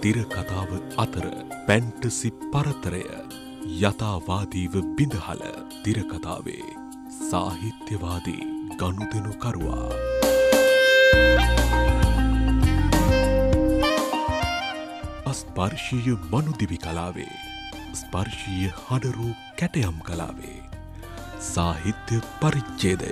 තිරකතාව අතර පැන්ටසි පරතරය යථාවාදීව බිඳහල තිරකතාවේ සාහිත්‍යවාදී ගනුදෙනුකරුවා ස්පර්ශීය මනුදිවි කලාවේ ස්පර්ශීය හඩරු කැටයම් කලාවේ සාහිත්‍ය පරිච්ඡේදය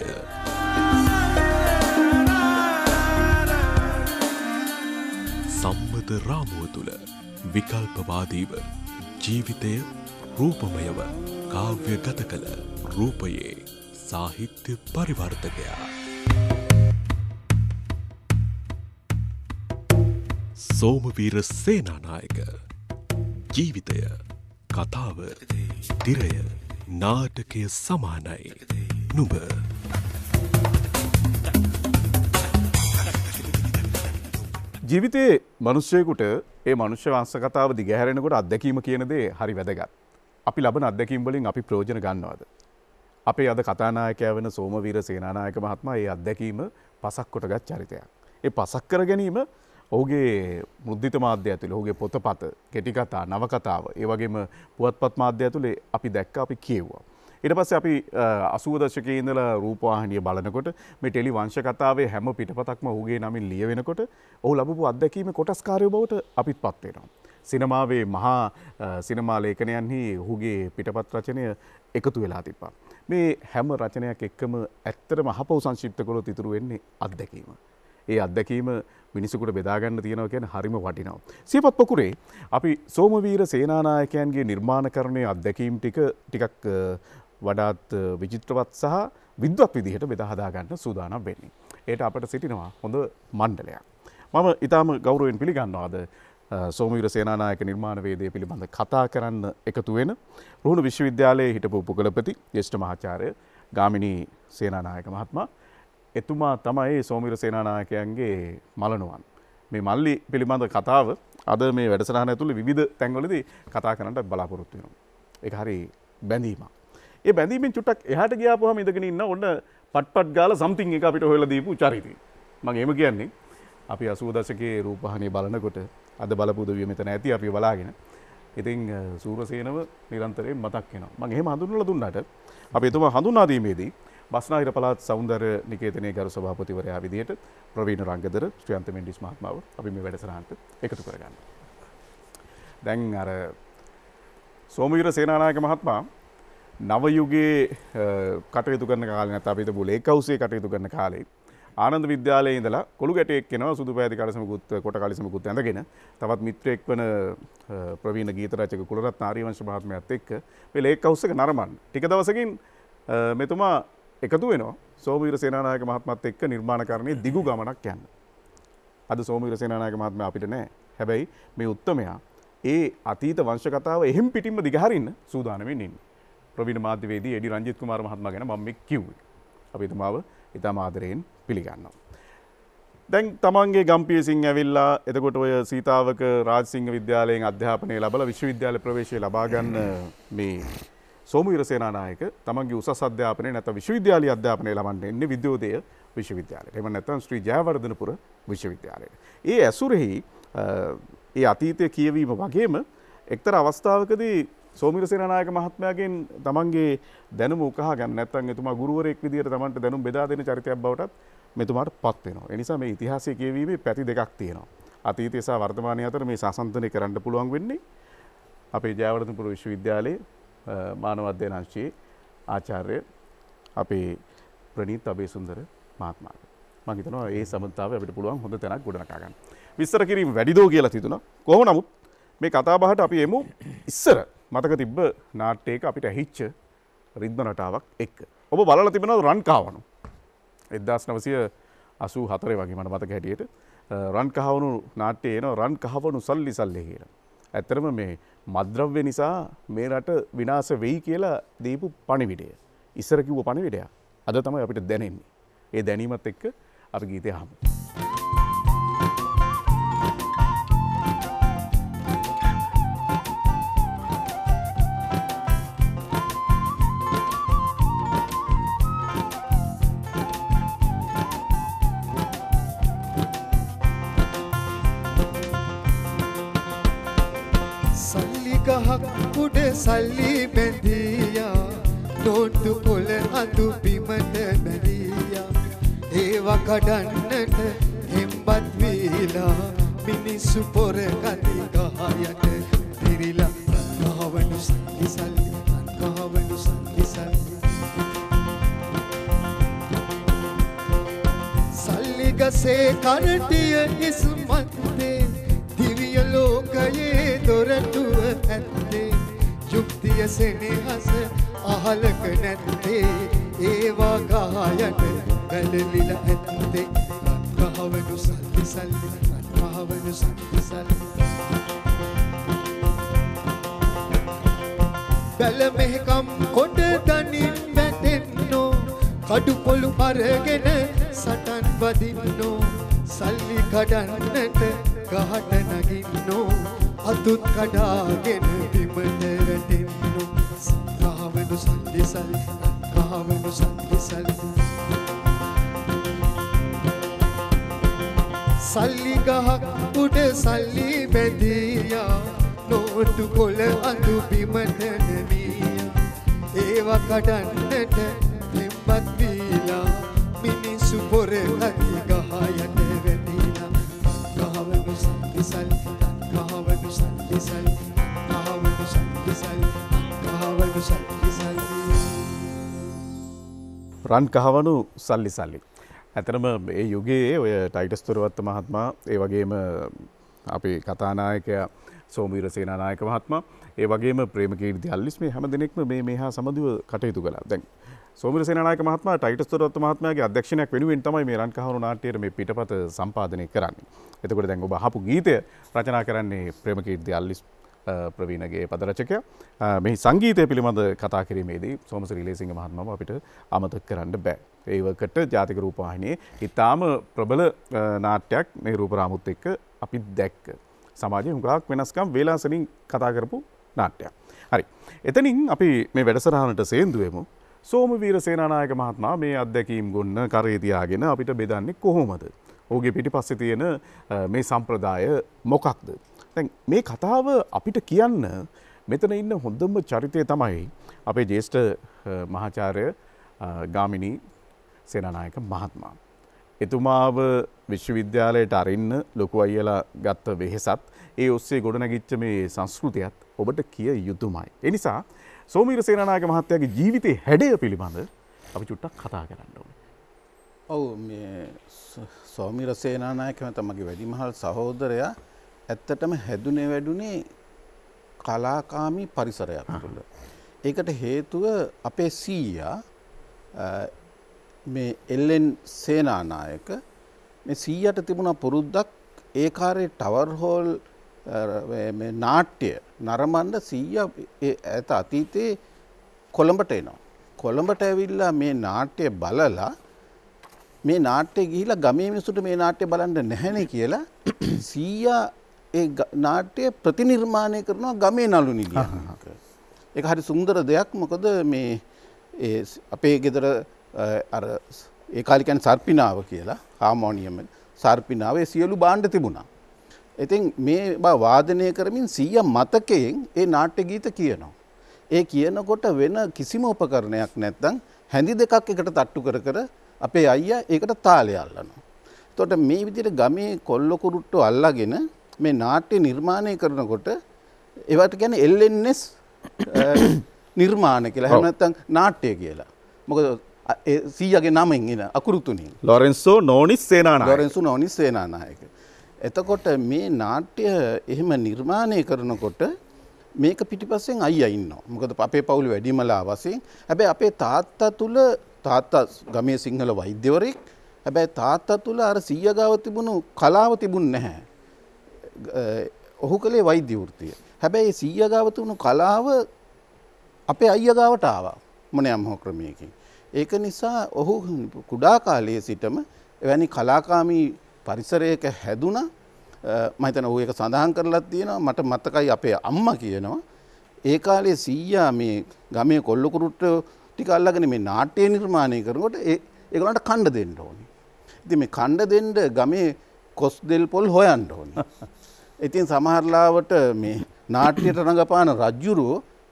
සම්මත රාමුව තුළ විකල්පවාදීව ජීවිතය රූපමයව කාව්‍යගත කළ රූපයේ සාහිත්‍ය පරිවර්තකයා සෝමවීර සේනානායක ජීවිතය කතාව තිරය නාටකය සමානයි නුඹ ජීවිතයේ මිනිස්සෙකුට ඒ මනුෂ්‍ය වංශ කතාව දිගහැරෙනකොට අත්දැකීම කියන දේ හරි වැදගත්. අපි ලබන අත්දැකීම් වලින් අපි ප්‍රයෝජන ගන්නවද? අපේ අද කතානායකයා වෙන සෝමවීර සේනානායක මහත්මයා ඒ අත්දැකීම පසක් කොටගත් චරිතයක්. ඒ පසක් කර ගැනීම ඔහුගේ මුද්‍රිත මාධ්‍ය ඇතුළේ ඔහුගේ පොතපත, කෙටි කතා, නවකතාව, ඒ වගේම පුවත්පත් මාධ්‍ය ඇතුළේ අපි දැක්කා, අපි කියෙව්වා. ඊට පස්සේ අපි 80 දශකයේ ඉඳලා රූපවාහිනිය බලනකොට මේ ටෙලි වංශ කතාවේ හැම පිටපතක්ම ඔහුගේ නමින් ලියවෙනකොට ඔහු ලැබපු අත්දැකීමේ කොටස්කාරයෝ බවට අපිත්පත් වෙනවා. සිනමාවේ මහා සිනමා ලේඛනයන්හි ඔහුගේ පිටපත් රචනය එකතු වෙලා තිබ්බා. මේ හැම රචනයක් එක්කම ඇත්තටම අහපව් සංක්ෂිප්ත කළොත් ඉතුරු වෙන්නේ අත්දැකීම. ඒ අත්දැකීම මිනිසෙකුට බෙදා ගන්න තියෙනවා කියන්නේ හරිම වටිනවා. සියපත් පොකුරේ අපි සෝමවීර සේනානායකයන්ගේ නිර්මාණකරණයේ අත්දැකීම් ටිකක් වඩාත් විචිත්‍රවත් සහ විද්වත් විදිහට බෙදා හදා ගන්න සූදානම් වෙන්නේ. ඒට අපට සිටිනවා හොඳ මණ්ඩලයක්. මම ඊටාම ගෞරවයෙන් පිළිගන්නවා අද සෝමවීර සේනානායක නිර්මාණ වේදය පිළිබඳ කතා කරන්න එකතු වෙන රුහුණු විශ්වවිද්‍යාලයේ හිටපු උපකුලපති ජ්‍යෙෂ්ඨ මහාචාර්ය ගාමිණී සේනානායක මහත්මයා. එතුමා තමයි සෝමවීර සේනානායකයන්ගේ මලනුවන්. මේ මල්ලි පිළිබඳ කතාව අද මේ වැඩසටහන ඇතුළේ විවිධ තැන්වලදී කතා කරන්නට බලාපොරොත්තු වෙනවා. ඒක හරි බැඳීමක්. ඒ බැඳීමෙන් චුට්ටක් එහාට ගියාපුවාම ඉඳගෙන ඉන්න ඔන්න පට්පට් ගාලා සම්තිං එක අපිට හොයලා දීපු චරිතය. මම එහෙම කියන්නේ අපි 80 දශකයේ රූපවාහිනිය බලනකොට අද බලපු උදවිය මෙතන ඇති අපි බලාගෙන. ඉතින් සූරසේනව නිරන්තරයෙන් මතක් වෙනවා. මම එහෙම හඳුන්වලා දුන්නාට අපි එතුමා හඳුන්වා දීමේදී බස්නාහිර පළාත් සෞන්දර්ය නිකේතනයේ ගරු සභාපතිවරයා විදිහට ප්‍රවීණ රංගදර ශ්‍රියන්ත මෙන්ඩිස් මහත්මයාව අපි මේ වැඩසටහනට එකතු කරගන්නවා. දැන් අර සෝමවීර සේනානායක මහත්මයා නව යුගයේ කටයුතු කරන කාලේ නැත්නම් අපි හිතමු ලේක් හවුසේ කටයුතු කරන කාලේ ආනන්ද විද්‍යාලයේ ඉඳලා කොළු ගැටයෙක් කෙනවා සුදු පෑදි කලසමකුත් කොට කලසමකුත් ඇඳගෙන තවත් මිත්‍රයෙක් වන ප්‍රවීණ ගීත රචක කුලරත්න ආරියවංශ මහත්මයාත් එක්ක මේ ලේක් හවුස් එක නරඹන්න. ටික දවසකින් මෙතුමා එකතු වෙනවා සෝමවීර සේනානායක මහත්මයාත් එක්ක නිර්මාණකරණයේ දිගු ගමනක් යන්න. අද සෝමවීර සේනානායක මහත්මයා අපිට නැහැ. හැබැයි මේ උත්තමයා ඒ අතීත වංශ කතාව එහෙම් පිටින්ම දිගහරින්න සූදානම්ෙන් ඉන්නේ. ප්‍රවීණ මාධ්‍යවේදී එඩි රංජිත් කුමාර මහත්මයා ගැන මම මේ කිව්වේ. අපි එතුමාව ඉතාම ආදරයෙන් පිළිගන්නවා. දැන් තමන්ගේ ගම්පියසින් ඇවිල්ලා එතකොට ඔය සීතාවක රාජසිංහ විද්‍යාලයෙන් අධ්‍යාපනය ලැබලා විශ්වවිද්‍යාල ප්‍රවේශය ලබා ගන්න මේ සෝමවීර සේනානායක තමන්ගේ උසස් අධ්‍යාපනය නැත්නම් විශ්වවිද්‍යාලීය අධ්‍යාපනය ලබන්න එන්නේ විද්‍යෝදය විශ්වවිද්‍යාලයට. එහෙම නැත්නම් ශ්‍රී ජයවර්ධනපුර විශ්වවිද්‍යාලයට. ඒ ඇසුරෙහි ඒ අතීතය කියවීම වගේම එක්තරා අවස්ථාවකදී සෝමවීර සේනානායක මහත්මයාගෙන් තමන්ගේ දැනුම උකහා ගන්න නැත්නම් එතුමා ගුරුවරයෙක් විදියට තමන්ට දැනුම් බෙදා දෙන චරිතයක් බවටත් මෙතුමාට පත් වෙනවා. ඒ නිසා මේ ඉතිහාසය කියවීමේ පැති දෙකක් තියෙනවා. අතීතය සහ වර්තමානය අතර මේ සාසන්තනය කරන්න පුළුවන් වෙන්නේ අපේ ජයවර්ධනපුර විශ්වවිද්‍යාලයේ මානව අධ්‍යයන අංශයේ ආචාර්ය අපේ ප්‍රනීත් අබේසුන්දර මහත්මයාට. මම හිතනවා ඒ සම්බන්ධතාවය අපිට පුළුවන් හොඳ තැනක් ගොඩනගා ගන්න. විස්තර කිරීම වැඩිදෝ කියලා හිතුණා. කොහොම නමුත් මේ කතා බහට අපි එමු ඉස්සර මතක තිබ්බ නාට්‍යයක අපිට ඇහිච්ච රිද්ම රටාවක් එක්ක. ඔබ බලලා තිබෙනවද රන් කහවණු? 1984 වගේ මට මතක හැටියට රන් කහවණු නාට්‍යයේ එන රන් කහවණු සල්ලි සල්ලි කියලා. ඇත්තටම මේ මද්ද්‍රව්‍ය නිසා මේ රට විනාශ වෙයි කියලා දීපු පණිවිඩය. ඉස්සර කිව්ව පණිවිඩය. අද තමයි අපිට දැනෙන්නේ. ඒ දැනීමත් එක්ක අපි ගීතය අහමු. සල්ලි බැඳියා නෝට්ටු පොළ අඳු බිමට බැඳියා ඒවා කඩන්නට හෙම්බත් වීලා මිනිස්සු පොර ගති ගහයට දිරිලා කහවණු සල්ලි සල්ලි කහවණු සල්ලි සල්ලි සල්ලි ගසේ කරටිය ඉස්මත්තේ දිව්‍ය ලෝකයේ දොරටුව ඇත්තේ යුක්තිය සෙනෙහස අහලක නැත්තේ ඒවා ගහයට බැලලිලා ඇත්තේ කහවණු සල්ලි සල්ලි කහවණු සල්ලි සල්ලි බැල මෙහෙකම් කොට දනින් වැටෙන්නෝ කඩු පොළු අරගෙන සටන් වදින්නෝ සල්ලි කඩන්නට ගහට නගින්නෝ අතුත් කඩාගෙන බිමට වැටෙන්නෝ කහවණු සල්ලි සල්ලි කහවණු සල්ලි සල්ලි සල්ලි ගහක් උඩ සල්ලි බැඳියා නෝට්ටු පොළ අඳු බිමට නැමියා ඒවා කඩන්නට හෙම්බත් වීලා මිනිස්සු පොර ගති ගහයට වැටිලා කහවණු සල්ලි සල්ලි කහවණු සල්ලි සල්ලි කහවණු සල්ලි සල්ලි කහවණු සල්ලි සල්ලි රන් කහවණු සල්ලි සල්ලි. ඇතරම ඒ යුගයේ ඔය ටයිටස් තුරවත්ත මහත්මයා ඒ වගේම අපේ කතානායකයා සෝමවීර සේනානායක මහත්මයා ඒ වගේම ප්‍රේමකීර්ති අල්විස් මේ හැම දිනෙකම මේහා සමදුව කටයුතු කළා. දැන් සෝමවීර සේනානායක මහත්මයා ටයිටස් තුරවත්ත මහත්මයාගේ අධ්‍යක්ෂණයක් වෙනුවෙන් තමයි මේ රන් කහවණු නාට්‍යයේ මේ පිටපත සම්පාදනය කරන්නේ. එතකොට දැන් ඔබ අහපු ගීතය රචනා කරන්නේ ප්‍රේමකීර්ති අල්විස් ප්‍රවීණගේ පද රචකයා. මේ සංගීතය පිළිබඳ කතා කිරීමේදී සෝමසිරි ඉලේසිංහ මහත්මයාම අපිට අමතක කරන්න බෑ. ඒ වකට ජාතික රූපවාහිනියේ ඉතාම ප්‍රබල නාට්‍යයක් මේ රූපරාමුත් එක්ක අපි දැක්ක. සමාජයේ හුඟක් වෙනස්කම් වේලාසනින් කතා කරපු නාට්‍යයක්. හරි. එතනින් අපි මේ වැඩසටහනට සේන්දු වෙමු. සෝමවීර සේනානායක මහත්මයා මේ අත්දැකීම් ගොන්න කරේ තියාගෙන අපිට බෙදන්නේ කොහොමද? ඔහුගේ පිටිපස්සේ තියෙන මේ සම්ප්‍රදාය මොකක්ද? දැන් මේ කතාව අපිට කියන්න මෙතන ඉන්න හොඳම චරිතය තමයි අපේ ජ්‍යෙෂ්ඨ මහාචාර්ය ගාමිණී සේනානායක මහත්මයා. එතුමාව විශ්වවිද්‍යාලයට අරින්න ලොකු අයියලා ගත්ත වෙහෙසත් ඒ ඔස්සේ ගොඩනැගිච්ච මේ සංස්කෘතියත් ඔබට කිය යුතුමයි. ඒ නිසා සෝමවීර සේනානායක මහත්තයාගේ ජීවිතයේ හැඩය පිළිබඳ අපි චුට්ටක් කතා කරන්න ඕනේ. ඔව් මේ සෝමවීර සේනානායක මහත්තයාගේ වැඩිමහල් සහෝදරයා ඇත්තටම හැදුනේ වැඩුනේ කලාකාමී පරිසරයක් තුළ. ඒකට හේතුව අපේ සීයා මේ එල්.එන්. සේනානායක මේ සීයාට තිබුණා පුරුද්දක් ඒ කාර්යයේ ටවර් හෝල් මේ නාට්‍ය නරඹන්න සීයා ඇත අතීතේ කොළඹට එනවා. කොළඹට ඇවිල්ලා මේ නාට්‍ය බලලා මේ නාට්‍ය ගිහිලා ගමේ මිනිස්සුන්ට මේ නාට්‍ය බලන්න නැහැනේ කියලා සීයා ඒ නාට්‍ය ප්‍රතිනිර්මාණය කරනවා ගමේ නළු නිළියන්ට. ඒක හරි සුන්දර දෙයක්. මොකද මේ අපේ ගෙදර අර ඒ කාලේ කියන්නේ සර්පිනාව කියලා හාමෝනියම් සර්පිනාවේ සියලු භාණ්ඩ තිබුණා. ඉතින් මේ වාදනය කරමින් සීයා මතකයෙන් ඒ නාට්‍ය ගීත කියනවා. ඒ කියනකොට වෙන කිසිම උපකරණයක් නැත්නම් හැඳි දෙකක් එකට තට්ටු කර කර අපේ අයියා ඒකට තාලය අල්ලනවා. එතකොට මේ විදිහට ගමේ කොල්ල කුරුට්ටු අල්ලගෙන මේ නාට්‍ය නිර්මාණය කරනකොට ඒවට කියන්නේ එල්.එන්.එස් නිර්මාණ කියලා. එහෙම නැත්නම් නාට්‍ය කියලා. මොකද සීයාගේ නමෙන් එන අකුරු තුنين ලොරෙන්සෝ නෝනිස් සේනානායක. ලොරෙන්සෝ නෝනිස් සේනානායක. එතකොට මේ නාට්‍ය එහෙම නිර්මාණය කරනකොට මේක පිටිපස්සෙන් අයියා ඉන්නවා. මොකද අපේ පවුලේ වැඩිමලා වශයෙන්. හැබැයි අපේ තාත්තා ගමේ සිංහල වෛද්‍යවරයෙක්. හැබැයි තාත්තා තුල අර සීයා ගාව තිබුණු කලාව තිබුණ නැහැ. ඔහු කලේ වෛද්‍ය වෘත්තිය. හැබැයි සීයා ගාව තිබුණු කලාව අපේ අයියා ගාවට ආවා මොනියම් හෝ ක්‍රමයකින්. ඒක නිසා ඔහු කුඩා කාලයේ සිටම එවැනි කලාකාමී පරිසරයක හැදුනා. මම හිතනවා ඔහු ඒක සඳහන් කරලා තියෙනවා. මට මතකයි අපේ අම්මා කියනවා ඒ කාලේ සීයා මේ ගමේ කොල්ල කුරුට්ටෝ ටික අල්ලගෙන මේ නාට්‍ය නිර්මාණය කරනකොට ඒගොල්ලන්ට කණ්ඩ දෙන්න ඕනේ. ඉතින් මේ කණ්ඩ දෙන්න ගමේ කොස් දෙල් පොල් හොයන්න ඕනේ. ඉතින් සමහරලාවට මේ නාට්‍යයට රඟපාන රජුරෝ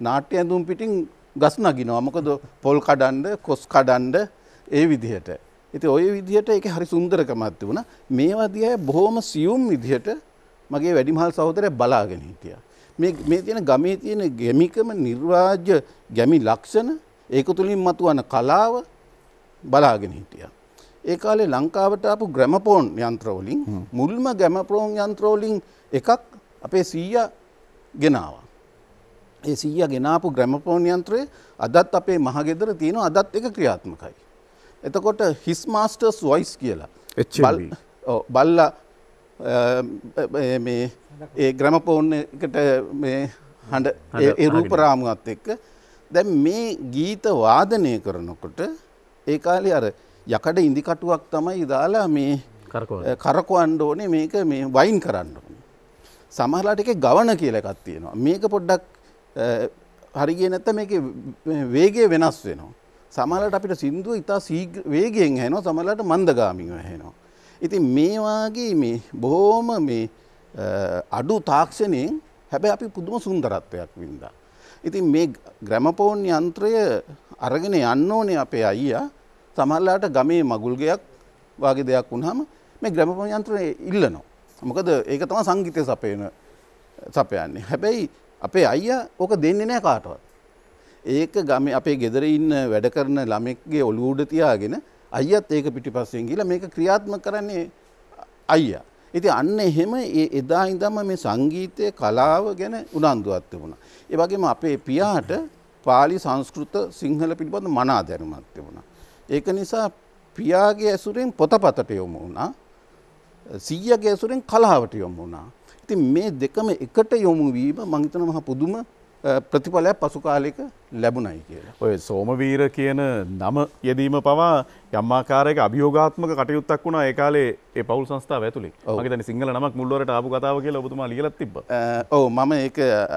නාට්‍ය ඇඳුම් පිටින් ගස් නගිනවා. මොකද පොල් කඩන්න, කොස් කඩන්න ඒ විදිහට. ඉතින් ওই විදිහට ඒක හරි සුන්දරකමක් තිබුණා. මේවා දිහා බොහොම සියුම් විදිහට මගේ වැඩිමහල් සහෝදරයා බලාගෙන හිටියා. මේ තියෙන ගමේ තියෙන ගැමිකම නිර්වාජ්‍ය ගැමි ලක්ෂණ ඒක තුලින් මතුවන කලාව බලාගෙන හිටියා. ඒ කාලේ ලංකාවට ආපු ග්‍රැමෆෝන් යන්ත්‍ර වලින් මුල්ම ග්‍රැමෆෝන් යන්ත්‍ර වලින් එකක් අපේ සීයා ගෙනාවා. ඒ සීයා ගෙනාපු ග්‍රැමෆෝන් යන්ත්‍රය අදත් අපේ මහගෙදර තියෙනවා. අදත් ඒක ක්‍රියාත්මකයි. එතකොට හිස් මාස්ටර්ස් වොයිස් කියලා බල්ලා මේ ඒ ග්‍රැමෆෝන් එකට මේ හඬ ඒ රූප රාමුවත් එක්ක දැන් මේ ගීත වාදනය කරනකොට ඒ කාලේ අර යකඩ ඉඳි කටුවක් තමයි දාලා මේ කරකවන්න ඕනේ මේක මේ වයින් කරන්න ඕනේ. සමහරලාට ඒකේ ගවන කියලා එකක් තියෙනවා. මේක පොඩ්ඩක් හරි ගියේ නැත්නම් මේකේ වේගය වෙනස් වෙනවා. සමහරලාට අපිට සින්දුව ඉතා වේගයෙන් ඇහෙනවා, සමහරලාට මන්දගාමීව ඇහෙනවා. ඉතින් මේ වාගේ මේ බොහොම මේ අඩු තාක්ෂණයෙන් හැබැයි අපි පුදුම සුන්දරත්වයක් වින්දා. ඉතින් මේ ග්‍රැමෆෝන් යන්ත්‍රය අරගෙන යන්න ඕනේ අපේ අයියා. සමහරලාට ගමේ මගුල් ගයක් වාගේ දෙයක් වුණාම මේ ග්‍රැමෆෝන් යන්ත්‍රය ඉල්ලනවා. මොකද ඒක තමයි සංගීතය සපයන්නේ. හැබැයි අපේ අයියා ඕක දෙන්නේ නැහැ කාටවත්. ඒක ගමේ අපේ ගෙදර ඉන්න වැඩ කරන ළමෙක්ගේ ඔළුව උඩ තියාගෙන අයියත් ඒක පිටිපස්සෙන් ගිහලා මේක ක්‍රියාත්මක කරන්නේ අයියා. ඉතින් අන්න එහෙම එදා ඉඳන්ම මේ සංගීතයේ කලාව ගැන උනන්දුවක් තිබුණා. ඒ වගේම අපේ පියාට පාලි සංස්කෘත සිංහල පිළිබඳ මනා දැනුමක් තිබුණා. ඒක නිසා පියාගේ ඇසුරෙන් පොතපතට යොමු වුණා. සීයාගේ ඇසුරෙන් කලාවට යොමු වුණා. ඉතින් මේ දෙකම එකට යොමු වීම මම හිතනවා මහ පුදුම ප්‍රතිඵලයක් පසු කාලයක ලැබුණයි කියලා. ඔය සෝමවීර කියන නම යෙදීම පවා යම් ආකාරයක අභියෝගාත්මක කටයුත්තක් වුණා ඒ කාලේ ඒ පෞල් සංස්ථාව ඇතුලේ. මම හිතන්නේ සිංහල නමක් මුල්වරට ආපු කතාව කියලා ඔබතුමා ලියලත් තිබ්බා. ඔව් මම ඒක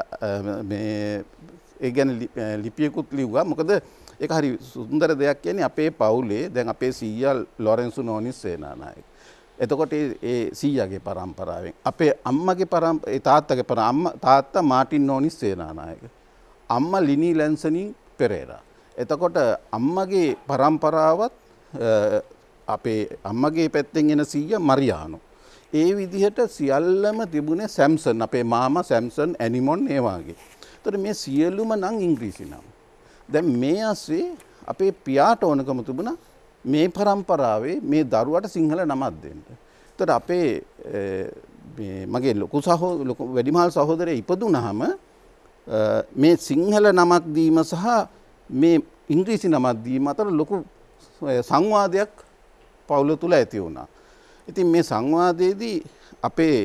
මේ ඒ ගැන ලිපියකුත් ලිව්වා. මොකද ඒක හරි සුන්දර දෙයක් කියන්නේ අපේ පවුලේ දැන් අපේ සීයා ලොරෙන්සු නෝනිස් සේනානායක. එතකොට ඒ සීයාගේ පරම්පරාවෙන් අපේ අම්මගේ තාත්තගේ තාත්තා මාටින් නෝනිස් සේනානායක. අම්මා ලිනි ලැන්සනි පෙරේරා. එතකොට අම්මගේ පරම්පරාවත් අපේ අම්මගේ පැත්තෙන් එන සීයා මරියානෝ. ඒ විදිහට සියල්ලම තිබුණේ සැම්සන් අපේ මාමා සැම්සන් ඇනිමොන් ඒ වගේ. එතකොට මේ සියලුම නම් ඉංග්‍රීසි නම්. දැන් මේ ASCII අපේ පියාට ඕනකම තිබුණා මේ පරම්පරාවේ මේ දරුවට සිංහල නමක් දෙන්න. එතකොට අපේ මගේ ලොකු වැඩිමහල් සහෝදරයා ඉපදුනහම මේ සිංහල නමක් දීම සහ මේ ඉංග්‍රීසි නමක් දීම අතර ලොකු සංවාදයක් පවුල තුල ඇති වුණා. ඉතින් මේ සංවාදයේදී අපේ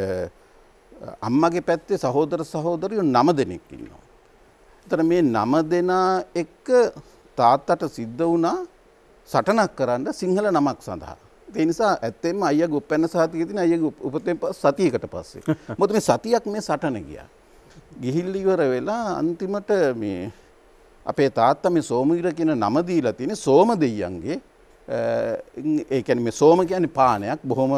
අම්මගේ පැත්තේ සහෝදර සහෝදරියෝ 9 දෙනෙක් ඉන්නවා. එතන මේ 9 දෙනා එක්ක තාත්තට සිද්ධ වුණා සටනක් කරන්න සිංහල නමක් සඳහා. ඒ නිසා ඇත්තෙන්ම අයියාගේ උපැන්න සහතිකයේ තියෙන අයියාගේ උපතෙන් සතියකට පස්සේ. මොකද මේ සතියක් මේ සටන ගියා. ගිහිල්ල ඉවර වෙලා අන්තිමට මේ අපේ තාත්තා මේ සෝමවීර කියන නම දීලා තියෙන්නේ සෝම දෙයියන්ගේ ඒ කියන්නේ මේ සෝම කියන්නේ පානයක් බොහොම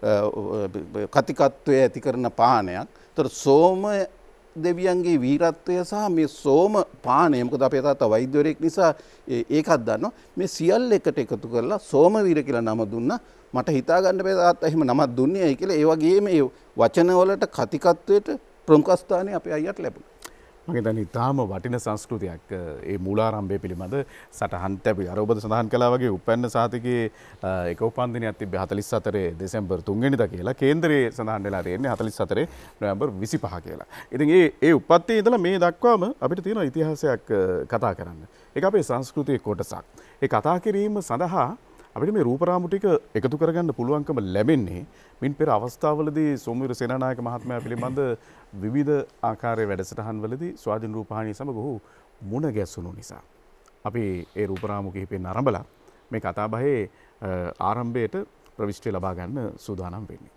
කතිකත්වයේ ඇති කරන පානයක්. ඒතර සෝම දෙවියන්ගේ වීරත්වය සහ මේ සෝම පානය මොකද අපේ තාත්තා වෛද්‍යවරයෙක් නිසා ඒකත් දන්නවා. මේ සියල්ල එකට එකතු කරලා සෝමවීර කියලා නම දුන්නා. මට හිතා ගන්න බෑ තාත්තා එහෙම නමක් දුන්නේ ඇයි කියලා. ඒ වගේම ඒ වචන වලට කතිකත්වයට ප්‍රමුඛ ස්ථානය අපේ අයියට ලැබුණා. මම හිතන්නේ ඊටාම වටින සංස්කෘතියක් ඒ මූලාරම්භය පිළිබඳ සටහන්ට අපි අර ඔබද සඳහන් කළා වගේ උපැන්න සහතිකයේ එක උපන්දිනයක් තිබ්බේ 44 දෙසැම්බර් 3 වෙනිදා කියලා. කේන්දරයේ සඳහන් වෙලා තියෙන්නේ 44 නොවැම්බර් 25 කියලා. ඉතින් ඒ උපත්තියේ ඉඳලා මේ දක්වාම අපිට තියෙන ඉතිහාසයක් කතා කරන්න. ඒක අපේ සංස්කෘතියේ කොටසක්. ඒ කතා කිරීම සඳහා අපිට මේ රූපරාමු ටික එකතු කරගන්න පුළුවන්කම ලැබෙන්නේ මින් පෙර අවස්ථාවලදී සෝමවීර සේනානායක මහත්මයා පිළිබඳ විවිධ ආකාරයේ වැඩසටහන්වලදී ස්වාධීන රූපවාහිනිය සමග ඔහු මුණ ගැසුණු නිසා. අපි ඒ රූපරාමු කිහිපෙන් ආරම්භලා මේ කතාබහේ ආරම්භයට ප්‍රවිෂ්ටි ලබා ගන්න සූදානම් වෙන්නේ.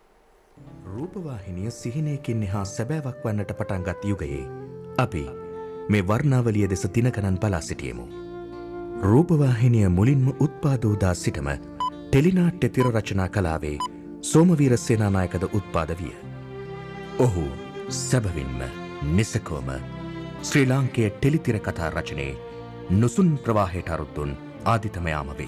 රූපවාහිනිය සිහිනයකින් එහා සැබෑවක් වන්නට පටන්ගත් යුගයේ අපි මේ වර්ණාවලිය දෙස දිනකණන් බලා සිටියෙමු. රූපවාහිනිය මුලින්ම උත්පාදෝදා සිටම ටෙලිනාට්‍ය තිර රචනා කලාවේ සෝමවීර සේනානායකද උත්පාද විය. ඔහු සැබවින්ම නිසකවම ශ්‍රී ලාංකේය ටෙලිතිර කතා රචනයේ නුසුන් ප්‍රවාහයට අරුත්තුන් ආදිතමයාම වෙයි.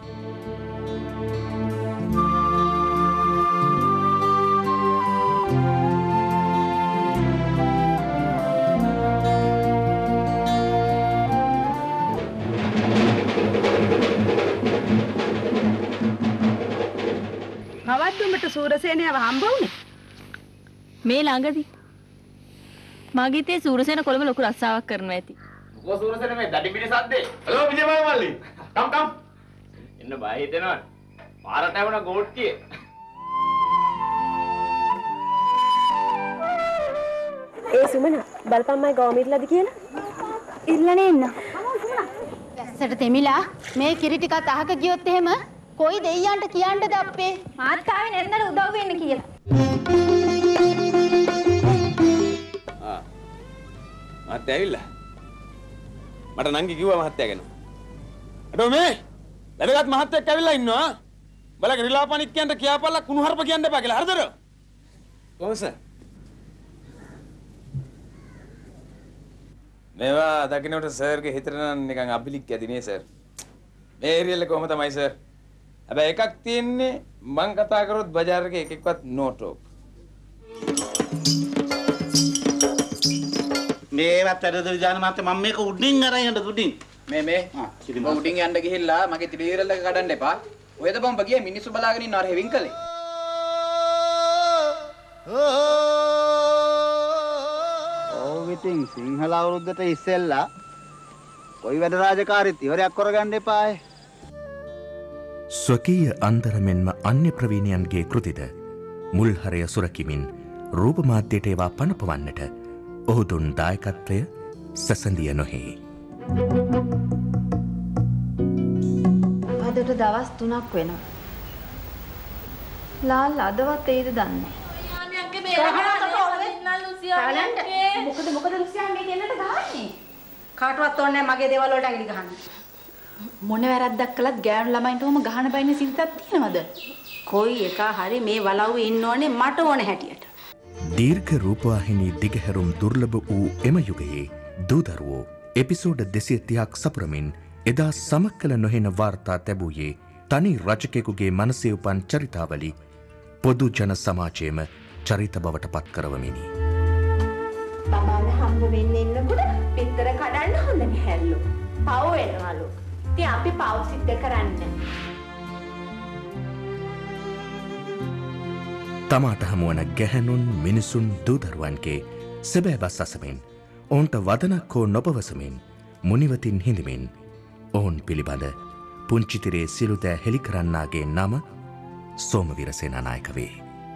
මවත්තුමට සූරසේනයව හම්බ වුණේ මේ ළඟදී. මගේ තේ සූරසේන කොළඹ ලොකු රස්සාවක් කරනවා ඇති. මොකෝ සූරසේන මේ දඩි පිටි සද්දේ? හලෝ විජයමයි මල්ලි. කම්. එන්න බය හිතෙනවා. පාරට වුණා ගෝට්ටියේ. ඒ සුමන බලපම්මයි ගෝමිරලද කියලා. ඉල්ලනේ එන්න. ඇස්සට තෙමිලා මේ කිරි ටිකත් අහක ගියොත් එහෙම කොයි දෙයියන්ට කියන්නද අප්පේ? මාත් ආවේ නැන්දට උදව් වෙන්න කියලා. මහත්තයා ඇවිල්ලා. මට නංගි කිව්වා මහත්තයා ගැන. අඩෝ මේ වැඩගත් මහත්තයෙක් ඇවිල්ලා ඉන්නවා. බලක රිලාපණික් කියන්න කියාපල්ලා කුණුහරුප කියන්න එපා කියලා. හරිද? කොහොමද සර්? මේවා දකින්නට සර්ගේ හිතට නම් නිකන් අබිලික් ඇති නේ සර්. මේ ඒරියල් එක කොහොම තමයි සර්? හැබැයි එකක් තියෙන්නේ මං කතා කරොත් බජාර් එකේ එකෙක්වත් නෝ ටෝක්. මේවත් වැඩද විජාන මහත්තයා මම මේක උඩින් අරන් යන්න උඩින්. මේ උඩින් යන්න ගිහිල්ලා මගේ ත්‍රිවිරල් එක කඩන්න එපා. ඔයද බම්බ ගියේ මිනිස්සු බලාගෙන ඉන්නව අර හෙවින් කලේ. ඔව් ඉතින් සිංහල අවුරුද්දට ඉස්සෙල්ලා කොයි වැඩ රාජකාරීත් ඉවරයක් කරගන්න එපායි. ස්වකීය අන්දරමෙන්ම අන්‍ය ප්‍රවීණයන්ගේ කෘතිද මුල්හරය සුරකිමින් රූපමාධ්‍යයට ඒවා පනපවන්නට ඔහු දුන් දායකත්වය සැසඳිය නොහේ. අදට දවස් 3ක් වෙනවා. ලාල් අදවත් එයිද දන්නේ. මොකද රුසියා මේ දෙන්නට ගහන්නේ? කාටවත් ඕනේ නැහැ මගේ දේවල් වලට ඇඟිලි ගහන්න. මොන වැරද්දක් කළත් ගෑනු ළමයින්ට ඔහම ගහන බයින සිතක් තියෙනවද? කොයි එක හරි මේ වලව්වේ ඉන්න ඕනේ මට ඕන හැටියට. දීර්ඝ රූපවාහිනී දිගහැරුම් දුර්ලභ වූ එම යුගයේ දූදරුවෝ එපිසෝඩ 230ක් සපුරමින් එදා සමකල නොහෙන වාර්තා තැබූයේ තනි රචකයෙකුගේ මනසේ උපන් චරිතාවලි පොදු ජන සමාජයේම චරිත බවට පත් කරවමිනි. තමන්න හම්බ වෙන්න ඉන්නකොට පිටර කඩන්න හොඳ නැහැලු. පව් වෙනවලු. ඉතින් අපි පව් සිද්ධ කරන්න. තමාට හමුවන ගැහැණුන් මිනිසුන් දූදරුවන්ගේ සැබෑ බස් අසමින් ඔවුන්ට වදනක් හෝ නොපවසමින් මුනිවතින් හිඳමින් ඔවුන් පිළිබඳ පුංචිතිරේ සිළු දෑ හෙළි කරන්නාගේ නම සෝමවීර සේනානායක වේ.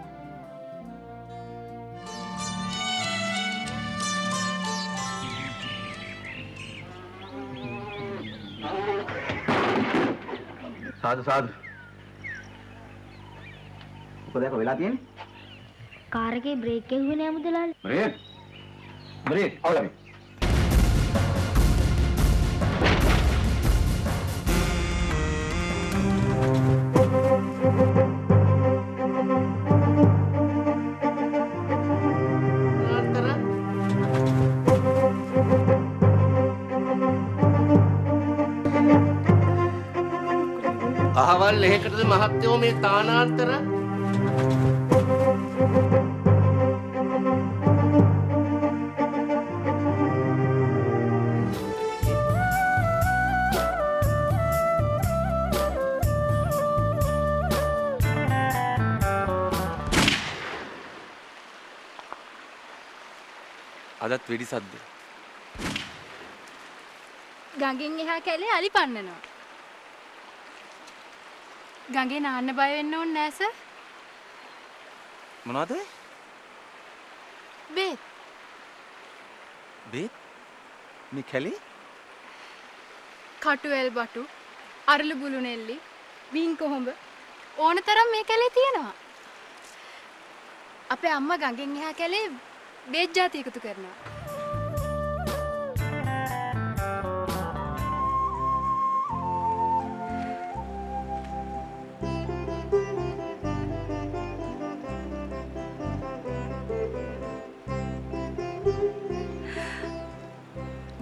සාදු සාදු. මොකද වෙලා තියෙන්නේ? කාර් එකේ බ්‍රේක් එක නෑ මුදලාලි. බ්‍රේක් අවලයි. අහවල් එහෙකටද මහත්තයෝ මේ තානාන්තර? අදත් වෙඩි සද්ද. ගඟෙන් එහා කැලේ අලි පන්නනවා. ගඟේ නාන්න බය වෙන්න ඕනේ නෑ සර්. මොනවද? බේත්. බේත්? මේ කැලේ? කටුවෙල් බටු, අරලු බුළු නෙල්ලි, බින් කොහොඹ ඕන තරම් මේ කැලේ තියෙනවා. අපේ අම්මා ගඟෙන් එහා කැලේ බේත් ಜಾති එකතු කරනවා.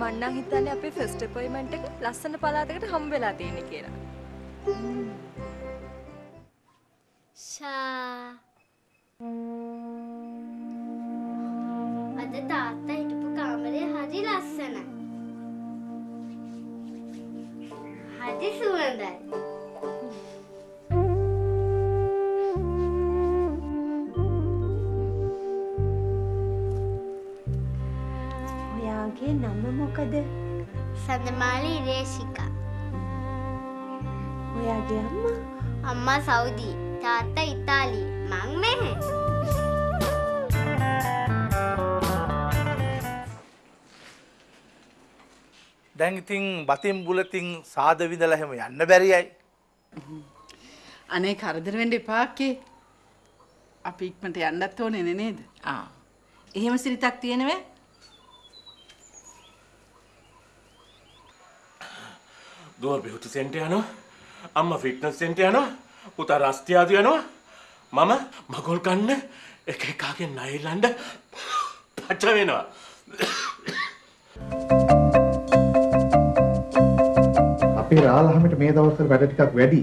මං නම් හිතන්නේ අපේ ෆස්ට් අපොයින්ට්මන්ට් එක ලස්සන පළාතකට හම් වෙලා තියෙන්නේ කියලා. අද තාත්තා හිටපු කාමරේ හරි ලස්සනයි. හරි සුවඳයි. ඔයාගේ නම මොකද? සඳමාලි රේෂිකා. ඔයාගේ අම්මා? අම්මා සෞදි, තාත්තා ඉතාලි, මං මෙහෙ. දැන් ඉතින් බතින් බුලතින් සාද විඳලා හැම යන්න බැරියයි. අනේ කරදර වෙන්න එපා අක්කේ. අපි ඉක්මනට යන්නත් ඕනේ නේද? එහෙම සිරිතක් තියෙනවද? දුව බියුටි සෙන්ටර් යනවා. අම්මා ෆිට්නස් සෙන්ටර් යනවා. පුතා රස්තියාදු යනවා. මම මගොල් කන්න එක එකාගේ නයිලන්ඩ පච වෙනවා. අපේ රාලහමට මේ දවස්වල වැඩ ටිකක් වැඩි.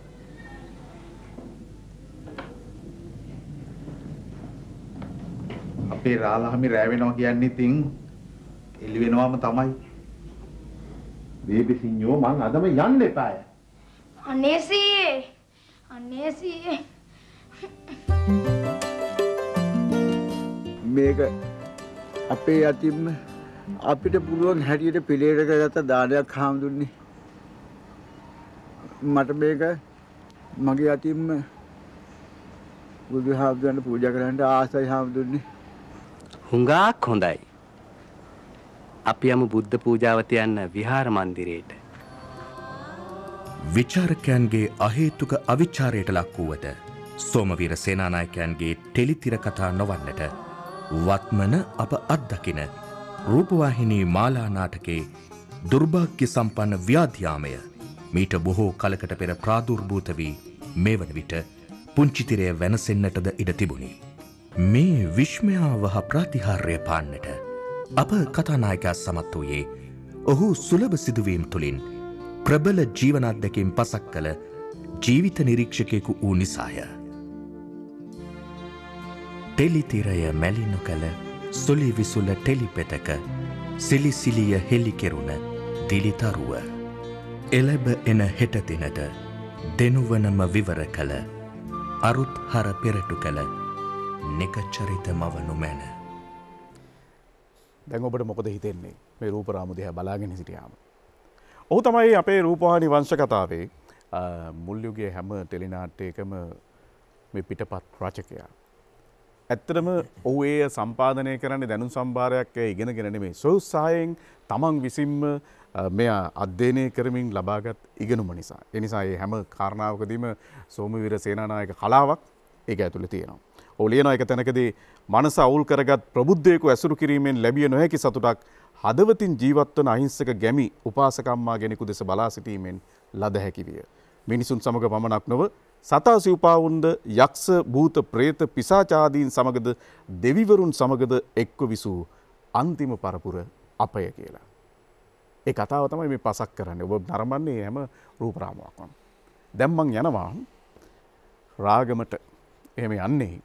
අපේ රාලහමි රෑ වෙනවා කියන්නේ ඉතින් එළි වෙනවම තමයි. බේබි සිඤ්ඤෝ මං අදම යන්න එපාය. අනේසී. අනේසී. මේක අපේ යතිම් අපිට පුළුවන් හැටියට පිළියෙල කරගත්ත දානයක් හාමුදුරනේ. මට මේක මගේ යතිම් බුදුහාමුදුරන්ට පූජා කරන්න ආසයි හාමුදුරනේ. හුඟක් හොඳයි. අපි යමු බුද්ධ පූජාවට යන්න විහාර මන්දිරයට. විචාරකයන්ගේ අහේතුක අවිචාරයට ලක් වූවද සෝමවීර සේනානායකයන්ගේ ටෙලිතිර කතා නොවන්නට වත්මන අප අත්දකින රූපවාහිනී මාලා නාටකයේ දුර්භාග්‍ය සම්පන්න ව්‍යාධ්‍යාමය මීට බොහෝ කලකට පෙර ප්‍රාදුර්භූත වී මේ වන විට පුංචිතිරය වෙනසෙන්නටද ඉඩ තිබුණි. මේ විශ්මයාවහ ප්‍රාතිහාර්ය පාන්නට අප කතානායකයා සමත් වූයේ ඔහු සුලභ සිදුවීම් තුළින් ප්‍රබල ජීවනත්දැකීම් පසක් කළ ජීවිත නිරීක්ෂකයෙකු වූ නිසාය. ටෙලිතිරය මැලි නොකළ සොලි විසුල ටෙලිපෙතක සිලිසිලිය හෙළි කෙරුණ දිලිතරුව. එළැබ එන හෙට දිනද දෙනුවනම විවර කළ අරුත් හර පෙරටු කළ නිකචරිත මවනු මැන. දැන් ඔබට මොකද හිතෙන්නේ මේ රූපරාමු දිහා බලාගෙන සිටියාම? ඔහු තමයි අපේ රූපවාහිනී වංශ කතාවේ මුල් යුගයේ හැම ටෙලිනාට්‍යයකම මේ පිටපත් රචකයා. ඇත්තටම ඔහු ඒ සම්පාදනය කරන්නේ දැනුම් සම්භාරයක් ඉගෙනගෙන නෙමෙයි. සෝත්සාහයෙන් තමන් විසින්ම මෙයා අධ්‍යයනය කරමින් ලබාගත් ඉගෙනුම නිසා. ඒ නිසා මේ හැම කාරණාවකදීම සෝමවීර සේනානායක කලාවක් ඒක ඇතුළේ තියෙනවා. ඔහු ලියන එක තැනකදී මනස අවුල් කරගත් ප්‍රබුද්ධයෙකු ඇසුරු කිරීමෙන් ලැබිය නොහැකි සතුටක් හදවතින් ජීවත් වන අහිංසක ගැමි උපාසකම්මා කෙනෙකු දෙස බලා සිටීමෙන් ලද හැකි විය. මිනිසුන් සමග පමණක් නොව සතා සිව්පාවුන්ද යක්ෂ භූත ප්‍රේත පිසාචාදීන් සමගද දෙවිවරුන් සමගද එක්ව විසූ අන්තිම පරපුර අපය කියලා. ඒ කතාව තමයි මේ පසක් කරන්නේ. ඔබ නරඹන්නේ හැම රූපරාමුවක්ම. දැන් මං යනවා රාගමට. එහෙම යන්නේ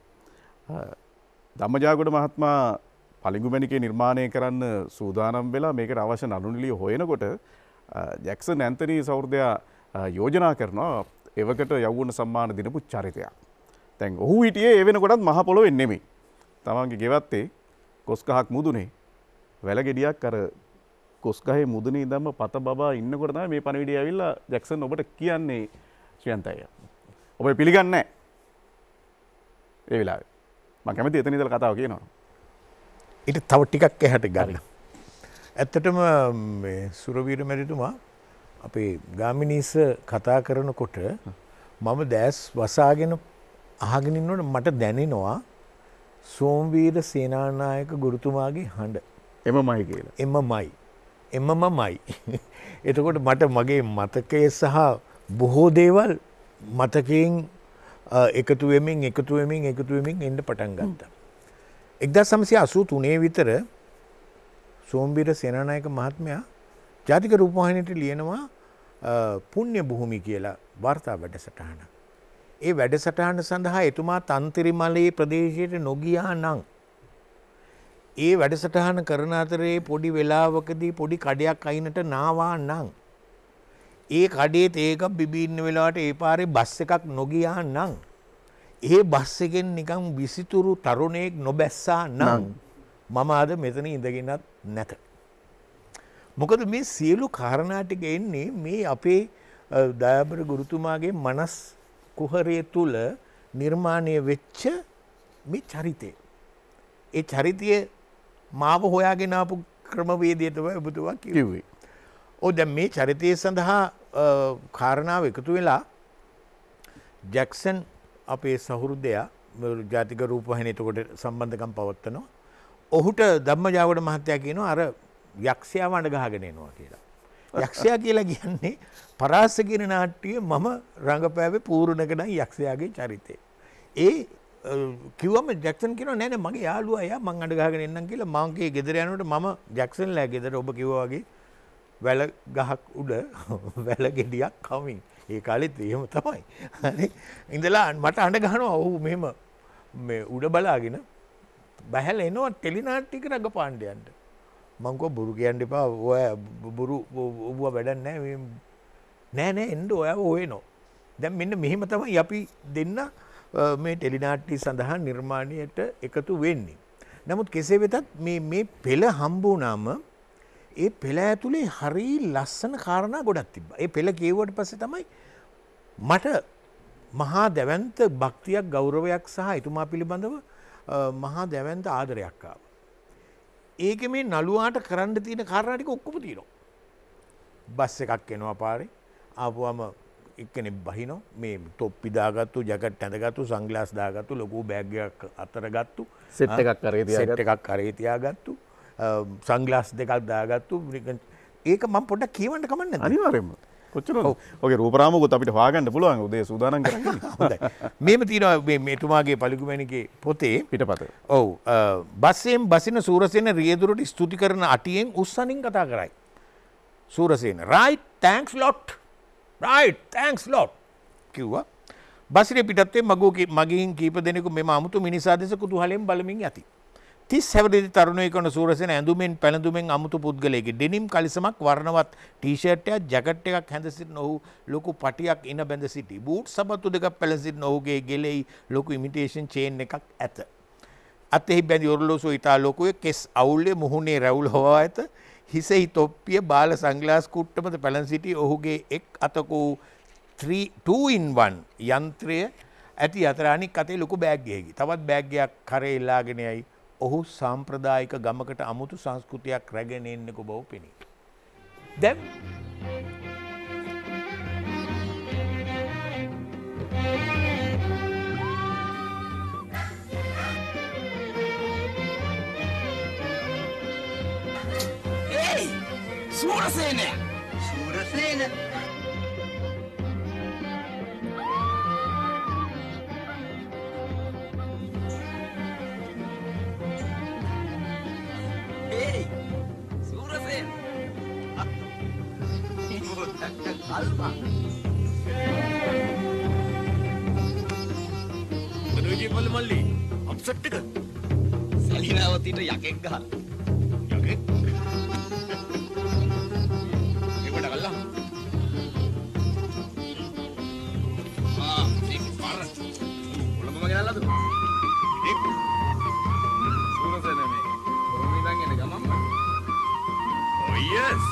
ධම්මජාගොඩ මහත්මයා පලිඟුමැණිකේ නිර්මාණය කරන්න සූදානම් වෙලා මේකට අවශ්‍ය නළු නිළිය හොයනකොට ජැක්සන් ඇන්තනි සහෘදයා යෝජනා කරනවා එවකට යෞවන සම්මාන දිනපු චරිතයක්. දැන් ඔහු හිටියේ ඒ වෙනකොටත් මහ පොළොවේ නෙමෙයි. තමන්ගේ ගෙවත්තේ කොස් ගහක් මුදුනේ වැල ගෙඩියක් අර කොස් ගහේ මුදුනේ ඉඳන්ම පත බබා ඉන්නකොට තමයි මේ පණිවිඩය ඇවිල්ලා ජැක්සන් ඔබට කියන්නේ ශ්‍රියන්තය. ඔබ පිළිගන්නේ නැහැ. ඒ වෙලාවේ මම කැමති එතන ඉඳලා කතාව කියනවා. ඊට තව ටිකක් එහාට ගන්න. ඇත්තටම මේ සුරවීර මැතිතුමා අපේ ගාමිණීස කතා කරනකොට මම දැස් වසාගෙන අහගෙන ඉන්නකොට මට දැනෙනවා සෝමවීර සේනානායක ගුරුතුමාගේ හඬ. එමමයි කියලා. එමමයි. එතකොට මට මගේ මතකයේ සහ බොහෝ දේවල් මතකයෙන් එකතු වෙමින් එන්න පටන් ගත්තා. 1983 විතර සෝම්බීර සේනානායක මහත්මයා ජාතික රූපවාහිනියට ලියනවා පුණ්‍ය භූමි කියලා වාර්තා වැඩසටහන. ඒ වැඩසටහන සඳහා එතුමා තන්තිරිමලේ ප්‍රදේශයට නොගියා නම් ඒ වැඩසටහන කරන අතරේ පොඩි වෙලාවකදී පොඩි කඩයක් අයිනට නාවා නම් ඒ කඩේ තේකක් බිබින්න වෙලාවට ඒ පාරේ බස් එකක් නොගියා නම් ඒ බස් එකෙන් නිකන් විසිතුරු තරුණයෙක් නොබැස්සා නම් මම අද මෙතන ඉඳගෙනත් නැත. මොකද මේ සියලු කාරණා ටික එන්නේ මේ අපේ දයාබර ගුරුතුමාගේ මනස් කුහරය තුල නිර්මාණය වෙච්ච මේ චරිතය. ඒ චරිතය මාව හොයාගෙන ආපු ක්‍රමවේදය තමයි ඔබතුමා කිව්වේ. ඔව් දැන් මේ චරිතය සඳහා කාරණාව එකතු වෙලා ජැක්සන් අපේ සහෘදයා ජාතික රූපවාහිනිය එතකොට සම්බන්ධකම් පවත්වනවා. ඔහුට ධම්මජාවඩ මහත්තයා කියනවා අර යක්ෂයා වඬ ගහගෙන එනවා කියලා. යක්ෂයා කියලා කියන්නේ පරාස කියන නාට්‍යයේ මම රංගපෑවේ පූර්ණකඩන් යක්ෂයාගේ චරිතය. ඒ කිව්වම ජැක්සන් කියනවා නෑ නෑ මගේ යාළුවා එයා මං අඬ ගහගෙන එන්නම් කියලා මංගේ ගෙදර යනකොට මම ජැක්සන්ලා ගෙදර ඔබ කිව්වා වගේ වැල ගහක් උඩ වැල ගෙඩියක් කමින්. ඒ කාලෙත් එහෙම තමයි. හරි. ඉඳලා මට අඬ ගහනවා ඔහු මෙහෙම මේ උඩ බලාගෙන බහැලා එනවා ටෙලි නාට්‍යයක රඟපාන්න යන්න. මං කව බොරු කියන්න එපා. ඔය බොරු ඔබ වැඩක් නැහැ. නෑ නෑ එන්න ඔයව හොයනවා. දැන් මෙන්න මෙහෙම තමයි අපි දෙන්න මේ ටෙලි නාට්‍ය සඳහා නිර්මාණයට එකතු වෙන්නේ. නමුත් කෙසේ වෙතත් මේ පෙළ හම්බ වුණාම ඒ පෙළ ඇතුලේ හරි ලස්සන කාරණා ගොඩක් තිබ්බා. ඒ පෙළ කියුවට පස්සේ තමයි මට මහා දැවැන්ත භක්තියක් ගෞරවයක් සහ එතුමා පිළිබඳව මහා දැවැන්ත ආදරයක් ආවා. ඒකේ මේ නළුවාට කරන්න තියෙන කාරණා ටික ඔක්කොම තියෙනවා. බස් එකක් එනවා පාරේ. ආපුවම එක්කෙනෙක් බහිනවා. මේ තොප්පි දාගත්තු, ජැකට් ඇඳගත්තු, සන්ග්ලාස් දාගත්තු, ලොකු බෑග් එකක් අතර ගත්තු, සෙට් එකක් කරේ තියාගත්තු, සන්ග්ලාස් දෙකක් දාගත්තු. ඒක මම පොඩ්ඩක් කියවන්න කමන්නේ නැද්ද? අනිවාර්යයෙන්ම. කොච්චරද? ඔගේ රූපරාමකුත් අපිට හොයාගන්න පුළුවන් උදේ සූදානම් කරගෙන. හොඳයි. මේම තියෙනවා මේ එතුමාගේ පළිගුමැණිකේ පොතේ පිටපත. ඔව්. බස්සෙන් බසින සූරසේන රියදුරට ස්තුති කරන අටියෙන් උස්සනින් කතා කරයි. Surasena right thanks lot. right thanks lot කිව්වා. බසිරේ පිටත්තේ මගින් කීප දෙනෙකු මෙම අමුතු මිනිසා දෙස කුතුහලයෙන් බලමින් යති. 30 හැවිරිදි තරුණයෙකු වන සූරසේන ඇඳුමෙන් පැළඳුමෙන් අමුතු පුද්ගලයෙකි. ඩෙනිම් කලිසමක් වර්ණවත් ටී-ෂර්ට් එකක් ජැකට් එකක් හැඳ සිටින ඔහු ලොකු පටියක් ඉන බැඳ සිටි. බූට් සබත්තු දෙකක් පැළ සිටින ඔහුගේ ගෙලෙයි ලොකු ඉමිටේෂන් චේන් එකක් ඇත. අතෙහි බැඳි ඔරලෝසුව ඉතා ලොකුය. කෙස් අවුල්ය මුහුණේ රැවුල් හොවා ඇත. හිසෙහි තොප්පිය බාල සංග්ලාස් කුට්ටමද පැළඳ සිටි ඔහුගේ එක් අතකු 2-in-1 යන්ත්‍රය ඇති අතර අනික් අතේ ලොකු බෑග් එකකි. තවත් බෑග් එකක් කරේ එල්ලාගෙන යයි. ඔහු සාම්ප්‍රදායික ගමකට අමුතු සංස්කෘතියක් රැගෙන එන්නකු බව පෙනේ. දැන් සූරසේන මොනවද මල්ලි අප්සෙට් එක සලිනාවතීට යකෙක් ගහලා යකෙක් ඒකට ගල්ලා ඒක පාර කොළඹම ගෙනල්ලාද ඉතින් සූරසේන මේ කොළඹ ඉඳන් එන ගමම්ම oh yes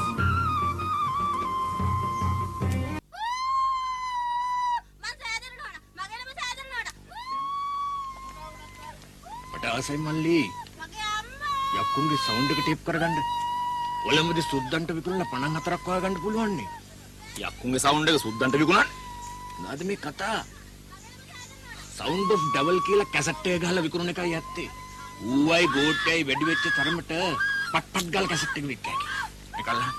ආසයි මල්ලි යක්කුන්ගේ සවුන්ඩ් එක ටේප් කරගන්න. කොළඹදී සුද්දන්ට විකුණලා 54ක් හොයාගන්න පුළුවන් නේ. යක්කුන්ගේ සවුන්ඩ් එක සුද්දන්ට විකුණන්නේ. මොනවද මේ කතා? සවුන්ඩ් ඔෆ් ඩබල් කියලා කැසට් එක ගහලා විකුණන එකයි ඇත්තේ. ඌවයි ගෝට්ටයි වැඩි වෙච්ච තරමට පට්ටක් ගාලා කැසට් එක වික්කයි. ඒකල්ලා.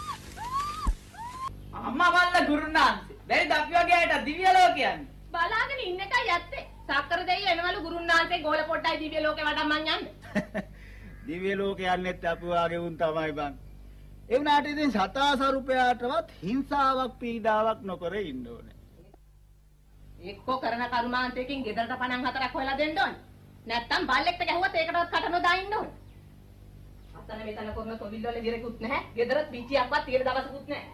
අම්මා මල්ල ගුරුනාන්සේ. බැරිද අපි වගේ අයට දිව්‍ය ලෝකයන්නේ? බලාගෙන ඉන්න එකයි ඇත්තේ. සක්කර දෙයියෝ එනවලු ගුරුනාන්සේ ගෝල පොට්ටයි දිව්‍ය ලෝකේ වඩම්මන් යන්න. දිව්‍ය ලෝකේ යන්නෙත් අපි වාගේ උන් තමයි බං. ඒ වුණාට ඉතින් සතාසරුපයාටවත් හිංසාවක් පීඩාවක් නොකර ඉන්න ඕනේ. එක්කෝ කරන කර්මාන්තයකින් ගෙදරට පණන් 4ක් හොයලා දෙන්න ඕනේ. නැත්තම් බල්ලෙක්ට ගැහුවත් ඒකටවත් කට නොදාන්න ඕනේ. අතන මෙතන කරන තොවිල් වල විරකුත් නැහැ. ගෙදරත් පිටියක්වත් තියෙන දවසකුත් නැහැ.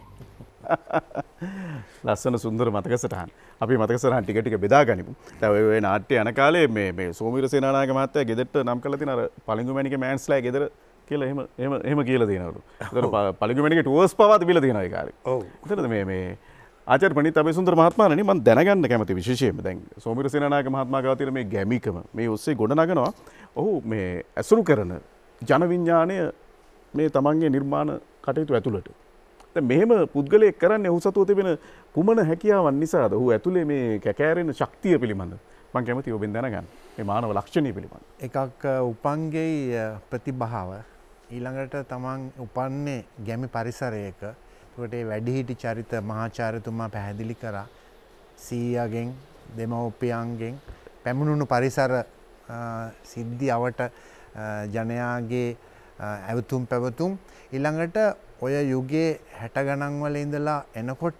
ලස්සන සුන්දර මතක සටහන්. අපි මතක සටහන් ටික ටික බෙදා ගනිමු. දැන් ඔය නාට්‍ය යන කාලේ මේ සෝමීර සේනානායක මහත්තයා ගෙදරට නම් කරලා තියෙන අර පළඟුමැණික මෑන්ස්ලා ගෙදර කියලා එහෙම කියලා තියෙනවලු. ඒතර පළඟුමැණික ටුවර්ස් පවා තිබිලා තියෙනවා ඒ කාලේ. ඔව්. ඒතරද මේ ආචාර්ය පණිත් අබේසුන්දර මහත්මයාණනි මම දැනගන්න කැමති විශේෂයෙන්ම දැන් සෝමීර සේනානායක මහත්මයා ගාව තියෙන මේ ගැමිකම මේ ඔස්සේ ගොඩනගනවා. ඔහු මේ ඇසුරු කරන ජන විඥාණය මේ තමන්ගේ නිර්මාණ කටයුතු ඇතුළට. දැන් මෙහෙම පුද්ගලයෙක් කරන්නේ ඔහු සතුව තිබෙන කුමන හැකියාවන් නිසාද? ඔහු ඇතුලේ මේ කැකෑරෙන ශක්තිය පිළිබඳ මම කැමතියි ඔබෙන් දැනගන්න. මේ මානව ලක්ෂණය පිළිබඳ. එකක් උපන්ගේ ප්‍රතිභාව ඊළඟට තමන් උපන්නේ ගැමි පරිසරයක. ඒකට ඒ වැඩිහිටි චරිත මහාචාර්යතුමා පැහැදිලි කරා සීයාගෙන් දෙමව්පියන්ගෙන් පැමුණුණු පරිසර සිද්ධි අවට ජනයාගේ ඇවතුම් පැවතුම් ඊළඟට ඔය යුගයේ 60 ගණන් වල ඉඳලා එනකොට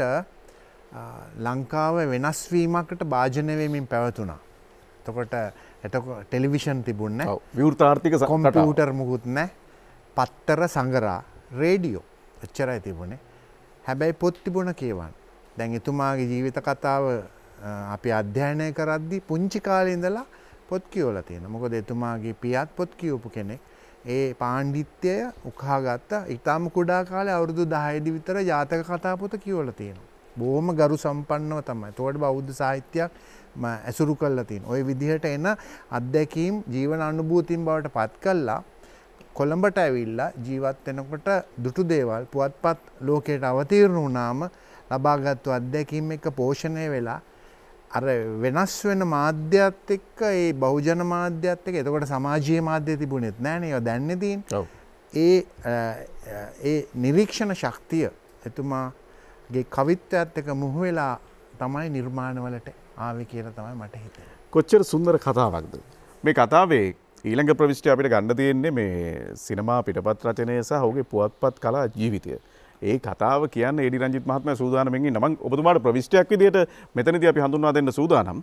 ලංකාව වෙනස් වීමකට භාජනය වෙමින් පැවතුණා. එතකොට ටෙලිවිෂන් තිබුණේ නැහැ. විවෘත ආර්ථික කම්පියුටර් මුකුත් නැහැ. පත්තර සංගරා රේඩියෝ එච්චරයි තිබුණේ. හැබැයි පොත් තිබුණ කියවන්න. දැන් එතුමාගේ ජීවිත කතාව අපි අධ්‍යයනය කරද්දී පුංචි කාලේ ඉඳලා පොත් කියවලා තියෙනවා. මොකද එතුමාගේ පියාත් පොත් කියවපු කෙනෙක්. ඒ පාණ්ඩිත්‍යය උකහාගත්තා. ඊටාම කුඩා කාලේ අවුරුදු 10 විතර ජාතක කතා පොත කියවලා තියෙනවා. බොහොම ගරු සම්පන්නව තමයි. ඒතකොට බෞද්ධ සාහිත්‍යයක් ඇසුරු කරලා තියෙනවා. ওই විදිහට එන අත්දැකීම් ජීවන අනුභූතින් බවට පත් කළා. කොළඹට ඇවිල්ලා ජීවත් වෙනකොට දුටු දේවල් පුවත්පත් ලෝකයට අවතීර්ණ වුණාම ලබාගත්තු අත්දැකීම් එක්ක පෝෂණය වෙලා අර වෙනස් වෙන මාධ්‍යත් එක්ක ඒ බහුජන මාධ්‍යත් එක්ක එතකොට සමාජීය මාධ්‍ය තිබුණෙත් නෑනේ. ඒවා දැන්නේ තියෙන්නේ. ඒ නිරීක්ෂණ ශක්තිය එතුමාගේ කවිත්වයත් එක්ක මුහු වෙලා තමයි නිර්මාණවලට ආවේ කියලා තමයි මට හිතෙන්නේ. කොච්චර සුන්දර කතාවක්ද. මේ කතාවේ ඊළඟ ප්‍රවිෂ්ටි අපිට ගන්න තියෙන්නේ මේ සිනමා පිටපත් රචනය සහ ඔහුගේ පුවත්පත් කලා ජීවිතය. ඒ කතාව කියන්නේ එඩි රංජිත් මහත්මයා සූදානම්ෙන් ඉන්න. මම ඔබතුමාට ප්‍රවිෂ්ටයක් විදිහට මෙතනදී අපි හඳුන්වා දෙන්න සූදානම්.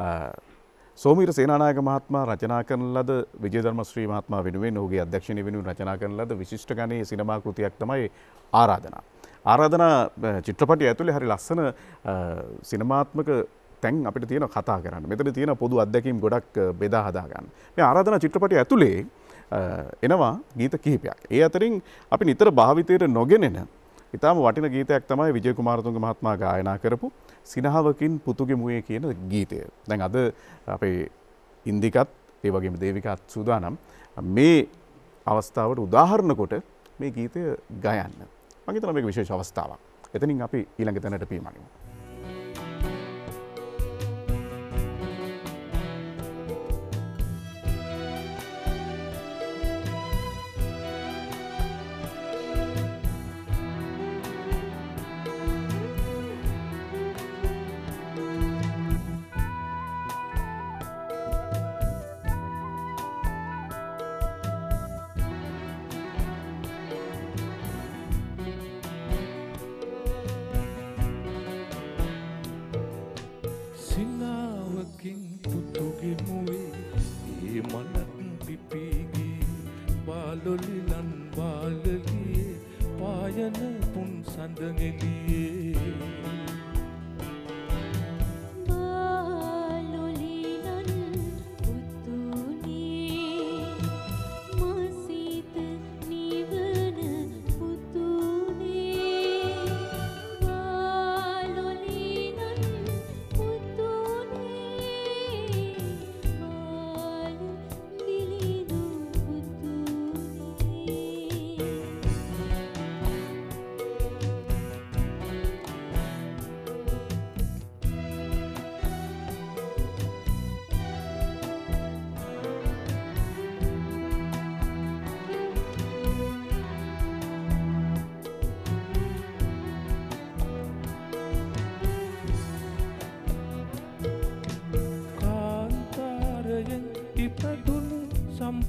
සෝමීර සේනානායක මහත්මයා රචනා කරන ලද විජේධර්ම ශ්‍රී මහත්මයා වෙනුවෙන් ඔහුගේ අධ්‍යක්ෂණය වෙනුවෙන් රචනා කරන ලද විශිෂ්ට ගණයේ සිනමා කෘතියක් තමයි ආරාධනා. ආරාධනා චිත්‍රපටය ඇතුලේ හරි ලස්සන සිනමාත්මක තැන් අපිට තියෙන කතා කරන්න. මෙතන තියෙන පොදු අත්දැකීම් ගොඩක් බෙදා හදා ගන්න. මේ ආරාධනා චිත්‍රපටය ඇතුලේ එනවා ගීත කිහිපයක්. ඒ අතරින් අපි නිතර භාවිතයට නොගෙනෙන ඉතාම වටින ගීතයක් තමයි විජය කුමාරතුංග මහත්මයා ගායනා කරපු සිනහවකින් පුතුගේ මුවේ කියන ගීතය. දැන් අද අපේ ඉන්දිකත් ඒ වගේම දේවිකාත් සූදානම් මේ අවස්ථාවට උදාහරණ කොට මේ ගීතය ගයන්න. මම හිතනවා මේක විශේෂ අවස්ථාවක්. එතනින් අපි ඊළඟ තැනට පියමනිමු.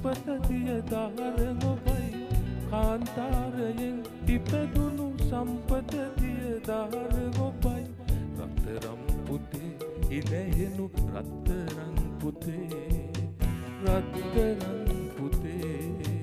සම්පත දියදාර ඔබයි කාන්තාරයෙන් ඉපදුණු සම්පත දියදාර ඔබයි රත්තරම් පුතේ ඉලහෙනු රත්තරන් පුතේ රත්තරන් පුතේ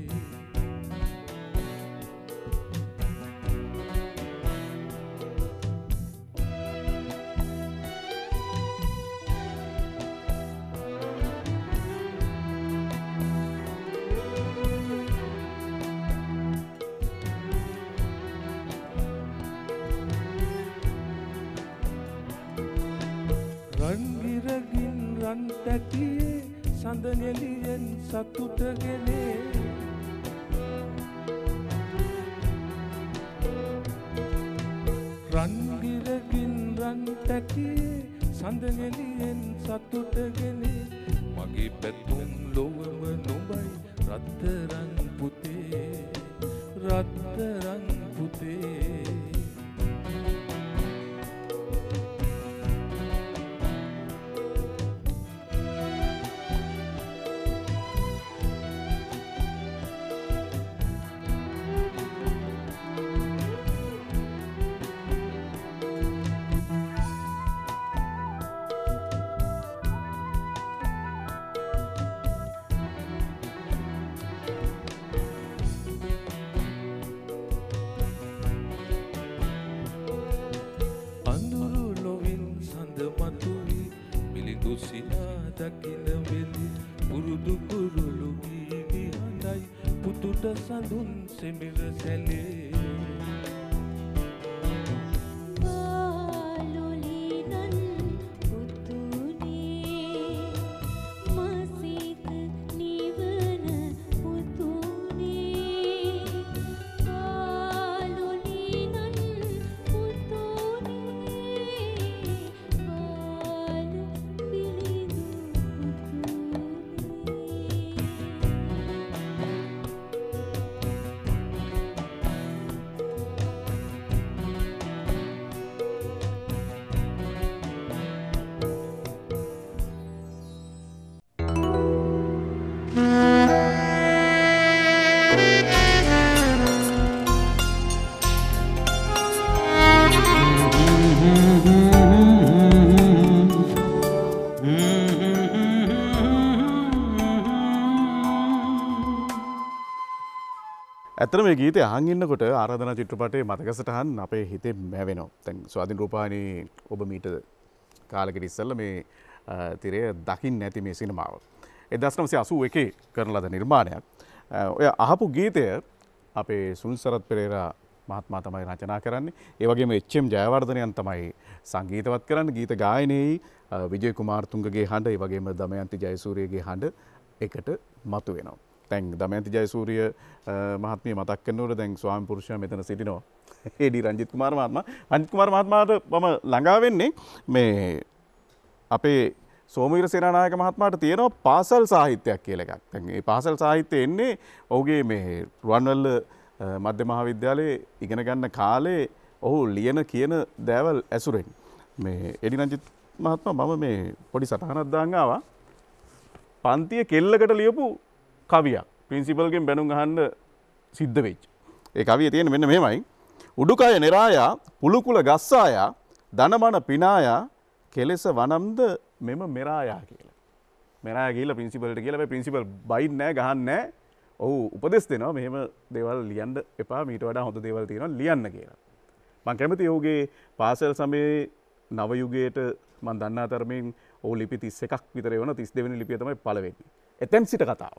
රන්ගිරගින් රන් තැටියේ සඳනෙලියෙන් සතුටගෙනේ රන්ගිරගින් රන් තැටියේ සඳනෙලියෙන් සතුටගෙනේ මගේ පැතුම් ලොවම නොබයි රත්තරන් පුතේ රත්තරන් පුතේ දකින වෙලි පුරුදු කුරුළු ගීවි හඬයි පුතුට සඳුන් සෙමිර සැලේ ඇත්තට මේ ගීතය අහන් ඉන්නකොට ආරාධනා චිත්‍රපටයේ මතකසටහන් අපේ හිතේ මැවෙනවා. දැන් ස්වාධීන රූපවාහිනී ඔබ මීට කාලෙකට ඉස්සෙල්ලා මේ තිරය දකින්න නැති මේ සිනමාව. 1981 කරන ලද නිර්මාණයක්. ඔය අහපු ගීතය අපේ සුනිල් සරත් පෙරේරා මහත්මයා තමයි රචනා කරන්නේ. ඒ වගේම එච්.එම්. ජයවර්ධනයන් තමයි සංගීතවත් කරන්නේ. ගීත ගායනයේයි විජය කුමාරතුංගගේ හඬ, ඒ වගේම දමයන්ති ජයසූරියගේ හඬ එකට මතුවෙනවා. දැන් දමයන්ති ජයසූරිය මහත්මිය මතක් කරනකොට දැන් ස්වාමි පුරුෂයා මෙතන සිටිනවා. ඒ.ඩී. රංජිත් කුමාර මහත්මයා. රංජිත් කුමාර මහත්මයාට මම ළඟා වෙන්නේ මේ අපේ සෝමවීර සේනානායක මහත්මයාට තියෙනවා පාසල් සාහිත්‍යයක් කියලා එකක්. දැන් මේ පාසල් සාහිත්‍යය එන්නේ ඔහුගේ මේ රුවන්වැල්ල මධ්‍ය මහාවිද්‍යාලයේ ඉගෙන ගන්න කාලේ ඔහු ලියන කියන දෑවල් ඇසුරෙන්. මේ ඒ.ඩී. රංජිත් මහත්මයා මම මේ පොඩි සටහනක් දාන් ආවා. පන්තිය කෙල්ලකට ලියපු කවියක්. ප්‍රින්සිපල්ගෙන් බැනුම් අහන්න සිද්ධ වෙච්ච. ඒ කවිය තියෙන්නේ මෙන්න මෙහෙමයි. උඩුකය නිරායා පුලුකුල ගස්සායා ධනමන පිනායා කෙලෙස වනම්ද මෙම මෙරායා කියලා. මෙරායා කියලා ප්‍රින්සිපල්ට කියලා. මේ ප්‍රින්සිපල් බයින් නැහැ ගහන්නේ නැහැ. ඔහු උපදෙස් දෙනවා මෙහෙම දේවල් ලියන්න එපා, මීට වඩා හොඳ දේවල් තියෙනවා ලියන්න කියලා. මම කැමති ඔහුගේ පාසල් සමයේ නව යුගයට මම දන්නා තරමින් ඔහු ලිපි 31ක් විතර වෙන 32 වෙනි ලිපිය තමයි පළවෙනි. එතෙන් සිට කතාව.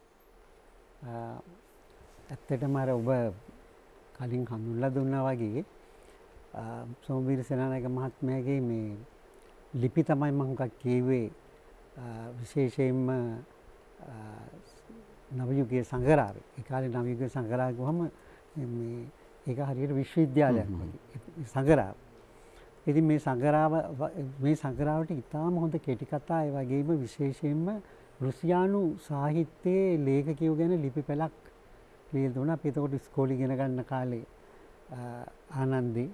ඇත්තටම අර ඔබ කලින් හඳුන්ලා දුන්නා වගේ සෝමවීර සේනානායක මහත්මයාගේ මේ ලිපි තමයි මම හුඟක් කියුවේ විශේෂයෙන්ම නවයුගයේ සංගරාවේ. ඒ කාලේ නවයුගයේ සංගරාව ගොහම මේ ඒක හරියට විශ්වවිද්‍යාලයක් වගේ සංගරාව. ඉතින් මේ සංගරාවට ඉතාම හොඳ කෙටි කතා ඒ වගේම විශේෂයෙන්ම රුසියානු සාහිත්‍යයේ ලේඛකයෝ ගැන ලිපි පෙළක් ලියලා දුන්නා. අපි එතකොට ඉස්කෝලේ ඉගෙන ගන්න කාලේ ආනන්දේ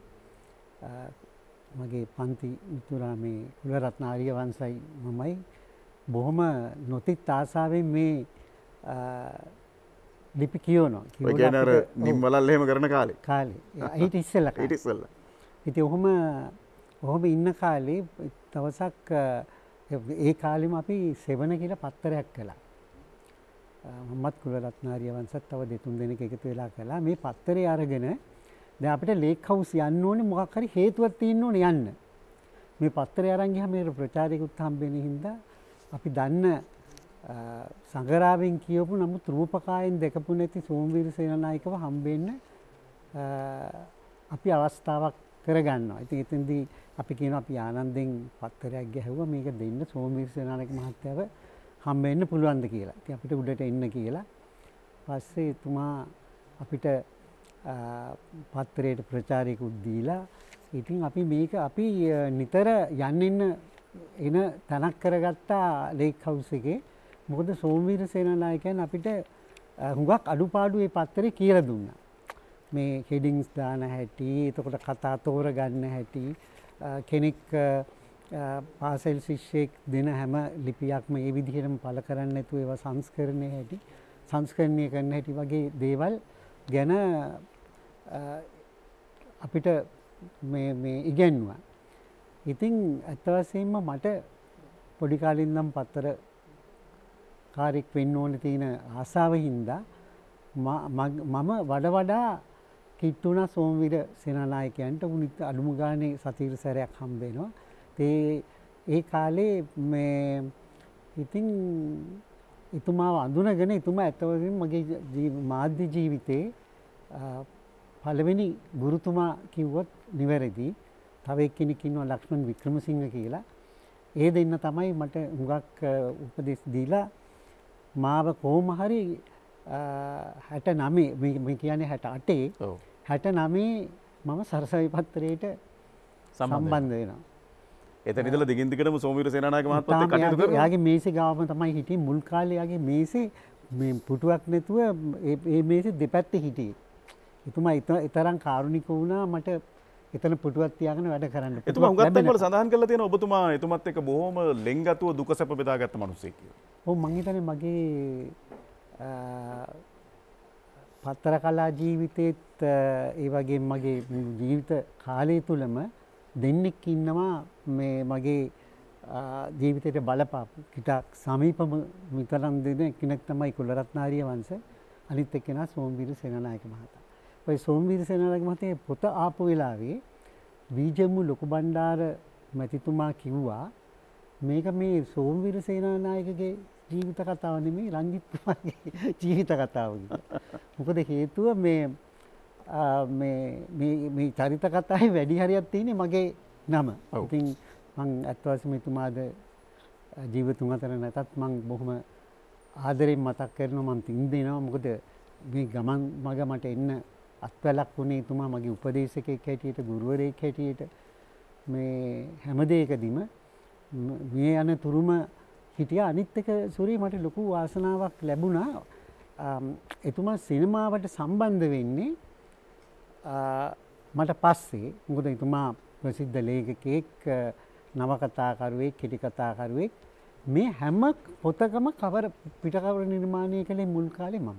මගේ පන්ති මිතුරා මේ කුලරත්න ආර්යවංශයි මමයි බොහොම නොතිත් ආසාවෙන් මේ ලිපි කියවනවා. ඔය කියන්නේ අර නිම්වලල් එහෙම කරන කාලේ. ඊට ඉස්සෙල්ලා. ඉතින් ඔහොම ඉන්න කාලේ දවසක් ඒ කාලෙම අපි සෙවන කියලා පත්තරයක් කළා. මොහම්මද් කුලරත්නාරිය වංශත් තව දෙතුන් දෙනෙක් එකතු වෙලා කළා. මේ පත්තරේ අරගෙන දැන් අපිට ලේක් හවුස් යන්න ඕනේ මොකක් හරි හේතුවක් තියෙන්න ඕනේ යන්න. මේ පත්තරේ අරන් ගියාම මේ ප්‍රචාරයකුත් හම්බෙන හින්දා අපි දන්න සංගරාවෙන් කියවපු නමුත් රූපකායෙන් දැකපු නැති සෝමවීර සේනානායකව හම්බෙන්න අපි අවස්ථාවක් කරගන්නවා. ඉතින් එතෙන්දී අපි කියනවා අපි ආනන්දෙන් පත්තරයක් ගැහුවා මේක දෙන්න සෝමවීර සේනානායක මහත්තයාව හම්බෙන්න පුළුවන්ද කියලා. ඉතින් අපිට උඩට එන්න කියලා. පස්සේ එතුමා අපිට පත්තරයට ප්‍රචාරයකුත් දීලා ඉතින් අපි මේක අපි නිතර යන්න එන තැනක් කරගත්තා ලේක් හවුස් එකේ. මොකද සෝමවීර සේනානායකයන් අපිට හුඟක් අඩුපාඩු ඒ පත්තරේ කියලා දුන්නා. මේ හෙඩින්ග්ස් දාන හැටි, එතකොට කතා තෝරගන්න හැටි, කෙනෙක් පාසල් ශිෂ්‍යෙක් දෙන හැම ලිපියක්ම ඒ විදිහටම පළ කරන්නේ නැතුව ඒවා සංස්කරණය කරන්න හැටි වගේ දේවල් ගැන අපිට මේ ඉගැන්වුවා. ඉතින් ඇත්ත වශයෙන්ම මට පොඩි කාලේ ඉඳන් පත්තර කාර්යයක් වෙන්න ඕන තියෙන ආසාව හින්දා මම වඩා කිට්ටුණා සෝමවීර සේනානායකයන්ට උනිත් අඩුම ගානේ සතිර සැරයක් හම්බ වෙනවා. ඒ කාලේ මේ ඉතින් එතුමාව අඳුනගෙන එතුමා ඇත්තවශයෙන්ම මගේ මාධ්‍ය ජීවිතේ පළවෙනි ගුරුතුමා කිව්වොත් නිවැරදි. තව එක්කෙනෙක් ඉන්නවා ලක්ෂ්මන් වික්‍රමසිංහ කියලා. ඒ දෙන්න තමයි මට හුඟක් උපදෙස් දීලා මාව කොහොම හරි 69 මේ කියන්නේ 68 69 මම සරසවි පත්තරේට සම්බන්ධ වෙනවා. එතන ඉඳලා දිගින් දිගටම සෝමවීර සේනානායක මහත්මයාත් එක්ක කටයුතු කරනවා. යාගේ මේසේ ගාවම තමයි හිටියේ මුල් කාලේ යාගේ මේසේ මේ පුටුවක් නැතුව ඒ මේසේ දෙපැත්තේ හිටියේ. එතුමා ඊතරම් කාරුණික වුණා මට එතන පුටුවක් තියාගෙන වැඩ කරන්න. එතුමා හුඟක් තැන්වල සඳහන් කරලා තියෙනවා ඔබතුමා එතුමත් එක්ක බොහොම ලෙන්ගතුව දුක සැප බෙදාගත්ත මිනිස්සෙක් කියලා. ඔව් මං හිතන්නේ මගේ පත්තර කලා ජීවිතේත් ඒ වගේම මගේ ජීවිත කාලය තුලම දෙන්නෙක් ඉන්නවා මේ මගේ ජීවිතයට බලපාපු කිටක් සමීපම විතරම් දෙන කෙනෙක් තමයි කුලරත්නාරිය වංශ. අනිත් එක්කෙනා සෝමවීර සේනානායක මහතා. ඔය සෝමවීර සේනානායක මහතාගේ පොත ආපු වෙලාවේ වීජමු ලොකු බණ්ඩාර මැතිතුමා කිව්වා මේක මේ සෝමවීර සේනානායකගේ ජීවිත කතාව නෙමෙයි රංජිත් කුමාරගේ ජීවිත කතාව කියලා. මොකද හේතුව මේ චරිත කතාවේ වැඩි හරියක් තියෙන්නේ මගේ නම. ඉතින් මං අත් වශයෙන්ම එතුමාද ජීවිතුන් අතර නැතත් මං බොහොම ආදරෙන් මතක් කරනවා මං තින් දෙනවා. මොකද මේ ගමන් මග මට එන්න අත්වැලක් වුණේ එතුමා මගේ උපදේශකෙක් හැටියට ගුරුවරයෙක් හැටියට මේ හැම දෙයකදීම මේ යන තුරුම හිටියා. අනිත් එක සූරි මට ලොකු වාසනාවක් ලැබුණා. එතුමා සිනමාවට සම්බන්ධ වෙන්නේ මට පස්සේ. මොකද එතුමා ප්‍රසිද්ධ ලේඛකයෙක්, නවකතාකරුවෙක්, කෙටි කතාකරුවෙක්. මේ හැම පොතකම කවර පිටකවර නිර්මාණය කළේ මුල් කාලේ මම.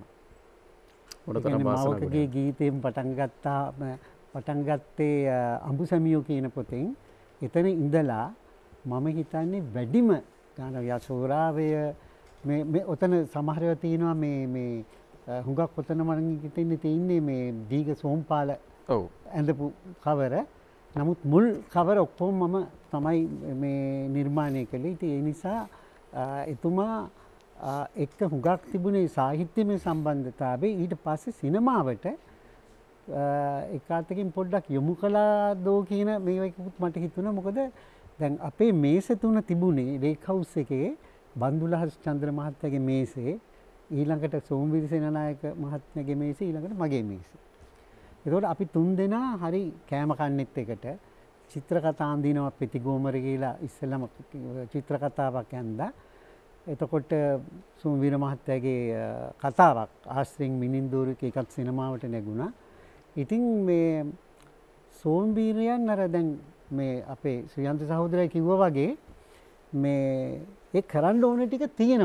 මවකගේ ගීතයෙන් පටන් ගත්තේ අඹුසැමියෝ කියන පොතෙන්. එතන ඉඳලා මම හිතන්නේ වැඩිම ගාන යසෝරාවය මේ ඔතන සමහරව තියෙනවා මේ හුඟක් ඔතන මම හිතන්නේ මේ දීග සෝම්පාල ඇඳපු කවර. නමුත් මුල් කවර ඔක්කොම මම තමයි මේ නිර්මාණය කළේ. ඉතින් ඒ නිසා එතුමා එක්ක හුඟක් තිබුණේ සාහිත්‍යමය සම්බන්ධතාවය. ඊට පස්සේ සිනමාවට එකාතකින් පොඩ්ඩක් යොමු කළා දෝ කියන මේවකුත් මට හිතුණා. මොකද දැන් අපේ මේස තුන තිබුණේ ලේක් හවුස් එකේ බන්දුල හරිචන්ද්‍ර මහත්තයාගේ මේසේ, ඊළඟට සෝමවීර සේනානායක මහත්මයාගේ මේසේ, ඊළඟට මගේ මේසේ. ඒකෝට අපි තුන් දෙනා හරි කෑම කන්නෙත් එකට චිත්‍ර කතා අඳිනවා පෙතිගෝමර කියලා ඉස්සෙල්ලම චිත්‍ර කතාවක් යන්දා. එතකොට සෝමවීර මහත්තයාගේ කතාවක් ආශ්‍රයෙන් මිනින්දෝරුක එකක් සිනමාවට නැගුණා. ඉතින් මේ සෝමවීරයන් අර දැන් මේ අපේ ශ්‍රියන්ත සහෝදරයා කිව්වා වගේ මේ ඒ කරන්න ඕන ටික තියෙනවා.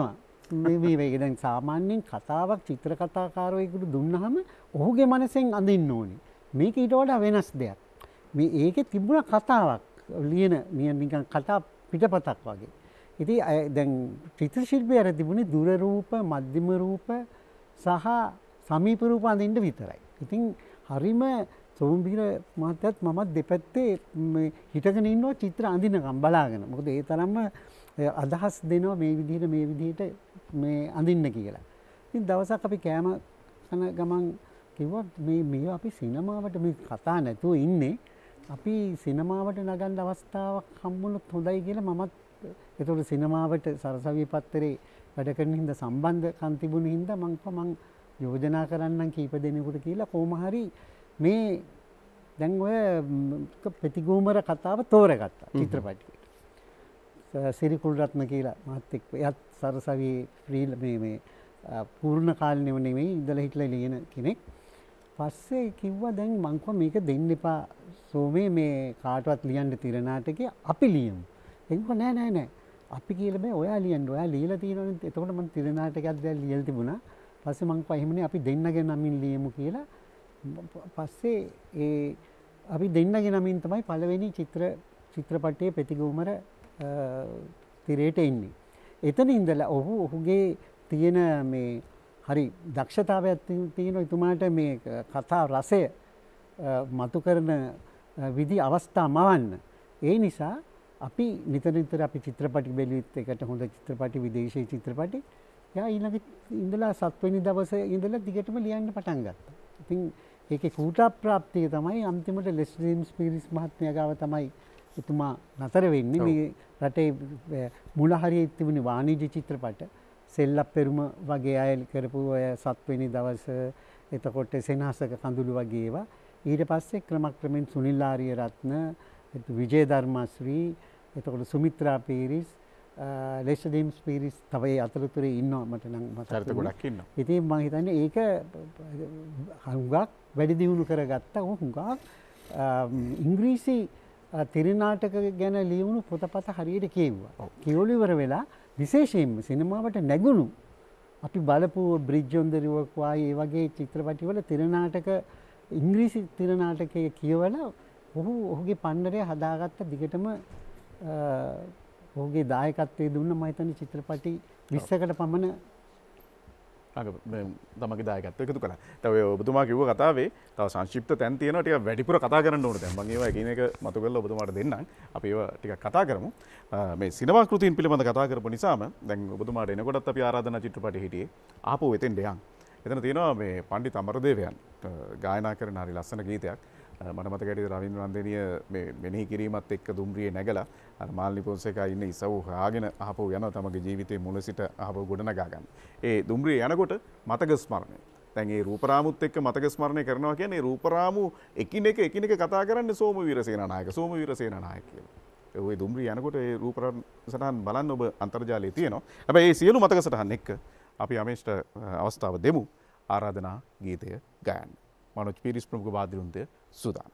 මේ දැන් සාමාන්‍යයෙන් කතාවක් චිත්‍ර කතාකාරයෙකුට දුන්නාම ඔහුගේ මනසෙන් අඳින්න ඕනේ. මේක ඊට වඩා වෙනස් දෙයක්. මේ ඒකේ තිබුණ කතාවක් ලියන නිකන් කතා පිටපතක් වගේ. ඉතින් දැන් චිත්‍ර ශිල්පියා තිබුණේ දුර රූප, මධ්‍යම රූප සහ සමීප රූප අඳින්න විතරයි. ඉතින් හරිම සෝම්බීර මහත්තයත් මමත් දෙපැත්තේ හිටගෙන ඉන්නවා චිත්‍ර අඳිනකම් බලාගෙන. මොකද ඒ තරම්ම අදහස් දෙනවා මේ විදිහට මේ අඳින්න කියලා. ඉතින් දවසක් අපි කෑම කන ගමන් කිව්වා මේ අපි සිනමාවට මේ කතා නැතුව ඉන්නේ. අපි සිනමාවට නගන්න අවස්ථාවක් හම්බුනොත් හොඳයි කියලා මමත් ඒතකොට සිනමාවට සරසවි පත්තරේ වැඩ කරන හින්දා සම්බන්ධකම් තිබුණ හින්දා මං යෝජනා කරන්නම් කීප දෙනෙකුට කියලා කොහොම හරි මේ දැන් ඔය ප්‍රතිගෝමර කතාව තෝරගත්තා චිත්‍රපටියට. සිරිකුල් රත්න කියලා මහත්තයෙක් එයත් සරසවියේ මේ පූර්ණ කාලිනව නෙමෙයි ඉඳලා හිටලා ලියන කෙනෙක්. පස්සේ කිව්වා දැන් මං මේක දෙන්න එපා සෝමේ මේ කාටවත් ලියන්න තිර නාටකේ අපි ලියමු. එක්ක නෑ අපි කියලා බෑ ඔයා ලියන්න. ඔයා ලියලා තියෙනවනේ. එතකොට මම තිර නාටකයක් දැන් ලියලා තිබුණා. පස්සේ මං කිව්වා එහෙමනේ අපි දෙන්නගේ නමින් ලියමු කියලා. පස්සේ අපි දෙන්නගේ නමින් තමයි පළවෙනි චිත්‍රපටයේ ප්‍රතිගෝමර තිරයට එන්නේ. එතන ඉඳලා ඔහුගේ තියෙන මේ හරි දක්ෂතාවයක් තියෙනවා එතුමාට මේ කතා රසය මතු කරන විදි අවස්ථා මවන්න. ඒ නිසා අපි නිතර අපි චිත්‍රපටි බැලුවෙත් එකට හොඳ චිත්‍රපටි විදේශීය චිත්‍රපටි යා ඊළඟ ඉඳලා 7 වෙනි දවසේ ඉඳලා දිගටම ලියන්න පටන් ගත්තා. ඉතින් ඒකේ කූටප්‍රාප්තිය තමයි අන්තිමට ලෙස්ලින්ස් පීරිස් මහත්මයා ගාව තමයි එතුමා නතර වෙන්නේ. මේ රටේ මුල හරියේ තිබුණේ වාණිජ්‍ය චිත්‍රපට සෙල්ලප් පෙරුම වගේ අය කරපු ඔය 7 වෙනි දවස එතකොට සෙනහසක කඳුළු වගේ ඒවා. ඊට පස්සේ ක්‍රමක්‍රමෙන් සුනිල් ආරියරත්න, විජය ධර්මශ්‍රී, එතකොට සුමිත්‍රා පීරිස්, ලෙස්ලින්ස් පීරිස් තව ඒ අතරතුරේ ඉන්නවා මට නම් මතක ගොඩක් ඉන්නවා. ඉතින් මම හිතන්නේ ඒක හුඟක් වැඩි දියුණු කරගත්තා. හුඟක් ඉංග්‍රීසි තිරනාටක ගැන ලියවුණු පොතපත හරියට කියෙව්වා. කියවල ඉවර වෙලා විශේෂයෙන්ම සිනමාවට නැගුණු අපි බලපු Bridge on the River Kwai ඒ වගේ චිත්‍රපටිවල තිරනාටක ඉංග්‍රීසි තිරනාටකයේ කියවලා ඔහුගේ පන්නරය හදාගත්ත දිගටම ඔහුගේ දායකත්වයේ දුන්න මම හිතන්නේ චිත්‍රපටි 20කට පමණ තමගේ දායකත්වය එකතු කළා. තව ඔබතුමා කිව්ව කතාවේ තව සංක්ෂිප්ත තැන් තියෙනවා ටිකක් වැඩිපුර කතා කරන්න ඕන දැන්. මම ඒවා එකින් එක මතු කරලා ඔබතුමාට දෙන්නම්. අපි ඒවා ටිකක් කතා කරමු. මේ සිනමා කෘතීන් පිළිබඳ කතා කරපු නිසාම දැන් ඔබතුමාට එනකොටත් අපි ආරාධනා චිත්‍රපටි හිටියේ. ආපහු එතෙන්ට යන්. එතන තියෙනවා මේ පණ්ඩිත අමරදේවයන් ගායනා කරන හරි ලස්සන ගීතයක්. මට මතක හිටියේ රවින්ද්‍ර වන්දනීය මේ මෙනෙහි කිරීමත් එක්ක දුම්රියේ නැගලා අර මාල්නි පොන්සේකා ඉන්න ඉසව් හාගෙන ආපහු යනවා තමගේ ජීවිතයේ මුල සිට ආපහු ගොඩනගා ගන්න. ඒ දුම්රියේ යනකොට මතක ස්මරණය. දැන් ඒ රූපරාමුත් එක්ක මතක ස්මරණය කරනවා කියන්නේ රූපරාමු එකිනෙක කතා කරන්නේ සෝමවීර සේනානායක කියලා. ওই දුම්රිය යනකොට ඒ රූපරාම සටහන් බලන්න ඔබ අන්තර්ජාලයේ තියෙනවා. හැබැයි මේ සියලු මතක සටහන් එක්ක අපි අමේෂ්ට අවස්ථාව දෙමු ආරාධනා ගීතය ගයන්න. මනෝජ් පීරිස් ප්‍රමුඛ වාද්‍යවෘන්දය සූදානම්.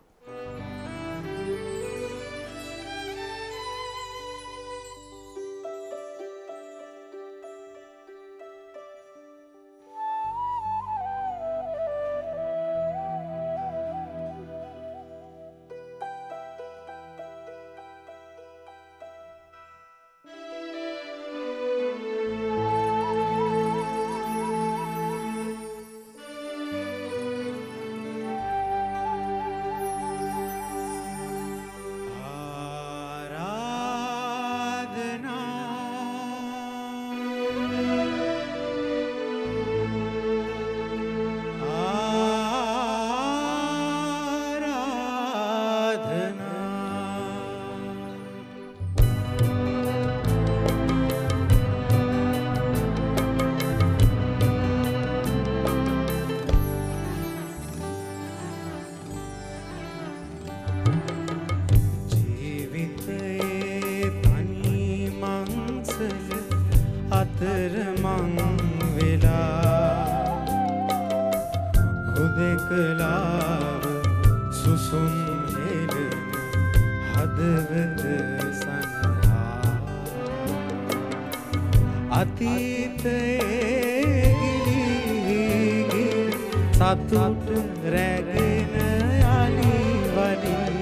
අතීතයේ ගිලි සතුට රැගෙන යලි වනින්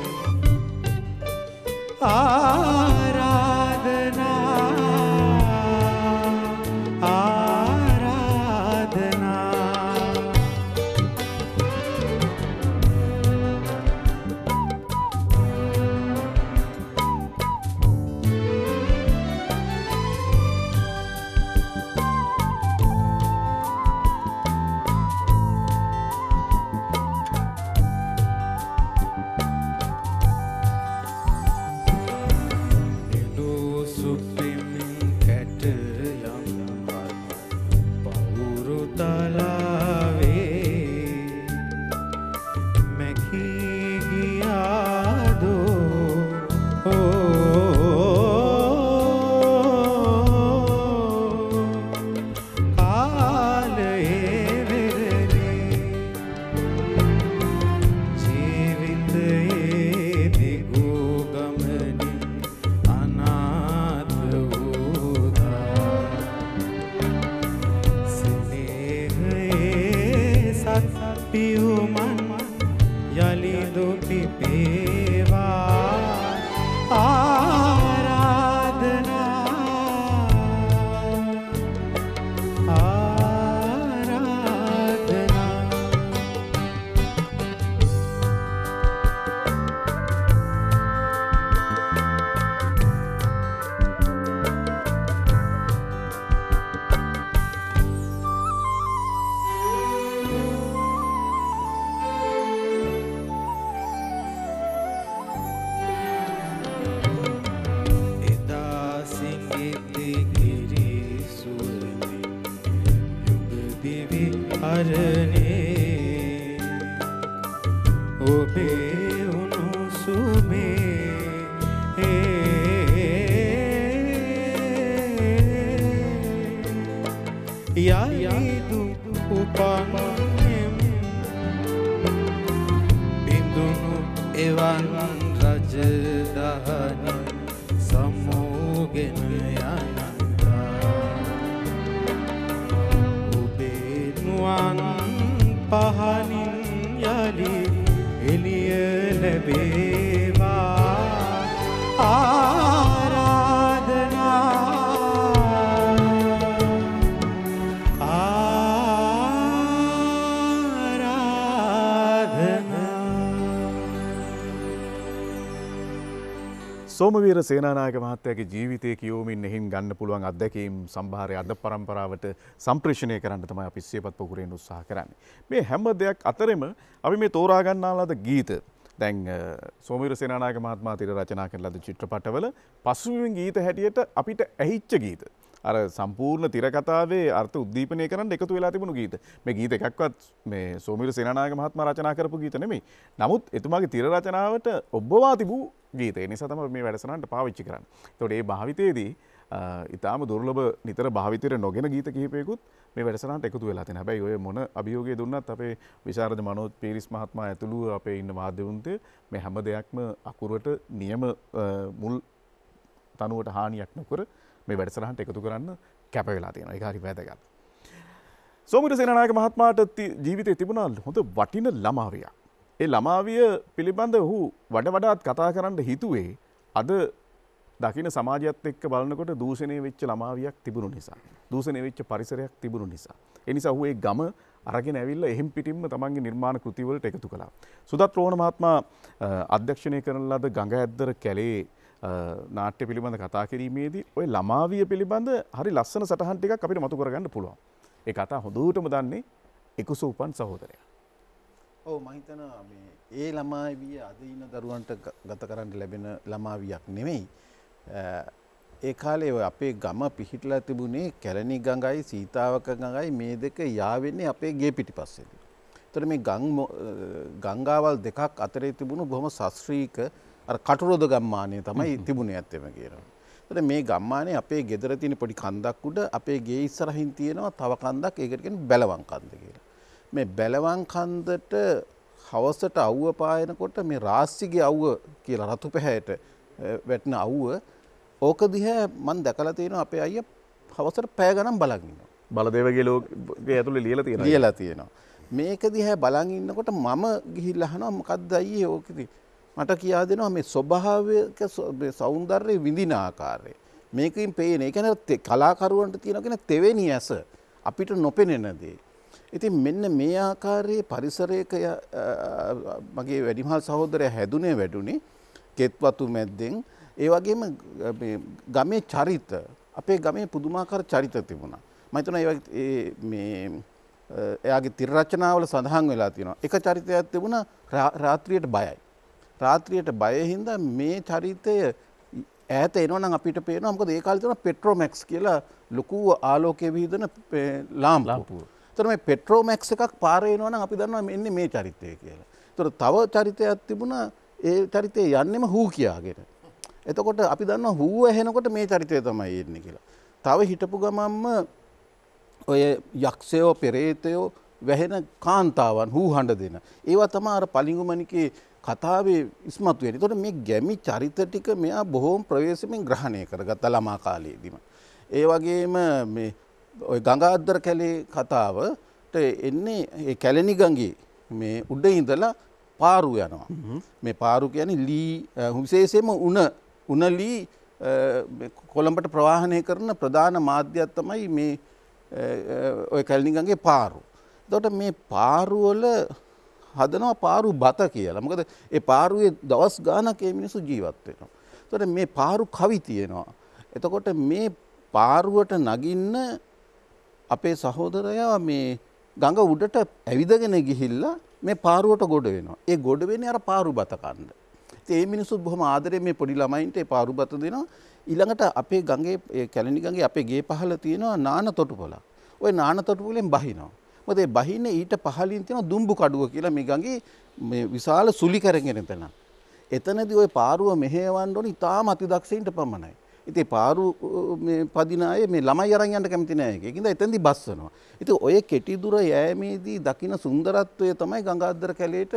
ආරාධනා සෝමවීර සේනානායක මහත්තයාගේ ජීවිතය කියවමින් එහින් ගන්න පුළුවන් අත්දැකීම් සම්භාරය අද පරම්පරාවට සම්ප්‍රේෂණය කරන්න තමයි අපි සියපත් පොකුරෙන් උත්සාහ කරන්නේ. මේ හැම දෙයක් අතරෙම අපි මේ තෝරා ගන්නා ලද ගීත දැන් සෝමවීර සේනානායක මහත්මයා තිර රචනා කරන ලද චිත්‍රපටවල පසුබිම් ගීත හැටියට අපිට ඇහිච්ච ගීත. අර සම්පූර්ණ තිරකතාවේ අර්ථ උද්දීපනය කරන්න එකතු වෙලා තිබුණු ගීත. මේ ගීත එකක්වත් මේ සෝමවීර සේනානායක මහත්මයා රචනා කරපු ගීත නෙමෙයි. නමුත් එතුමාගේ තිර රචනාවට ඔබවා තිබූ ගීත. ඒ නිසා තමයි මේ වැඩසටහනට පාවිච්චි කරන්නේ. ඒතකොට මේ භාවිතයේදී ඊටාම දුර්ලභ නිතර භාවිතයට නොගෙන ගීත කිහිපයකුත් මේ වැඩසටහනට එකතු වෙලා තියෙනවා. හැබැයි ඔය මොන අභියෝගය දුන්නත් අපේ විශාරද මනෝජ් පීරිස් මහත්මයා ඇතුළු අපේ ඉන්න වාද්‍යවෘන්දය මේ හැම දෙයක්ම අකුරට නියම මුල් තනුවට හානියක් නොකර මේ වැඩසටහනට එකතු කරන්න කැප වෙලා තියෙනවා. ඒක හරි වැදගත්. සෝමවීර සේනානායක මහත්මයාට ජීවිතේ තිබුණා හොඳ වටින ළමාවියක්. ඒ ළමාවිය පිළිබඳ ඔහු වඩාත් කතා කරන්න හිතුවේ අද දකින්න සමාජයත් එක්ක බලනකොට දූෂණය වෙච්ච ළමාවියක් තිබුණු නිසා. දූෂණය වෙච්ච පරිසරයක් තිබුණු නිසා. ඒ නිසා ඔහු ඒ ගම අරගෙන ඇවිල්ලා එහෙම් පිටින්ම තමන්ගේ නිර්මාණ කෘතිවලට එකතු කළා. සුදත් රෝහණ මහත්මයා අධ්‍යක්ෂණය කරන ලද ගඟ ඇද්දර කැලේ නාට්‍ය පිළිබඳ කතා කිරීමේදී ওই ළමාවිය පිළිබඳ හරි ලස්සන සටහන් ටිකක් අපිට මතු කරගන්න පුළුවන්. ඒ කතා හොඳටම දන්නේ එකුසූපන් සහෝදරයා. ඔව් මම හිතනවා මේ ඒ ළමාවිය අද ඉන්න දරුවන්ට ගත කරන්න ලැබෙන ළමාවියක් නෙමෙයි. ඒ කාලේ ඔය අපේ ගම පිහිටලා තිබුණේ කැලණි ගඟයි සීතාවක ගඟයි මේ දෙක යාවෙන්නේ අපේ ගේ පිටිපස්සේදී. ඒතර මේ ගංගාවල් දෙකක් අතරේ තිබුණු බොහොම ශාස්ත්‍රීය අර කටුරොද ගම්මානය තමයි තිබුණේ ඇත්තම කියනවා. ඒතර මේ ගම්මානයේ අපේ ගෙදර තියෙන පොඩි කන්දක් උඩ අපේ ගේ ඉස්සරහින් තියෙනවා තව කන්දක් ඒකට කියන්නේ බැලවන් කන්ද කියලා. මේ බැලවන් කන්දට හවසට අවුව පායනකොට මේ රාස්සිගේ අවුව කියලා රතු පැහැයට වැටෙන අවුව ඕක දිහා මම දැකලා තියෙනවා අපේ අයියා හවසට පැය ගණන් බලන් ඉන්නවා. බලදේවගේ ලෝකයේ ඇතුලේ ලියලා තියෙනවා. මේක දිහා බලන් ඉන්නකොට මම ගිහිල්ලා අහනවා මොකද්ද අයියේ ඕකෙදි මට කියා දෙනවා මේ ස්වභාවික සෞන්දර්ය විඳින ආකාරය. මේකෙන් පේන. ඒ කියන්නේ කලාකරුවන්ට තියෙන කෙන තෙවෙනි ඇස අපිට නොපෙනෙන දේ. ඉතින් මෙන්න මේ ආකාරයේ පරිසරයක මගේ වැඩිමහල් සහෝදරයා හැදුනේ වැඩුණේ කෙත්වතු මැද්දෙන්. ඒ වගේම මේ ගමේ චරිත අපේ ගමේ පුදුමාකාර චරිත තිබුණා. මම හිතනවා මේ එයාගේ තිර රචනාවල සඳහන් වෙලා තියෙනවා. එක චරිතයක් තිබුණා රාත්‍රියට බයයි. රාත්‍රියට බය හින්දා මේ චරිතය ඈත එනවා නම් අපිට පේනවා. මොකද ඒ කාලේ තිබුණා පෙට්‍රෝමැක්ස් කියලා ලොකු ආලෝකයේ විහිදෙන ලාම්පුව. ඒතර මේ පෙට්‍රෝමැක්ස් එකක් පාරේ එනවා නම් අපි දන්නවා මෙන්නේ මේ චරිතය කියලා. ඒතර තව චරිතයක් තිබුණා. ඒ චරිතය යන්නෙම හූ කියාගෙන. එතකොට අපි දන්නවා හූව ඇහෙනකොට මේ චරිතය තමයි එන්නේ කියලා. තව හිටපු ගමන්ම ඔය යක්ෂයෝ පෙරේතයෝ වැහෙන කාන්තාවන් හූ හඬ දෙන. ඒවා තමයි අර පලිඟුමණිකේ කතාවේ ඉස්මතු වෙන්නේ. ඒතකොට මේ ගැමි චරිත ටික මෙයා බොහෝම ප්‍රවේශමෙන් ග්‍රහණය කරගත්තා ළමා කාලයේදීම. ඒ වගේම මේ ඔය ගංගාද්දර කැලේ කතාවට එන්නේ ඒ කැලණි ගඟේ මේ උඩ ඉඳලා පාරු යනවා. මේ පාරු කියන්නේ ලී විශේෂයෙන්ම උණ ලී කොළඹට ප්‍රවාහනය කරන ප්‍රධාන මාධ්‍යයක් තමයි මේ ඔය කැලණි ගඟේ පාරු. එතකොට මේ පාරු වල හදනවා පාරු බත කියලා. මොකද ඒ පාරුවේ දවස් ගාණක් ඒ මිනිස්සු ජීවත් වෙනවා. එතකොට මේ පාරු කවි තියෙනවා. එතකොට මේ පාරුවට නගින්න අපේ සහෝදරයා මේ ගඟ උඩට ඇවිදගෙන ගිහිල්ලා මේ පාරුවට ගොඩ වෙනවා. ඒ ගොඩ වෙන්නේ අර පාරු බත කන්න. ඉතින් මේ මිනිස්සු බොහොම ආදරෙන් මේ පොඩි ළමයින්ට ඒ පාරු බත දෙනවා. ඊළඟට අපේ ගඟේ ඒ කැලණි ගඟේ අපේ ගේ පහළ තියෙනවා නාන තොටුපළක්. ওই නාන තොටුපළෙන් බහිනවා. මොකද ඒ බහින්නේ ඊට පහළින් තියෙන දුම්බු කඩුව කියලා මේ ගඟේ මේ විශාල සුලි කරගෙන තැන. එතනදී ওই පාරුව මෙහෙවන්න ඕනේ ඉතාම අතිදක්ෂයින්ට පමණයි. ඉතින් පාරු මේ පදින අය මේ ළමයි අරන් යන්න කැමති නෑ ඒක. ඒකින්ද එතෙන්දී බස්සනවා. ඉතින් ඔය කෙටි දුර යෑමේදී දකින්න සුන්දරත්වය තමයි ගංගාද්දර කැලේට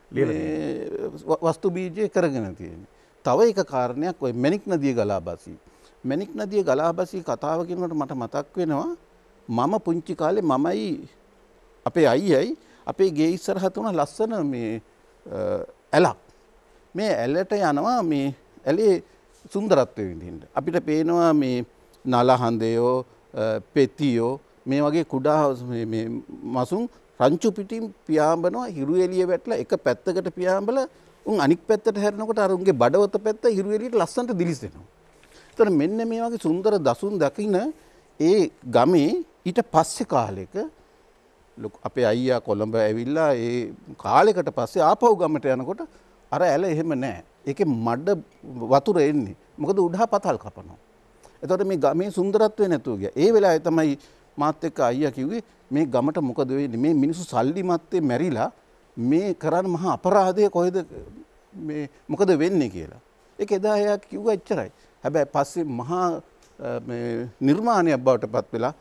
වස්තු බීජය කරගෙන තියෙන්නේ. තව එක කාරණයක් ඔය මැණික් නදිය ගලා බසී. මැණික් නදිය ගලා බසී කතාව කියනකොට මට මතක් වෙනවා මම පුංචි කාලේ මමයි අපේ අයියයි අපේ ගේ ඉස්සරහ තුන ලස්සන මේ ඇලක්. මේ ඇලට යනවා මේ ඇලේ සුන්දරත්වය විඳින්න. අපිට පේනවා මේ නලහඳයෝ පෙතියෝ මේ වගේ කුඩා මේ මසුන් රංචු පිටින් පියාඹනවා හිරු එළිය වැටලා එක පැත්තකට පියාඹලා උන් අනික් පැත්තට හැරෙනකොට අර උන්ගේ බඩවත පැත්ත හිරු එළියට ලස්සනට දිලිසෙනවා. ඒතර මෙන්න මේ වගේ සුන්දර දසුන් දකින්න ඒ ගමේ ඊට පස්සේ කාලෙක අපේ අයියා කොළඹ ඇවිල්ලා ඒ කාලෙකට පස්සේ ආපහු ගමට යනකොට අර ඇල එහෙම නැහැ. ඒකේ මඩ වතුර එන්නේ. මොකද උඩහා පතල් කපනවා. එතකොට මේ ගමේ සුන්දරත්වය නැතුව ගියා. ඒ වෙලාවේ තමයි මාත් එක්ක අයියා කිව්වේ මේ ගමට මොකද වෙන්නේ? මේ මිනිස්සු සල්ලි මත්තේ මැරිලා මේ කරන මහා අපරාධය කොහෙද මේ මොකද වෙන්නේ කියලා. ඒක එදා එයා කිව්වා එච්චරයි. හැබැයි පස්සේ මහා මේ නිර්මාණයක් බවට පත් වෙලා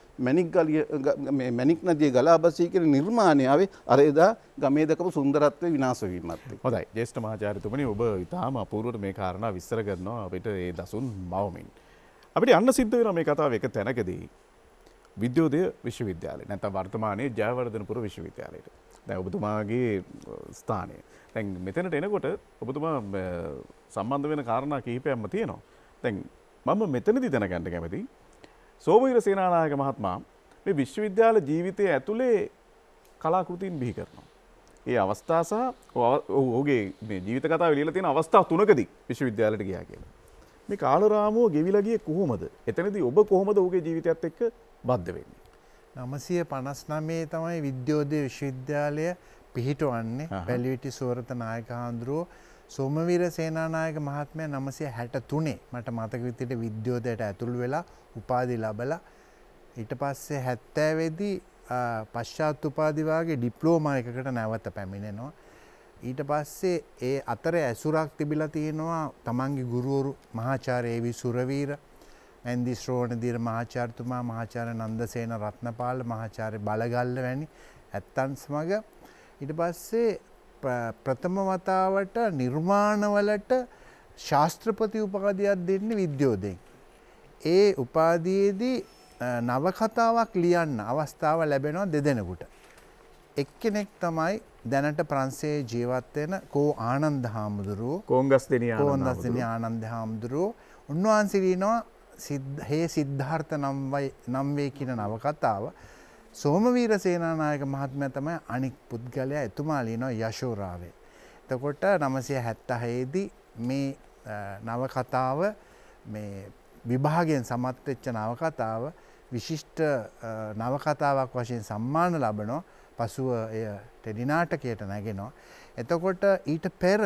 මැණික් නදිය ගලා බසී කියන නිර්මාණය ආවේ අර එදා ගමේ දකපු සුන්දරත්වයේ විනාශ වීමත් එක්ක. හොඳයි. ජ්‍යෙෂ්ඨ මහාචාර්යතුමනි ඔබ ඉතාම අපූර්වට මේ කාරණා විස්තර කරනවා අපිට ඒ දසුන් මවමින්. අපිට යන්න සිද්ධ වෙනවා මේ කතාව එක තැනකදී විද්‍යෝදය විශ්වවිද්‍යාලය නැත්නම් වර්තමානයේ ජයවර්ධනපුර විශ්වවිද්‍යාලයට. දැන් ඔබතුමාගේ ස්ථානය. දැන් මෙතනට එනකොට ඔබතුමා සම්බන්ධ වෙන කාරණා කිහිපයක්ම තියෙනවා. දැන් මම මෙතනදී දැනගන්න කැමතියි සෝමවීර සේනානායක මහත්මයා මේ විශ්වවිද්‍යාල ජීවිතය ඇතුලේ කලාකෘතීන් බිහි කරනවා. ඒ අවස්ථා සහ ඔහුගේ මේ ජීවිත කතාව ලියලා තියෙන අවස්ථා තුනකදී විශ්වවිද්‍යාලයට ගියා කියලා. මේ කාලරාමුව ගෙවිලා ගියේ කොහොමද? එතනදී ඔබ කොහොමද ඔහුගේ ජීවිතයත් එක්ක බද්ධ වෙන්නේ? 959 තමයි විද්‍යෝදය විශ්වවිද්‍යාලය පිහිටවන්නේ. වැලිවිටි සෝරත නායක හඳුරෝ සෝමවීර සේනානායක මහත්මයා 963 මට මතක විදිහට විද්‍යෝදයට ඇතුළු වෙලා උපාධි ලැබලා ඊට පස්සේ 70 දී පශ්චාත් උපාධි වාගේ ඩිප්ලෝමා එකකට නැවත පැමිණෙනවා. ඊට පස්සේ ඒ අතරේ ඇසුරක් තිබිලා තියෙනවා තමන්ගේ ගුරුවරු මහාචාර්ය ඒ.වී. සුරවීර, ඇන්දි ශ්‍රෝණදීර මහාචාර්යතුමා, මහාචාර්ය නන්දසේන රත්නපාල, මහාචාර්ය බලගල්ල වැනි ඇත්තන් සමග ඊට පස්සේ ප්‍රථම වතාවට නිර්මාණවලට ශාස්ත්‍රපති උපාධියක් දෙන්නේ විද්‍යෝදයෙන්. ඒ උපාධියේදී නවකතාවක් ලියන්න අවස්ථාව ලැබෙනවා දෙදෙනෙකුට. එක්කෙනෙක් තමයි දැනට ප්‍රංශයේ ජීවත් වෙන කෝ ආනන්ද හාමුදුරුවෝ කෝන්ගස්දෙණිය ආනන්ද හාමුදුරුවෝ උන්වහන්සේ ලියනවා හේ සිද්ධාර්ථ නම් වේ කියන නවකතාව. සෝමවීර සේනානායක මහත්මයා තමයි අනික් පුද්ගලයා. එතුමා ලියනවා යශෝරාවේ. එතකොට 976 දී මේ නවකතාව මේ විභාගයෙන් සමත් වෙච්ච නවකතාව විශිෂ්ට නවකතාවක් වශයෙන් සම්මාන ලබනවා. පසුව එය ටෙලි නාටකයට නැගෙනවා. එතකොට ඊට පෙර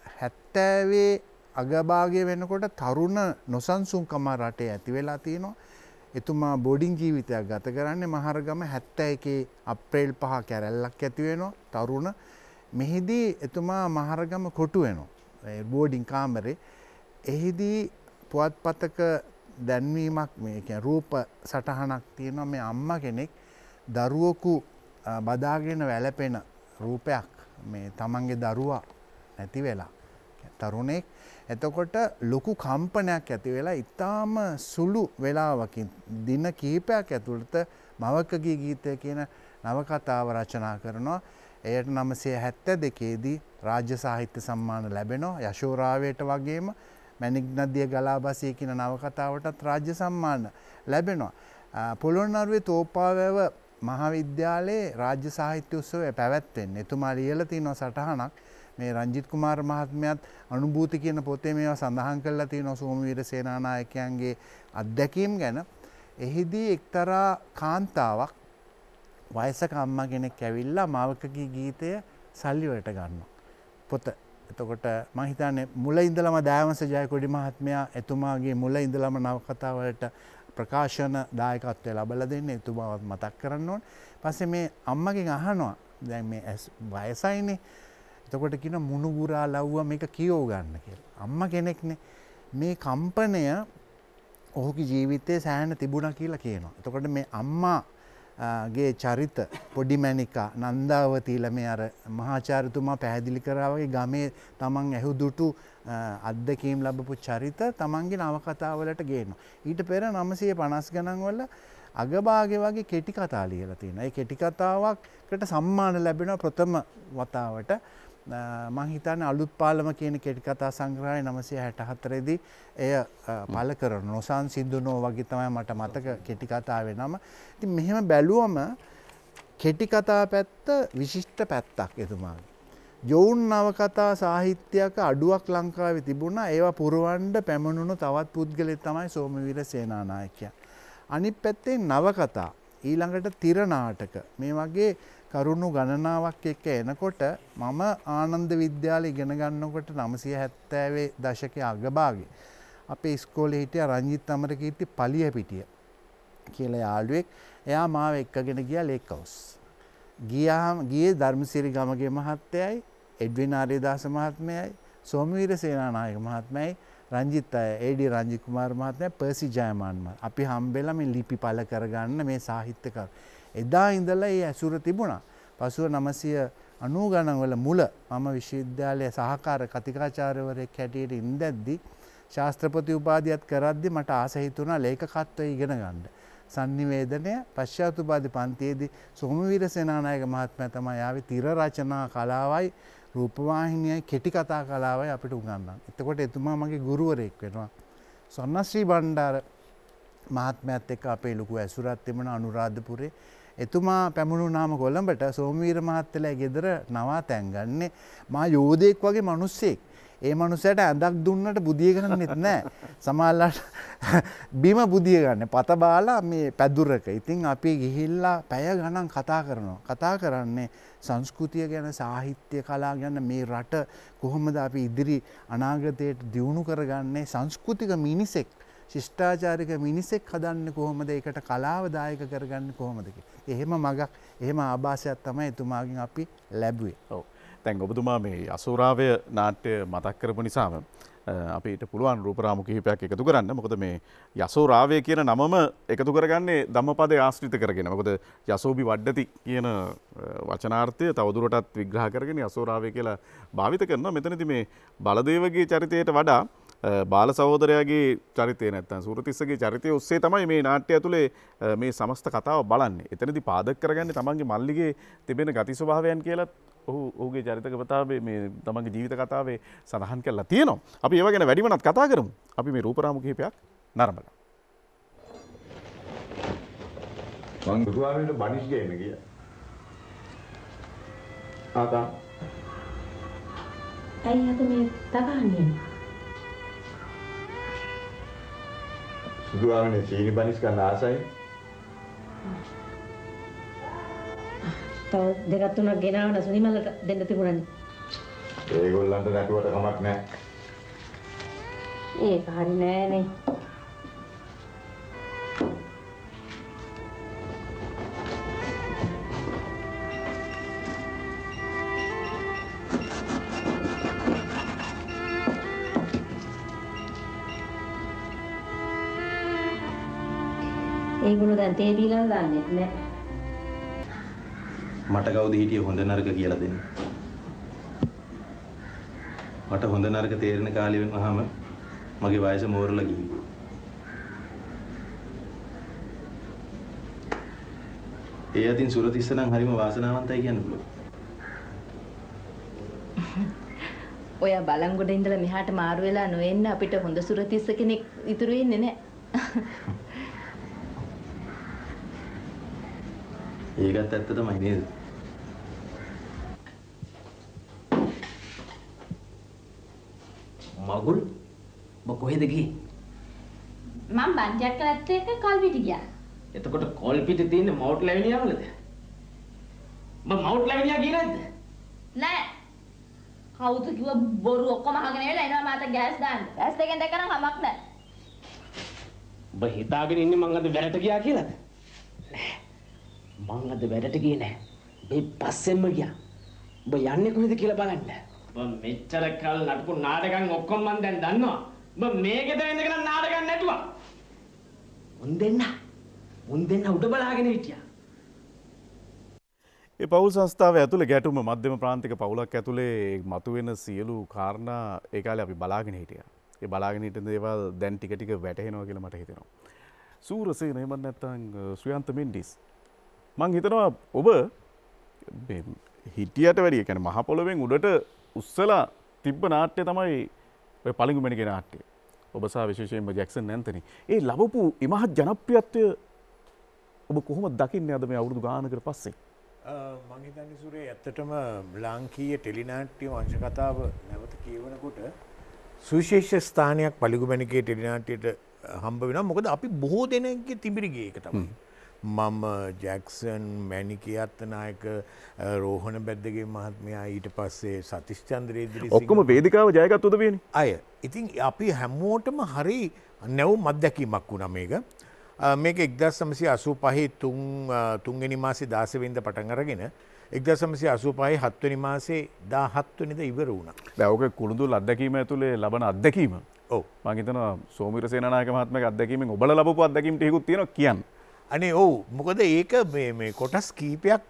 70 අගභාගය වෙනකොට තරුණ නොසන්සුන්කම රටේ ඇති වෙලා තියෙනවා. එතුමා බෝඩිං ජීවිතයක් ගත කරන්නේ මහරගම 71 අප්‍රේල් 5 කැරැල්ලක් ඇති වෙනවා. තරුණ මෙහිදී එතුමා මහරගම කොටු වෙනවා. බෝඩිං කාමරේ. එහිදී පුවත්පතක දැන්වීමක් මේ කියන්නේ රූප සටහනක් තියෙනවා. මේ අම්මා කෙනෙක් දරුවෙකු බදාගෙන වැළපෙන රූපයක් මේ තමන්ගේ දරුවා නැති වෙලා තරුණෙක්. එතකොට ලොකු කම්පනයක් ඇති වෙලා ඊටාම සුළු වේලාවකින් දින කිහිපයක් ඇතුළත මවකගේ ගීතය කියන නවකතාව රචනා කරනවා. එයට 972 දී රාජ්‍ය සාහිත්‍ය සම්මාන ලැබෙනවා. යශෝරාවේට වගේම මැණික් නදිය ගලා බසී කියන නවකතාවටත් රාජ්‍ය සම්මාන ලැබෙනවා. පොළොන්නරුවේ තෝපාවැව මහාවිද්‍යාලයේ රාජ්‍ය සාහිත්‍ය උත්සවය පැවැත්වෙන්නේ. එතුමා ලියලා තියෙනවා සටහනක්. මේ රංජිත් කුමාර මහත්මයාත් අනුභූති කියන පොතේ මේවා සඳහන් කරලා තියෙනවා සෝමවීර සේනානායකයන්ගේ අත්දැකීම් ගැන. එහිදී එක්තරා කාන්තාවක් වයසක අම්මා කෙනෙක් ඇවිල්ලා මාවකගේ ගීතය සල්ලි වලට ගන්නවා. පොත. එතකොට මම හිතන්නේ මුල ඉඳලම දයාවංශ ජයකොඩි මහත්මයා එතුමාගේ මුල ඉඳලම නවකතා වලට ප්‍රකාශන දායකත්වය ලබලා දෙන්නේ. එතුමාවත් මතක් කරන්න ඕනේ. පස්සේ මේ අම්මගෙන් අහනවා දැන් මේ වයසයිනේ. එතකොට කියන මුණුබුරා ලව්ව මේක කියෝ ගන්න කියලා. අම්මා කෙනෙක්නේ. මේ කම්පනය ඔහුගේ ජීවිතයේ සෑහෙන තිබුණා කියලා කියනවා. එතකොට මේ අම්මාගේ චරිත පොඩි මැනිකා නන්දාවතීලා මේ අර මහාචාර්යතුමා පැහැදිලි කරා වගේ ගමේ තමන් ඇහුදුටු අත්දැකීම් ලැබපු චරිත තමන්ගේ නවකතාවලට ගේනවා. ඊට පෙර 950 ගණන් වල අගභාගේ වගේ කෙටි කතා ලියලා තියෙනවා. ඒ කෙටි කතාවකට සම්මාන ලැබෙනවා ප්‍රථම වතාවට. මම හිතන්නේ අලුත් පාලම කියන කෙටි කතා සංග්‍රහය 964 දී එය පළ කරන නොසන්සිඳුනෝ වගේ තමයි මට මතක කෙටි කතාවේ නම. ඉතින් මෙහෙම බැලුවම කෙටි කතා පැත්ත විශිෂ්ට පැත්තක් එතුමාගේ. යෝන් නවකතා සාහිත්‍යයක අඩුවක් ලංකාවේ තිබුණා. ඒවා පුරවන්න පැමුණුණු තවත් පුද්ගලෙක් තමයි සෝමවීර සේනානායකයා. අනිත් පැත්තේ නවකතා ඊළඟට තිර නාටක මේ වගේ කරුණු ගණනාවක් එක්ක එනකොට මම ආනන්ද විද්‍යාලේ ඉගෙන ගන්නකොට 970 දශකයේ අගභාගයේ අපේ ඉස්කෝලේ හිටිය රංජිත් අමරකීර්ති පලියපිටිය කියලා යාළුවෙක්. එයා මාව එක්කගෙන ගියා ලේක් හවුස්. ගියේ ධර්මසිරි ගමගේ මහත්තයයි එඩ්වින් ආර්යදාස මහත්මයයි සෝමවීර සේනානායක මහත්මයයි රංජිත් ඒඩී රංජිත් කුමාර මහත්මයා පර්සි ජයමාන් අපි හම්බෙලා මේ ලිපි පළ කරගන්න මේ සාහිත්‍යකරු. එදා ඉඳලා ඒ ඇසුර තිබුණා. පසුව 990 ගණන් වල මුල මම විශ්වවිද්‍යාලයේ සහකාර කතිකාචාර්යවරයෙක් හැටියට ඉඳද්දී ශාස්ත්‍රපති උපාධියත් කරද්දී මට ආස හිතුණා ලේඛකත්වය ඉගෙන ගන්න. sannivedana පශ්චාත් උපාධි පන්තියේදී සෝමවීර සේනානායක මහත්මයා තමයි ආවේ තිර රචනා කලාවයි රූපවාහිනියයි කෙටි කතා කලාවයි අපිට උගන්වන්නේ. එතකොට එතුමා මගේ ගුරුවරයෙක් වෙනවා. සොන්නශ්‍රී බණ්ඩාර මහත්මයාත් එක්ක අපේ ලොකු ඇසුරක් තිබුණා අනුරාධපුරේ. එතුමා පැමුණුනාම කොළඹට සෝමවීර මහත්තයලා ගෙදර නවාතැන් ගන්නේ මා යෝධයෙක් වගේ මිනිස්සෙක්. ඒ මනුස්සයට ඇඳක් දුන්නට බුදිය ගන්නෙත් නැහැ. සමහරවිට බිම බුදිය ගන්න. පත බාලා මේ පැදුරක. ඉතින් අපි ගිහිල්ලා පැය ගණන් කතා කරනවා. කතා කරන්නේ සංස්කෘතිය ගැන, සාහිත්‍ය කලා ගැන, මේ රට කොහොමද අපි ඉදිරි අනාගතයට දියුණු කරගන්නේ, සංස්කෘතික මිනිසෙක්, ශිෂ්ටාචාරික මිනිසෙක් හදන්නේ කොහොමද, ඒකට කලාව දායක කරගන්නේ කොහොමද කියලා. එහෙම මගක්, එහෙම ආభాසයක් තමයි එතුමාගෙන් අපි ලැබුවේ. ඔව්. දැන් ඔබතුමා මේ යසෝරාවය නාට්‍ය මතක් කරපු නිසාම අපිට පුළුවන් රූපරාමු කිහිපයක් එකතු කරන්න. මොකද මේ යසෝරාවය කියන නමම එකතු කරගන්නේ ධම්මපදයේ ආශ්‍රිත කරගෙන. මොකද යසෝබි වඩ්ඩති කියන වචනාර්ථය තවදුරටත් විග්‍රහ කරගෙන යසෝරාවය කියලා භාවිත කරනවා. මෙතනදී මේ බලදේවගේ චරිතයට වඩා බාල සහෝදරයාගේ චරිතය නැත්තම් සූරතිස්සගේ චරිතය ඔස්සේ තමයි මේ නාට්‍ය ඇතුලේ මේ සමස්ත කතාව බලන්නේ. එතනදී පාදක කරගන්නේ තමන්ගේ මල්ලිගේ තිබෙන ගති ස්වභාවයන් කියලා ඔහුගේ චරිත කතාවේ මේ තමන්ගේ ජීවිත කතාවේ සඳහන් කරලා තියෙනවා. අපි ඒව ගැන වැඩිමනත් කතා කරමු. අපි මේ රූපරාමු කිහිපයක් නරඹලා. මං බුදුහාමීට බනිස් ගේන්න ගියා. ආතා. ඇයි අද මේ තකන්නේ? බුදුහාමීනේ සීනි බනිස් ගන්න ආසයි. තව දෙකක් තුනක් ගෙනාවන සුනිමල්ලට දෙන්න තිබුණානේ. ඒගොල්ලන්ට නැටුවට කමක් නැහැ. ඒක හරි නෑනේ. ඒගොල්ලෝ දැන් තේ බීලා දාන්නේ නෑ. මට කවුද හිටියේ හොඳ නරක කියලා දෙන්න. මට හොඳ නරක තේරෙන කාලේ වහම මගේ වයස මෝරලා ගිහින්. ඒ අතින් සුරතිස්ස නම් හරිම වාසනාවන්තයි කියන්න පුළුවන්. ඔයා බලංගොඩ ඉඳලා මෙහාට මාරු වෙලා නොඑන්න අපිට හොඳ සුරතිස්ස කෙනෙක් ඉතුරු වෙන්නේ නැහැ. ඒකත් ඇත්ත තමයි නේද? මගුල් ඔබ කොහෙද ගියේ? මම බන්ජර් කරත් එක්ක කල්පිට ගියා. එතකොට කෝල්පිට තියෙන මවුට් ලැවිනියා වලද? මම මවුට් ලැවිනියා ගියේ නැද්ද? නෑ. කවුද කිව්ව බොරු ඔක්කොම අහගෙන එලා එනවා මාත ගෑස් දාන්න. ගෑස් දෙකෙන් දෙක නම් හමක් නෑ. ඔබ හිතාගෙන ඉන්නේ මං අද වැඩට ගියා කියලාද? මං අද වැඩට ගියේ නෑ. මේ පස්සෙන්ම ගියා. ඔබ යන්නේ කොහෙද කියලා බලන්න. ඔබ මෙච්චර කල් නටපු නාටකම් ඔක්කොම මං දැන් දන්නවා. ඔබ මේකද ඉඳගෙන නාටකම් නැටුවා. උන් දෙන්න උඩ බලාගෙන හිටියා. ඒ පවුල් සංස්ථාව ඇතුලේ ගැටුම මධ්‍යම ප්‍රාන්තික පවුලක් ඇතුලේ මතුවෙන සියලු කාරණා ඒ කාලේ අපි බලාගෙන හිටියා. ඒ බලාගෙන හිටින දේවල් දැන් ටික ටික වැටහෙනවා කියලා මට හිතෙනවා. සූරසේන එහෙම නැත්නම් ශ්‍රියන්ත මෙන්ඩිස් මං හිතනවා ඔබ හිටියට වැඩිය කියන්නේ මහ පොළොවෙන් උඩට උස්සලා තිබ්බ නාට්‍ය තමයි ඔය පළඟු මැණිකේ නාට්‍ය. ඔබ සහ විශේෂයෙන්ම ජැක්සන් ඇන්තනි. ඒ ලැබපු ඉමහත් ජනප්‍රියත්වය ඔබ කොහොමද දකින්නේ අද මේ අවුරුදු ගානකට පස්සේ? මං හිතන්නේ සූරේ ඇත්තටම ලාංකීය ටෙලිනාට්‍ය වංශ කතාව නැවත කියවනකොට සුවිශේෂ ස්ථානයක් පළඟු මැණිකේ ටෙලිනාට්‍යයට හම්බ වෙනවා. මොකද අපි බොහෝ දෙනෙක්ගේ තිබිරි ගියේ ඒක තමයි. මම ජැක්සන් මැණිකේ අත්තනායක රෝහණ බැද්දගේ මහත්මයා ඊට පස්සේ සතිස් චන්ද්‍රේද්‍රී ඔක්කොම වේදිකාව ජයගත් උදවියනේ. අය. ඉතින් අපි හැමෝටම හරි නැවුම් අත්දැකීමක් වුණා මේක. මේක 1985 තුන්වෙනි මාසේ 16 වෙනිදා පටන් අරගෙන 1985 7වෙනි මාසේ 17 වෙනිදා ඉවර වුණා. දැන් ඔක කුළුඳුල් අත්දැකීම ඇතුලේ ලබන අත්දැකීම. ඔව්. මම හිතනවා සෝමිර සේනානායක මහත්මයාගේ අත්දැකීමෙන් ඔබලා ලැබපු අත්දැකීම් ටිකකුත් තියෙනවා කියන්න. අනේ ඔව් මොකද ඒක මේ කොටස් කීපයක්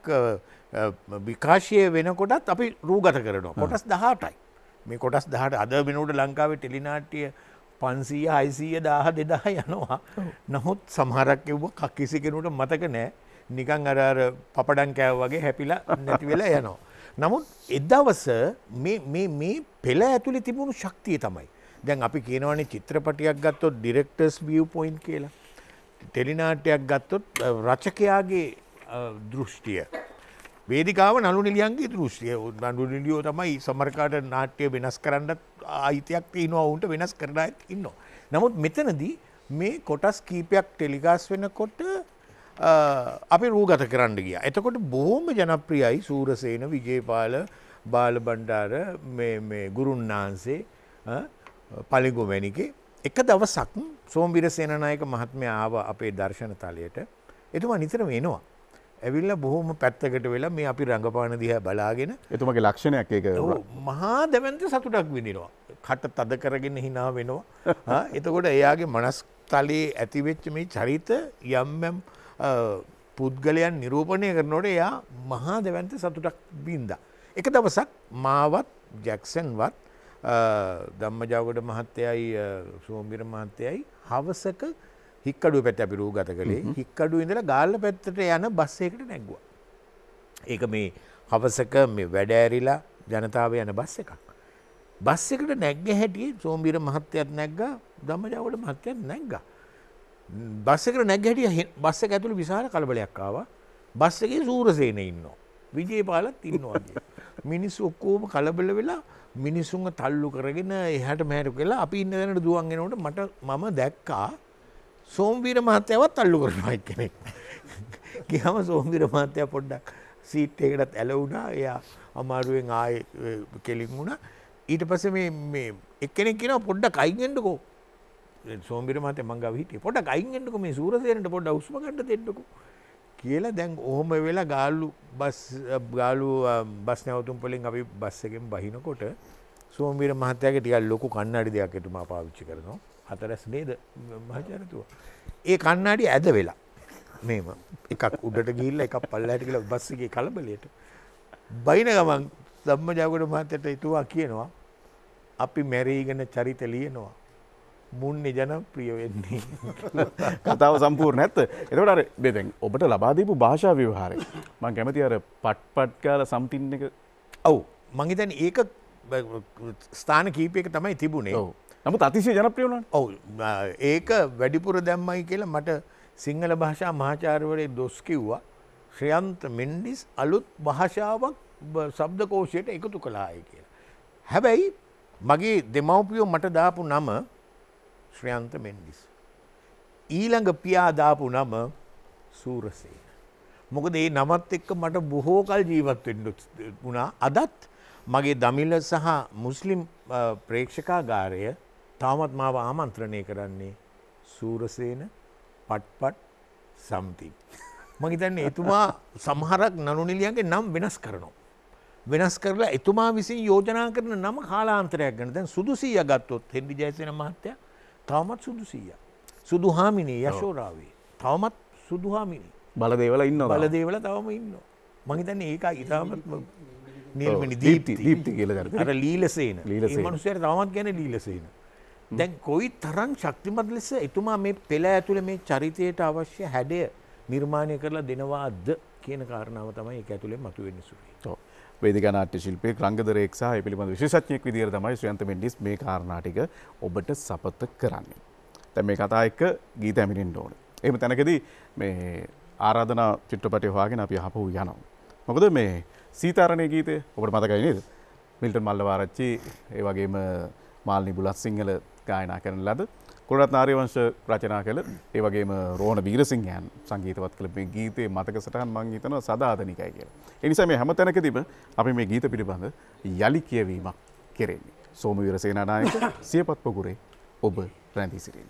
විකාශය වෙනකොටත් අපි රූගත කරනවා. කොටස් 18යි. මේ කොටස් 18 අද වෙනකොට ලංකාවේ ටෙලිනාට්‍ය 500 600 1000 2000 යනවා. නමුත් සමහරක් කිව්වා කිසි කෙනෙකුට මතක නැහැ. නිකන් අර පපඩම් කෑව වගේ හැපිලා නැති වෙලා යනවා. නමුත් එදවස මේ පෙළ ඇතුලේ තිබුණු ශක්තිය තමයි. දැන් අපි කියනවානේ චිත්‍රපටයක් ගත්තොත් ඩිරෙක්ටර්ස් view point කියලා. ටෙලිනාට්‍යයක් ගත්තොත් රචකයාගේ දෘෂ්ටිය. වේදිකාව නළු නිලියන්ගේ දෘෂ්ටිය. නළු නිලියෝ තමයි සමහරකාට නාට්‍ය වෙනස් කරන්නත් අයිතියක් තියෙනවා උන්ට වෙනස් කරන අයත් ඉන්නවා. නමුත් මෙතනදී මේ කොටස් කීපයක් ටෙලිකාස්ට් වෙනකොට අපි රූගත කරන්න ගියා. එතකොට බොහොම ජනප්‍රියයි සූරසේන, විජේපාල, බාලබණ්ඩාර, මේ ගුරුන්නාන්සේ, පළඟු මැණිකේ එක දවසක් සෝමවීර සේනානායක මහත්මයා ආව අපේ දර්ශන තලයට. එතුමා නිතරම එනවා. ඇවිල්ලා බොහොම පැත්තකට වෙලා මේ අපි රංගපාන දිහා බලාගෙන එතුමාගේ ලක්ෂණයක් ඒක මහා දැවැන්ත සතුටක් විඳිනවා. කට තද කරගෙන hina වෙනවා. එතකොට එයාගේ මනස් තලයේ ඇති වෙච්ච මේ චරිත යම් පුද්ගලයන් නිරූපණය කරනකොට එයා මහා දැවැන්ත සතුටක් වින්දා. එක දවසක් මාවත් ජැක්සන්වත් ධම්මජාගොඩ මහත්තයයි සෝම්බිර මහත්තයයි හවසක හික්කඩුව පැත්තේ අපි රූගත කළේ. හික්කඩුව ඉඳලා ගාල්ල පැත්තට යන බස් එකකට නැග්ගුවා. ඒක මේ හවසක මේ වැඩ ඇරිලා ජනතාව යන බස් එකක්. බස් එකට නැග්ග හැටියේ සෝම්බිර මහත්තයත් නැග්ගා ධම්මජාගොඩ මහත්තයත් නැග්ගා. බස් එකට නැග්ග හැටියේ බස් එක ඇතුළේ විශාල කලබලයක් ආවා. බස් එකේ සූරසේන ඉන්නවා. විජේපාලත් ඉන්නවා. මිනිස්සු ඔක්කොම කලබල වෙලා මිනිසුන්ව තල්ලු කරගෙන එහාට මෙහාට කියලා අපි ඉන්න දැනට දුවන් එනකොට මම දැක්කා සෝම්බීර මහත්තයාවත් තල්ලු කරනවා එක්කෙනෙක්. ගියාම සෝම්බීර මහත්තයා පොඩ්ඩක් සීට් එකකටත් ඇල වුණා. එයා අමාරුවෙන් ආයේ කෙලින් වුණා. ඊට පස්සේ මේ එක්කෙනෙක් කියනවා පොඩ්ඩක් අයින් වෙන්නකෝ. සෝම්බීර මහත්තයා මං ගාව හිටියේ. පොඩ්ඩක් අයින් වෙන්නකෝ මේ සූරසේනට පොඩ්ඩක් හුස්ම ගන්න දෙන්නකෝ. කියලා දැන් ඔහොම වෙලා ගාලු බස් නැවතුම් වලින් අපි බස් එකෙන් බහිනකොට සෝම්බීර මහත්තයාගේ ටිකක් ලොකු කණ්ණාඩි දෙකක් එතුමා පාවිච්චි කරනවා. හතරස් නේද මහචාර්යතුමා. ඒ කණ්ණාඩි ඇද වෙලා මේම එකක් උඩට ගිහිල්ලා එකක් පල්ලෙහාට ගිහලා බස් එකේ කලබලයට බයින ගමන් ධම්මජාගොඩ මහත්තයට එතුමා කියනවා අපි මැරීගෙන චරිත ලියනවා. මුන්නේ ජනප්‍රිය වෙන්නේ. කතාව සම්පූර්ණ නැත්ද? එතකොට අර දැන් ඔබට ලබා දීපු භාෂා ව්‍යවහාරය මම කැමති අර පට් කාලා සම්තින් එක. ඔව් මං හිතන්නේ ඒක ස්ථාන කීපයක තමයි තිබුණේ. ඔව්. නමුත් අතිශය ජනප්‍රිය වුණා. ඔව්. ඒක වැඩිපුර දැම්මයි කියලා මට සිංහල භාෂා මහාචාර්යවරේ දොස් කිව්වා. ශ්‍රයන්ත මෙන්ඩිස් අලුත් භාෂාවක් ශබ්දකෝෂයට එකතු කළායි කියලා. හැබැයි මගේ දෙමව්පියෝ මට දාපු නම ශ්‍රයන්ත මෙන්ඩිස්. ඊළඟ පියා දාපු නම සූරසේන. මොකද ඒ නමත් එක්ක මට බොහෝ කල් ජීවත් වෙන්න වුණා. අදත් මගේ දමිළ සහ මුස්ලිම් ප්‍රේක්ෂකාගාරය තාමත් මාව ආමන්ත්‍රණය කරන්නේ සූරසේන පට්පට් සම්තින්. මම හිතන්නේ එතුමා සමහරක් නළුනිලියන්ගේ නම් වෙනස් කරනවා. වෙනස් කරලා එතුමා විසින් යෝජනා කරන නම කාලාන්තරයක් ගන්න. දැන් සුදු සීයා ගත්තොත් හෙන්ඩි ජයසේන මහත්තයා තවමත් සුදු සීයා. සුදු හාමිනේ යශෝරාවේ තවමත් සුදු හාමිනේ. බලදේවල ඉන්නවා. බලදේවල තවම ඉන්නවා. මම හිතන්නේ ඒක ඉතාමත් නිර්මනි දීප්ති කියලා දරන. අර ලීලසේන. ඒ මිනිස්සුන්ට තවමත් කියන්නේ ලීලසේන. දැන් කොයි තරම් ශක්තිමත් ලෙස එතුමා මේ පෙළ ඇතුලේ මේ චරිතයට අවශ්‍ය හැඩය නිර්මාණය කරලා දෙනවාද කියන කාරණාව තමයි ඒක ඇතුලේ මතුවෙන්නේ සුළුයි. ඔව්. වේදිකා නාට්‍ය ශිල්පියෙක් රංගදරයෙක් සහ ඒ පිළිබඳ විශේෂඥයෙක් විදිහට තමයි ශ්‍රයන්ත මෙන්ඩිස් මේ කාරණා ටික ඔබට සපත කරන්නේ. දැන් මේ කතා එක්ක ගීත ඇමිනෙන්න ඕනේ. එහෙම තැනකදී මේ ආරාධනා චිත්‍රපටය හොයාගෙන අපි ආපහු යනවා. මොකද මේ සීතාරණේ ගීතය ඔබට මතකයි නේද? මිල්ටන් මල්ලවාරච්චි ඒ වගේම මාල්නි බුලත් සිංහල ගායනා කරන ලද කුලරත්න ආර්යවංශ රචනා කළ ඒ වගේම රෝහණ වීරසිංහයන් සංගීතවත් කළ මේ ගීතයේ මතක සටහන් මම හිතනවා සදාතනිකයි කියලා. ඒ නිසා මේ හැම තැනකදීම අපි මේ ගීත පිළිබඳ යලි කියවීමක් කෙරෙන්නේ. සෝමවීර සේනානායක සියපත් පොකුරේ ඔබ රැඳී සිටින්නේ.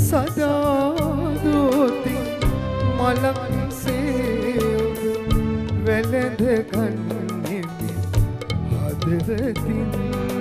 සදාදෝති මලක්සේ වැළඳ ගන්නෙමි හදවතින්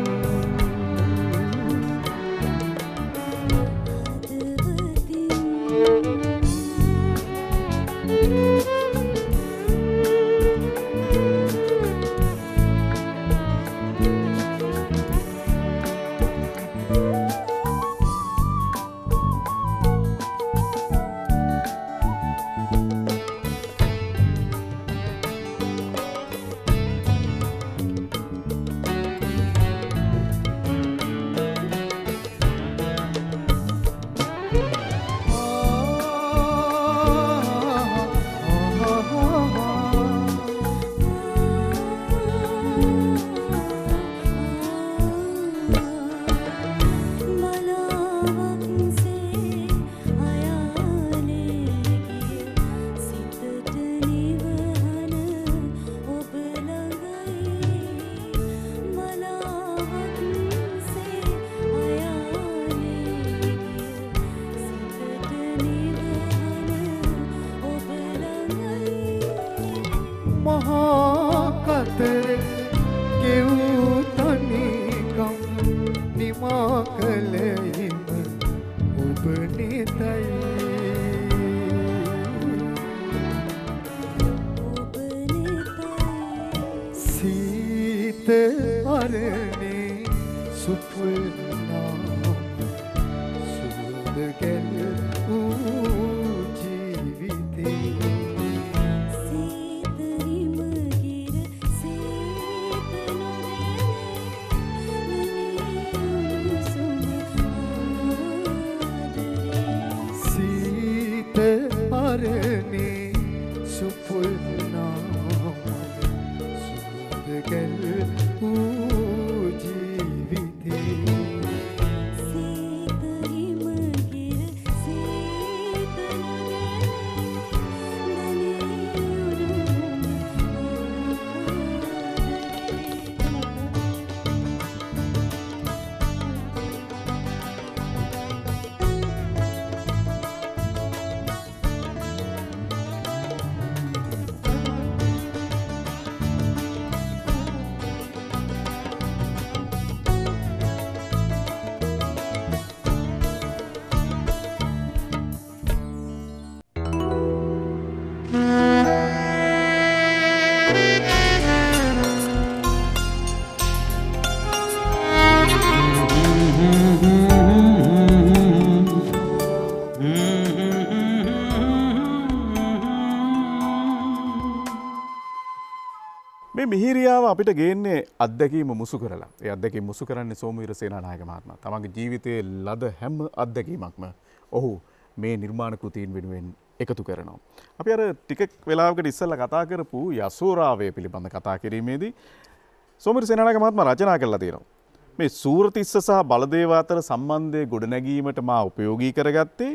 මිහිරියාව අපිට ගේන්නේ අත්දැකීම මුසු කරලා. ඒ අත්දැකීම මුසු කරන්නේ සෝමවීර සේනානායක මහත්මයා. තමන්ගේ ජීවිතයේ ලද හැම අත්දැකීමක්ම ඔහු මේ නිර්මාණ කෘතීන් වෙනුවෙන් එකතු කරනවා. අපි අර ටික වෙලාවකට ඉස්සෙල්ලා කතා කරපු යසෝරාවය පිළිබඳ කතා කිරීමේදී සෝමවීර සේනානායක මහත්මයා රචනා කළා තියෙනවා. මේ සූරතිස්ස සහ බලදේව අතර සම්බන්ධය ගොඩනැගීමට මා උපයෝගී කරගත්තේ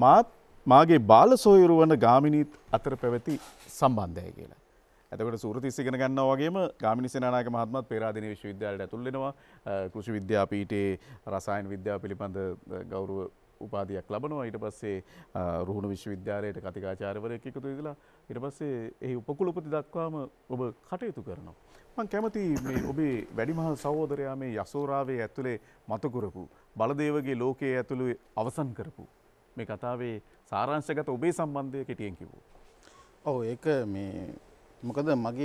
මාගේ බාල සොයුරු වන ගාමිණීත් අතර පැවති සම්බන්ධයයි කියලා. එතකොට සූරතිස්ස ඉගෙන ගන්නවා වගේම ගාමිණී සේනානායක මහත්මයාත් පේරාදෙණිය විශ්වවිද්‍යාලයට ඇතුල් වෙනවා. කෘෂි විද්‍යාපීඨයේ රසායන විද්‍යාව පිළිබඳ ගෞරව උපාධියක් ලබනවා. ඊට පස්සේ රුහුණු විශ්වවිද්‍යාලයට කතිකාචාර්යවරයෙක් එකතු වෙලා ඊට පස්සේ එහි උපකුලපති දක්වාම ඔබ කටයුතු කරනවා. මම කැමති මේ ඔබේ වැඩිමහල් සහෝදරයා මේ යසෝරාවේ ඇතුලේ මතු කරපු බලදේවගේ ලෝකයේ ඇතුලේ අවසන් කරපු මේ කතාවේ සාරාංශගත ඔබේ සම්බන්ධය කෙටියෙන් කිව්වොත්. ඔව් ඒක මේ මොකද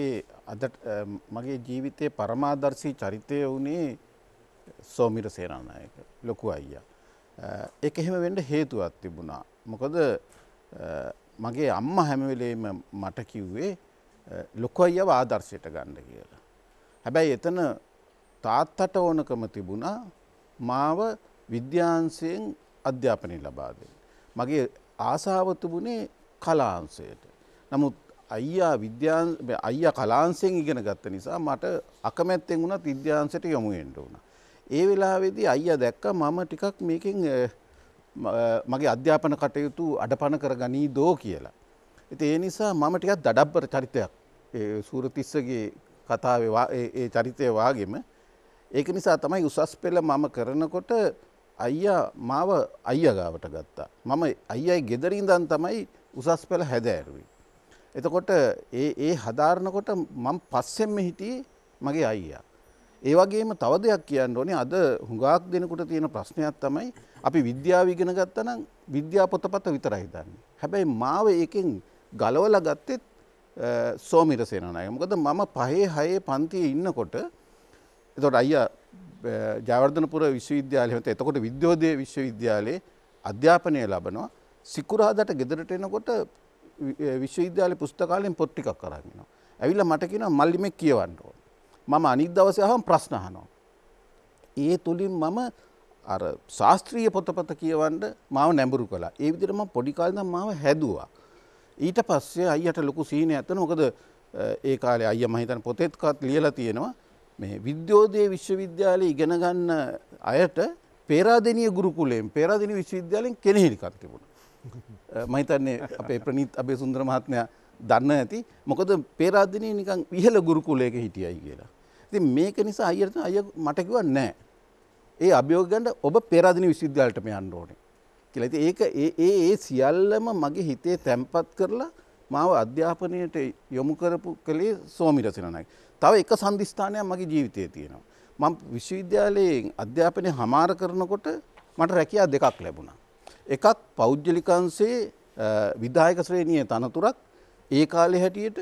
මගේ ජීවිතයේ පරමාදර්ශී චරිතය වුණේ සෝමවීර සේනානායක ලොකු අයියා. ඒක එහෙම වෙන්න හේතුවක් තිබුණා. මොකද මගේ අම්මා හැම වෙලේම මට කිව්වේ ලොකු අයියාව ආදර්ශයට ගන්න කියලා. හැබැයි එතන තාත්තට ඕනකම තිබුණා මාව විද්‍යාංශයෙන් අධ්‍යාපනය ලබා දෙන්න. මගේ ආසාව තිබුණේ කලාංශයට. නමුත් අයියා කලාංශයෙන් ඉගෙන ගත්ත නිසා මට අකමැත්තෙන් වුණත් විද්‍යාංශයට යොමු වෙන්න වුණා. ඒ වෙලාවේදී අයියා දැක්ක මම ටිකක් මේකෙන් මගේ අධ්‍යාපන කටයුතු අඩපණ කරගනීදෝ කියලා. ඉතින් ඒ නිසා මම ටිකක් දඩබ්බර චරිතයක් ඒ සූරතිස්සගේ කතාවේ ඒ චරිතය වාගෙම ඒක නිසා තමයි උසස් පෙළ මම කරනකොට අයියා මාව අයියා ගාවට ගත්තා. මම අයියාගේ ගෙදර ඉඳන් තමයි උසස් පෙළ හැදෑරුවේ. එතකොට ඒ හදාරනකොට මම පස්සෙන්ම හිටියේ මගේ අයියා. ඒ වගේම තව දෙයක් කියන්න ඕනේ අද හුඟක් දෙනකොට තියෙන ප්‍රශ්නයක් තමයි අපි විද්‍යාව ඉගෙන ගත්තා නම් විද්‍යා පොතපත විතරයි දන්නේ. හැබැයි මාව ඒකෙන් ගලවලා ගත්තෙත් සෝමිර සේනානායක. මොකද මම 5 6 පන්තියේ ඉන්නකොට එතකොට අයියා ජයවර්ධනපුර විශ්වවිද්‍යාලයේ හිට එතකොට විද්‍යෝදය විශ්වවිද්‍යාලයේ අධ්‍යාපනය ලබනවා. සිකුරාදාට ගෙදරට එනකොට විශ්වවිද්‍යාලයේ පුස්තකාලයෙන් පොත් ටිකක් අරන් එනවා. ඇවිල්ලා මට කියනවා මල්ලි මේ කියවන්න ඕන. මම අනිත් දවසේ ආවම ප්‍රශ්න අහනවා. ඒ තුලින් මම අර ශාස්ත්‍රීය පොතපත කියවන්න මාව නැඹුරු කළා. ඒ විදිහට මම පොඩි කාලේ ඉඳන් මාව හැදුවා. ඊට පස්සේ අයියට ලොකු සීනයක් ඇත්තන. මොකද ඒ කාලේ අයියා මම හිතන්නේ පොතේත්කත් ලියලා තියෙනවා මේ විද්‍යෝදය විශ්වවිද්‍යාලයේ ඉගෙන ගන්න අයට පේරාදෙණිය ගුරුකුලයෙන් පේරාදෙණිය විශ්වවිද්‍යාලයෙන් කෙනෙහිලිකම් තිබුණා. මම හිතන්නේ අපේ ප්‍රනීත් අබේසුන්දර මහත්මයා දන්න ඇති. මොකද පේරාදෙණිය නිකන් ඉහළ ගුරුකුලයක හිටියයි කියලා. ඉතින් මේක නිසා අයියා මට කිව්වා නෑ. ඒ අභියෝග ගන්න ඔබ පේරාදෙණිය විශ්වවිද්‍යාලයටම යන්න ඕනේ කියලා. ඉතින් ඒක ඒ සියල්ලම මගේ හිතේ තැම්පත් කරලා මාව අධ්‍යාපනයට යොමු කරපු කලේ සෝමිර සේනානායක. තව එක සම්දිස්ථානයක් මගේ ජීවිතයේ තියෙනවා. මම විශ්වවිද්‍යාලයේ අධ්‍යාපනය හමාර කරනකොට මට රැකියා දෙකක් ලැබුණා. එකක් පෞද්ගලිකංශයේ විධායක ශ්‍රේණියේ තනතුරක්. ඒ කාලේ හැටියට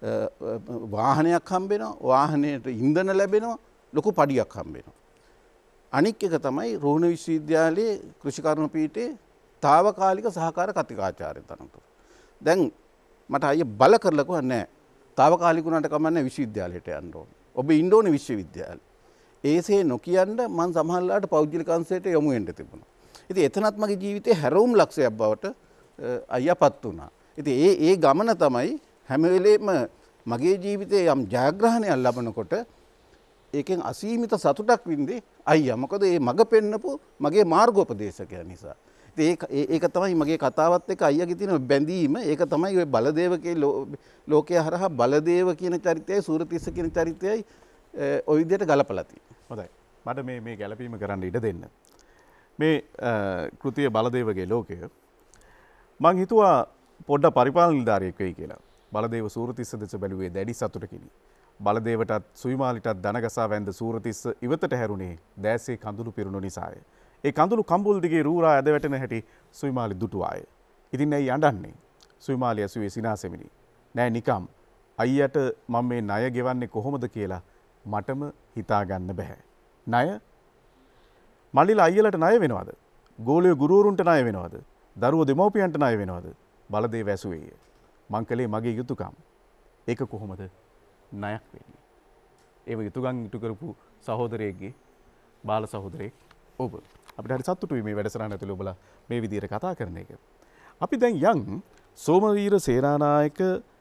වාහනයක් හම්බෙනවා, වාහනයට ඉන්ධන ලැබෙනවා, ලොකු පඩියක් හම්බෙනවා. අනික් එක තමයි රෝහණ විශ්වවිද්‍යාලයේ කෘෂිකර්ම පීඨයේ తాවකාලික සහකාර කතිකාචාර්ය තනතුර. දැන් මට අයියා බල කරලා කිව්වා නෑ. తాවකාලික උනාට කමන්නේ විශ්වවිද්‍යාලයට යන්න ඕනේ. ඔබ ඉන්න ඕනේ විශ්වවිද්‍යාලේ. ඒසේ නොකියන්න මම සමහරලාට පෞද්ගලික අංශයට යොමු වෙන්න තිබුණා. ඉතින් එතනත් මගේ ජීවිතේ හැරවුම් ලක්ෂයක් බවට අයියාපත් වුණා. ඉතින් ඒ ගමන තමයි හැම වෙලේම මගේ ජීවිතේ යම් ජයග්‍රහණයක් ලබනකොට ඒකෙන් අසීමිත සතුටක් වින්දේ අයියා. මොකද ඒ මඟ පෙන්නපු මගේ මාර්ගෝපදේශකයා නිසා. ඒක තමයි මගේ කතාවත් එක්ක අයියාගේ තියෙන බැඳීම. ඒක තමයි ඔය බලදේවකේ ලෝකයේ හරහා බලදේව කියන චරිතයයි සූරතිස්ස කියන චරිතයයි ඔය විදිහට ගලපලා තියෙන්නේ. හොඳයි. මට මේ ගැළපීම කරන්න ඉඩ දෙන්න. මේ කෘතිය බලදේවගේ ලෝකය මං හිතුවා පොඩ්ඩ පරිපාලන නිලධාරියෙක් වෙයි කියලා. බලදේව සූරතිස්ස දෙස බැලුවේ දැඩි සතුටකිනි. බලදේවටත් සුයිමාලිටත් දනගසා වැන්ද සූරතිස්ස ඉවතට හැරුණේ දෑසේ කඳුළු පිරුණු නිසාය. ඒ කඳුළු කම්බුල් දිගේ රූරා ඇද වැටෙන හැටි සුයිමාලි දුටුවාය. ඉතින් ඇයි අඬන්නේ? සුයිමාලි ඇසුවේ සිනාසෙමිනි. නෑ නිකම් අයියට මම මේ ණය ගෙවන්නේ කොහොමද කියලා මටම හිතා ගන්න බෑ. ණය? මල්ලිලා අයියලට ණය වෙනවද? ගෝලිය ගුරුවරුන්ට ණය වෙනවද? දරුවෝ දෙමව්පියන්ට ණය වෙනවද? බලදේව ඇසුවේය. මං කළේ මගේ යුතුයකම්. ඒක කොහොමද ණයක් වෙන්නේ? ඒව යුතුයකම් ඉටු කරපු සහෝදරයෙක්ගේ බාල සහෝදරයෙක් ඔබ. අපිට හරි සතුටුයි මේ වැඩසටහන ඇතුළේ ඔබලා මේ විදිහට කතා කරන එක. අපි දැන් යන් සෝමවීර සේනානායක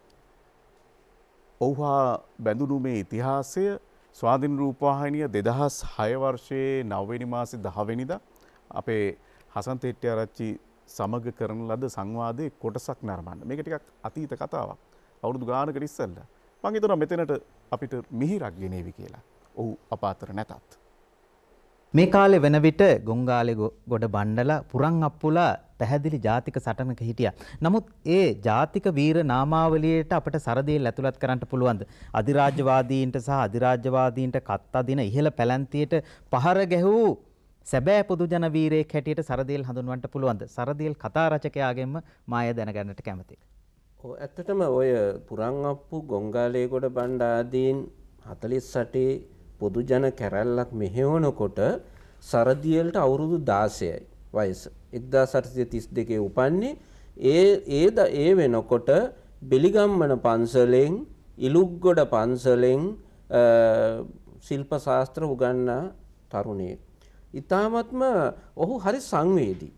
ඔව්හා බැඳුණු මේ ඉතිහාසය ස්වාධීන රූපවාහිනිය 2006 වර්ෂයේ 9 වෙනි මාසේ 10 වෙනිදා අපේ හසන්ත හෙට්ටිආරච්චි සමග කරන ලද සංවාදයේ කොටසක් නරඹන්න. මේක ටිකක් අතීත කතාවක්. අවුරුදු ගානකට ඉස්සෙල්ලා. මම හිතනවා මෙතනට අපිට මිහිරක් ගෙනේවි කියලා. ඔව් අප අතර නැතත්. මේ කාලේ වෙන විට ගොංගාලේ ගොඩ බණ්ඩලා පුරන් අප්පුලා පැහැදිලි ජාතික සටනක හිටියා. නමුත් ඒ ජාතික වීර නාමාවලියට අපට සරදේල් ඇතුළත් කරන්න පුළුවන්ද? අධිරාජ්‍යවාදීන්ට සහ අධිරාජ්‍යවාදීන්ට කත් අදින ඉහළ පැලැන්තියට පහර ගැහූ සැබෑ පොදු ජන වීරයෙක් හැටියට සරදේල් හඳුන්වන්න පුළුවන්ද? සරදේල් කතා රචකයාගෙන්ම මාය දැනගන්නට කැමතියි. ඔව් ඇත්තටම ඔය පුරන් අප්පු ගොංගාලේ ගොඩ බණ්ඩාදීන් 48 පොදු ජන කැරැල්ලක් මෙහෙවනකොට සරදියෙල්ට අවුරුදු 16යි වයස. 1832 උපන්නේ. ඒ වෙනකොට බෙලිගම්මන පන්සලෙන් ඉලුග්ගොඩ පන්සලෙන් ශිල්ප ශාස්ත්‍ර උගන්නා තරුණයෙක්. ඊ타මත්ම ඔහු හරි සංවේදී.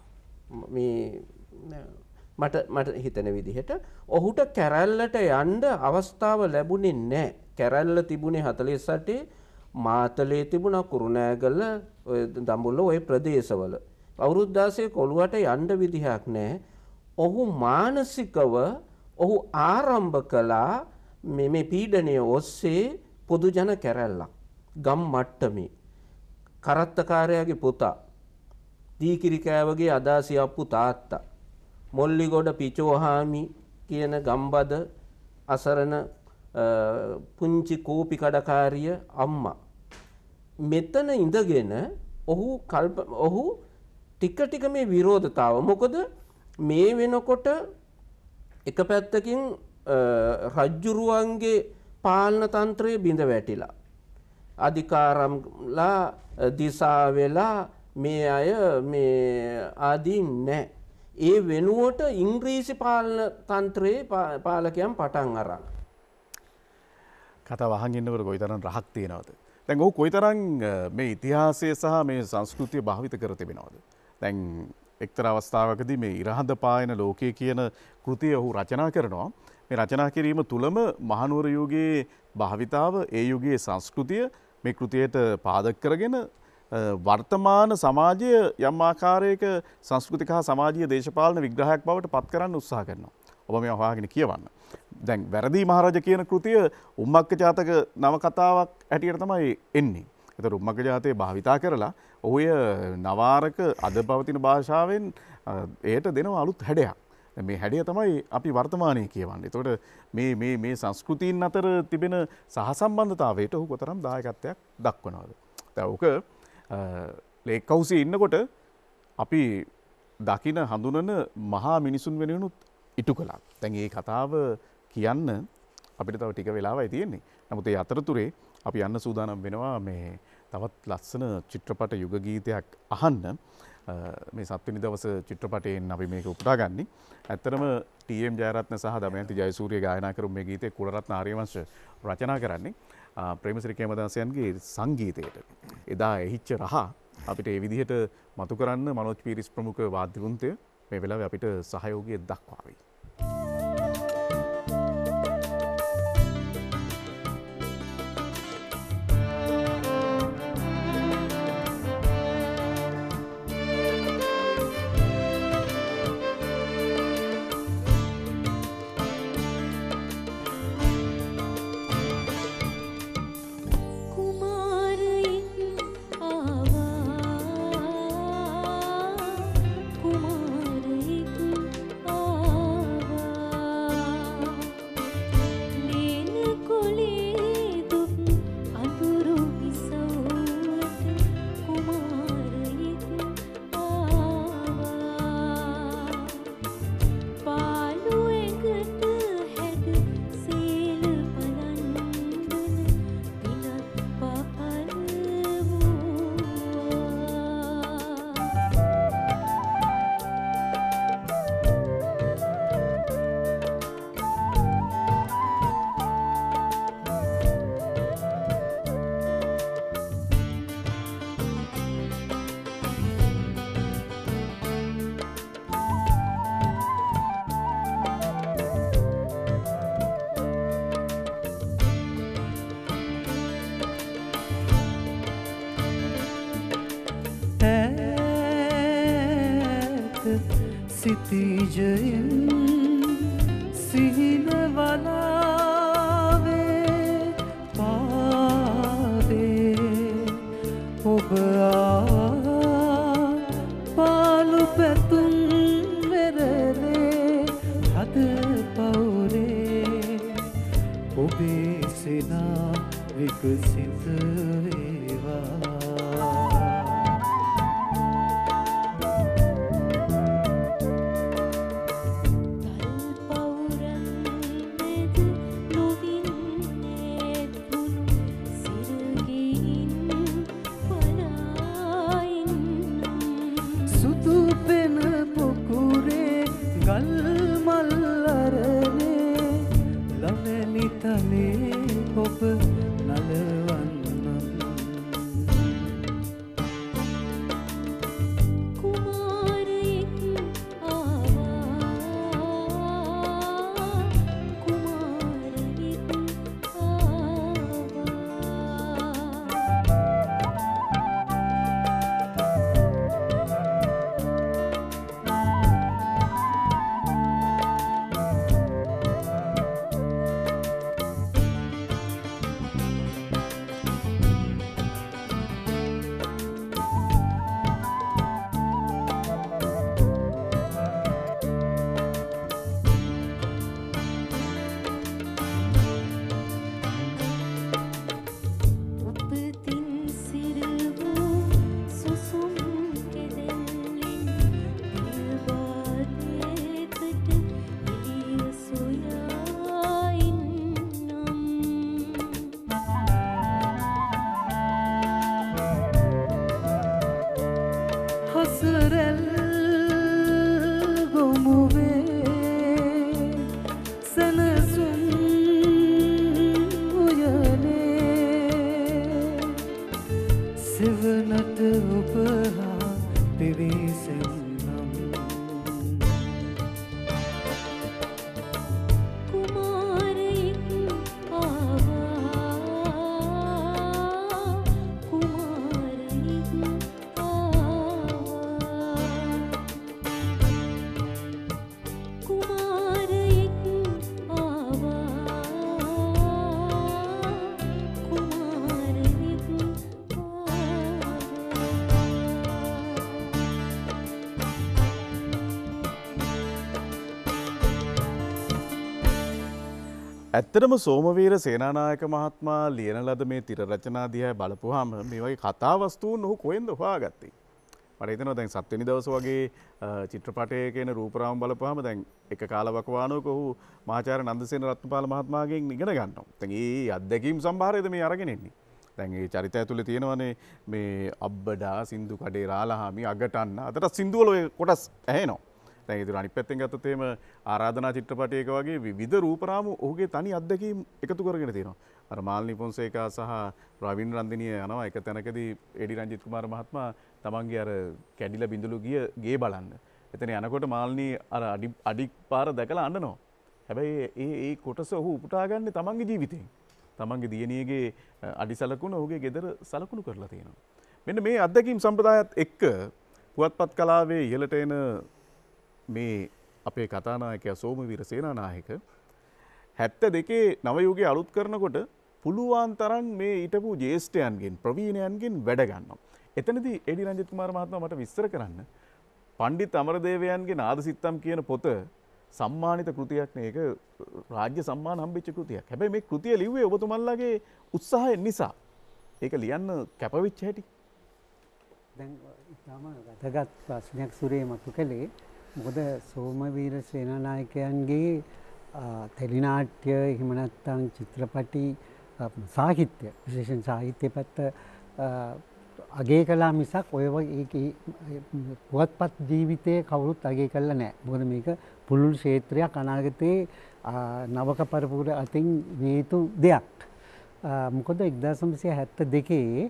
මට හිතෙන විදිහට ඔහුට කැරැල්ලට යන්න අවස්ථාව ලැබුණේ නැහැ. කැරැල්ල තිබුණේ 48 මාතලේ තිබුණා කුරුණෑගල ඔය දඹුල්ල ඔය ප්‍රදේශවල. අවුරුදු 16 කොළුවට යන්න විදිහක් නැහැ. ඔහු මානසිකව ඔහු ආරම්භ කළා මේ පීඩනය ඔස්සේ පොදු ජන කැරැල්ලක්. ගම් මට්ටමේ කරත්තකාරයාගේ පුතා දීකිරි කෑවගේ අදාසි අප්පු තාත්තා. මොල්ලිගොඩ පිචෝහාමි කියන ගම්බද අසරණ පුංචි කෝපි කඩකාරිය අම්මා. මෙතන ඉඳගෙන ඔහු ටික ටික මේ විරෝධතාව. මොකද මේ වෙනකොට එක පැත්තකින් රජ්ජුරුවන්ගේ පාලන තන්ත්‍රය බිඳ වැටිලා. අධිකාරම්ලා දිසා වෙලා මේ අය මේ ආදී නැහැ. ඒ වෙනුවට ඉංග්‍රීසි පාලන තන්ත්‍රයේ පාලකයන් පටන් අරන්. කතා වහන් ඉන්නකොට කොයිතරම් රහක් තියෙනවද? දැන් ඔහු කොයිතරම් මේ ඉතිහාසය සහ මේ සංස්කෘතිය භාවිත කර තිබෙනවද? දැන් එක්තරා අවස්ථාවකදී මේ ඉරහඳ පායන ලෝකයේ කියන කෘතිය ඔහු රචනා කරනවා. මේ රචනා කිරීම තුළම මහනුවර යුගයේ භාවිතාව ඒ යුගයේ සංස්කෘතිය මේ කෘතියට පාදක කරගෙන වර්තමාන සමාජය යම් ආකාරයක සංස්කෘතික හා සමාජීය දේශපාලන විග්‍රහයක් බවට පත් කරන්න උත්සාහ කරනවා. ඔබ මේ අහගෙන කියවන්න. දැන් වැරදි මහරජ කියන කෘතිය උම්මක්ක ජාතක නවකතාවක් හැටියට තමයි එන්නේ. ඒතර උම්මක්ක ජාතකයේ භාවිතා කරලා ඔහුය නවාරක අද පවතින භාෂාවෙන් එයට දෙනවා අලුත් හැඩයක්. මේ හැඩය තමයි අපි වර්තමානයේ කියවන්නේ. එතකොට මේ සංස්කෘතීන් අතර තිබෙන සහසම්බන්ධතාවයට ඔහු කොතරම් දායකත්වයක් දක්වනවද? දැන් ඔක ලේක් හවුසේ ඉන්නකොට අපි දකින හඳුනන මහා මිනිසුන් වෙනුවෙනුත් ඉටු කළා. දැන් මේ කතාව කියන්න අපිට තව ටික වෙලාවයි තියෙන්නේ. නමුත් ඒ අතරතුරේ අපි යන්න සූදානම් වෙනවා මේ තවත් ලස්සන චිත්‍රපට යුග ගීතයක් අහන්න. මේ 7 වෙනි දවස් චිත්‍රපටයෙන් අපි මේක උපුටා ගන්නේ. ඇත්තටම ටීඑම් ජයරත්න සහ දමයන්ති ජයසූරිය ගායනා කරපු මේ ගීතේ කුලරත්න ආර්යවංශ රචනා කරන්නේ ප්‍රේමසිරි කේමදාසයන්ගේ සංගීතයට. එදා එහිච්ච රහ අපිට ඒ විදිහට මතු කරන්න මනෝජ් පීරිස් ප්‍රමුඛ වාද්‍ය වෘන්දය මේ වෙලාවේ අපිට සහයෝගය දක්වාවි. සිතිජයෙන් සිහින වලාවේ පාදේ ඔබ පාලු පැතුම් වෙරළේ හද පවුරේ ඔබේ සෙනා විකසිත වේවා. එවනට ඔබ හා පිවිසෙන්නම් ඇත්තටම සෝමවීර සේනානායක මහත්මයා ලියන ලද මේ තිර රචනා දිහා බලපුවාම මේ වගේ කතා වස්තුන් ඔහු කොහෙන්ද හොයාගත්තේ? මට හිතෙනවා දැන් 7 වෙනි දවස් වගේ චිත්‍රපටයේ කියන රූපරාම බලපුවාම දැන් එක කාලවකවානුවක ඔහු මහාචාර්ය නන්දසේන රත්නපාල මහත්මයාගෙන් ඉගෙන ගන්නවා. දැන් මේ අත්දැකීම් සම්භාරයද මේ අරගෙන එන්නේ. දැන් මේ චරිතය ඇතුලේ තියෙනවානේ මේ අබ්බඩා, සින්දු කඩේ රාලහාමි, අගටන්න. අතට සින්දු වල කොටස් ඇහෙනවා. දැන් ඒ අනිත් පැත්තෙන් ගත්තොත් එහෙම ආරාධනා චිත්‍රපටයක වගේ විවිධ රූපරාමු ඔහුගේ තනි අත්දැකීම් එකතු කරගෙන තියෙනවා. අර මාල්නි පොන්සේකා සහ රවින් රන්දිනිය යනවා එක තැනකදී එඩි රංජිත් කුමාර මහත්මයා තමන්ගේ අර කැඩිලා බිඳලු ගිය ගේ බලන්න. එතන යනකොට මාල්නි අර අඩි පාර දැකලා අඬනවා. හැබැයි ඒ කොටස ඔහු උපුටා ගන්න තමන්ගේ ජීවිතයෙන්. තමන්ගේ දියණියගේ අඩි සලකුණ ඔහුගේ ගෙදර සලකුණු කරලා තියෙනවා. මෙන්න මේ අත්දැකීම් සම්ප්‍රදායත් එක්ක පුවත්පත් කලාවේ ඉහළට එන මේ අපේ කතානායකයා සෝමවීර සේනානායක 72 නව යුගයේ අලුත් කරනකොට පුළුවන් තරම් මේ ඊටපු ජ්‍යෙෂ්ඨයන්ගෙන් ප්‍රවීණයන්ගෙන් වැඩ ගන්නවා. එතනදී එඩි රංජිත් කුමාර මහත්මයා මට විස්තර කරන්න පණ්ඩිත් අමරදේවයන්ගේ නාදසිත්තම් කියන පොත සම්මානිත කෘතියක් නේ. ඒක රාජ්‍ය සම්මාන හම්බෙච්ච කෘතියක්. හැබැයි මේ කෘතිය ලිව්වේ ඔබතුමන්ලාගේ උත්සාහය නිසා. ඒක ලියන්න කැපවෙච්ච හැටි. දැන් ඊටම වැදගත් ප්‍රශ්නයක් සුරේ මතු කළේ. මොකද සෝමවීර සේනානායකයන්ගේ ටෙලිනාට්‍ය එහෙම නැත්නම් චිත්‍රපටි සාහිත්‍ය විශේෂයෙන් සාහිත්‍ය පැත්ත අගය කළා මිසක් ඔය වගේ පුවත්පත් ජීවිතයේ කවුරුත් අගය කළා නැහැ. මොකද මේක පුළුල් ක්ෂේත්‍රයක් අනාගතයේ නවක පරපුර අතින් විය යුතු දෙයක්. මොකද 1972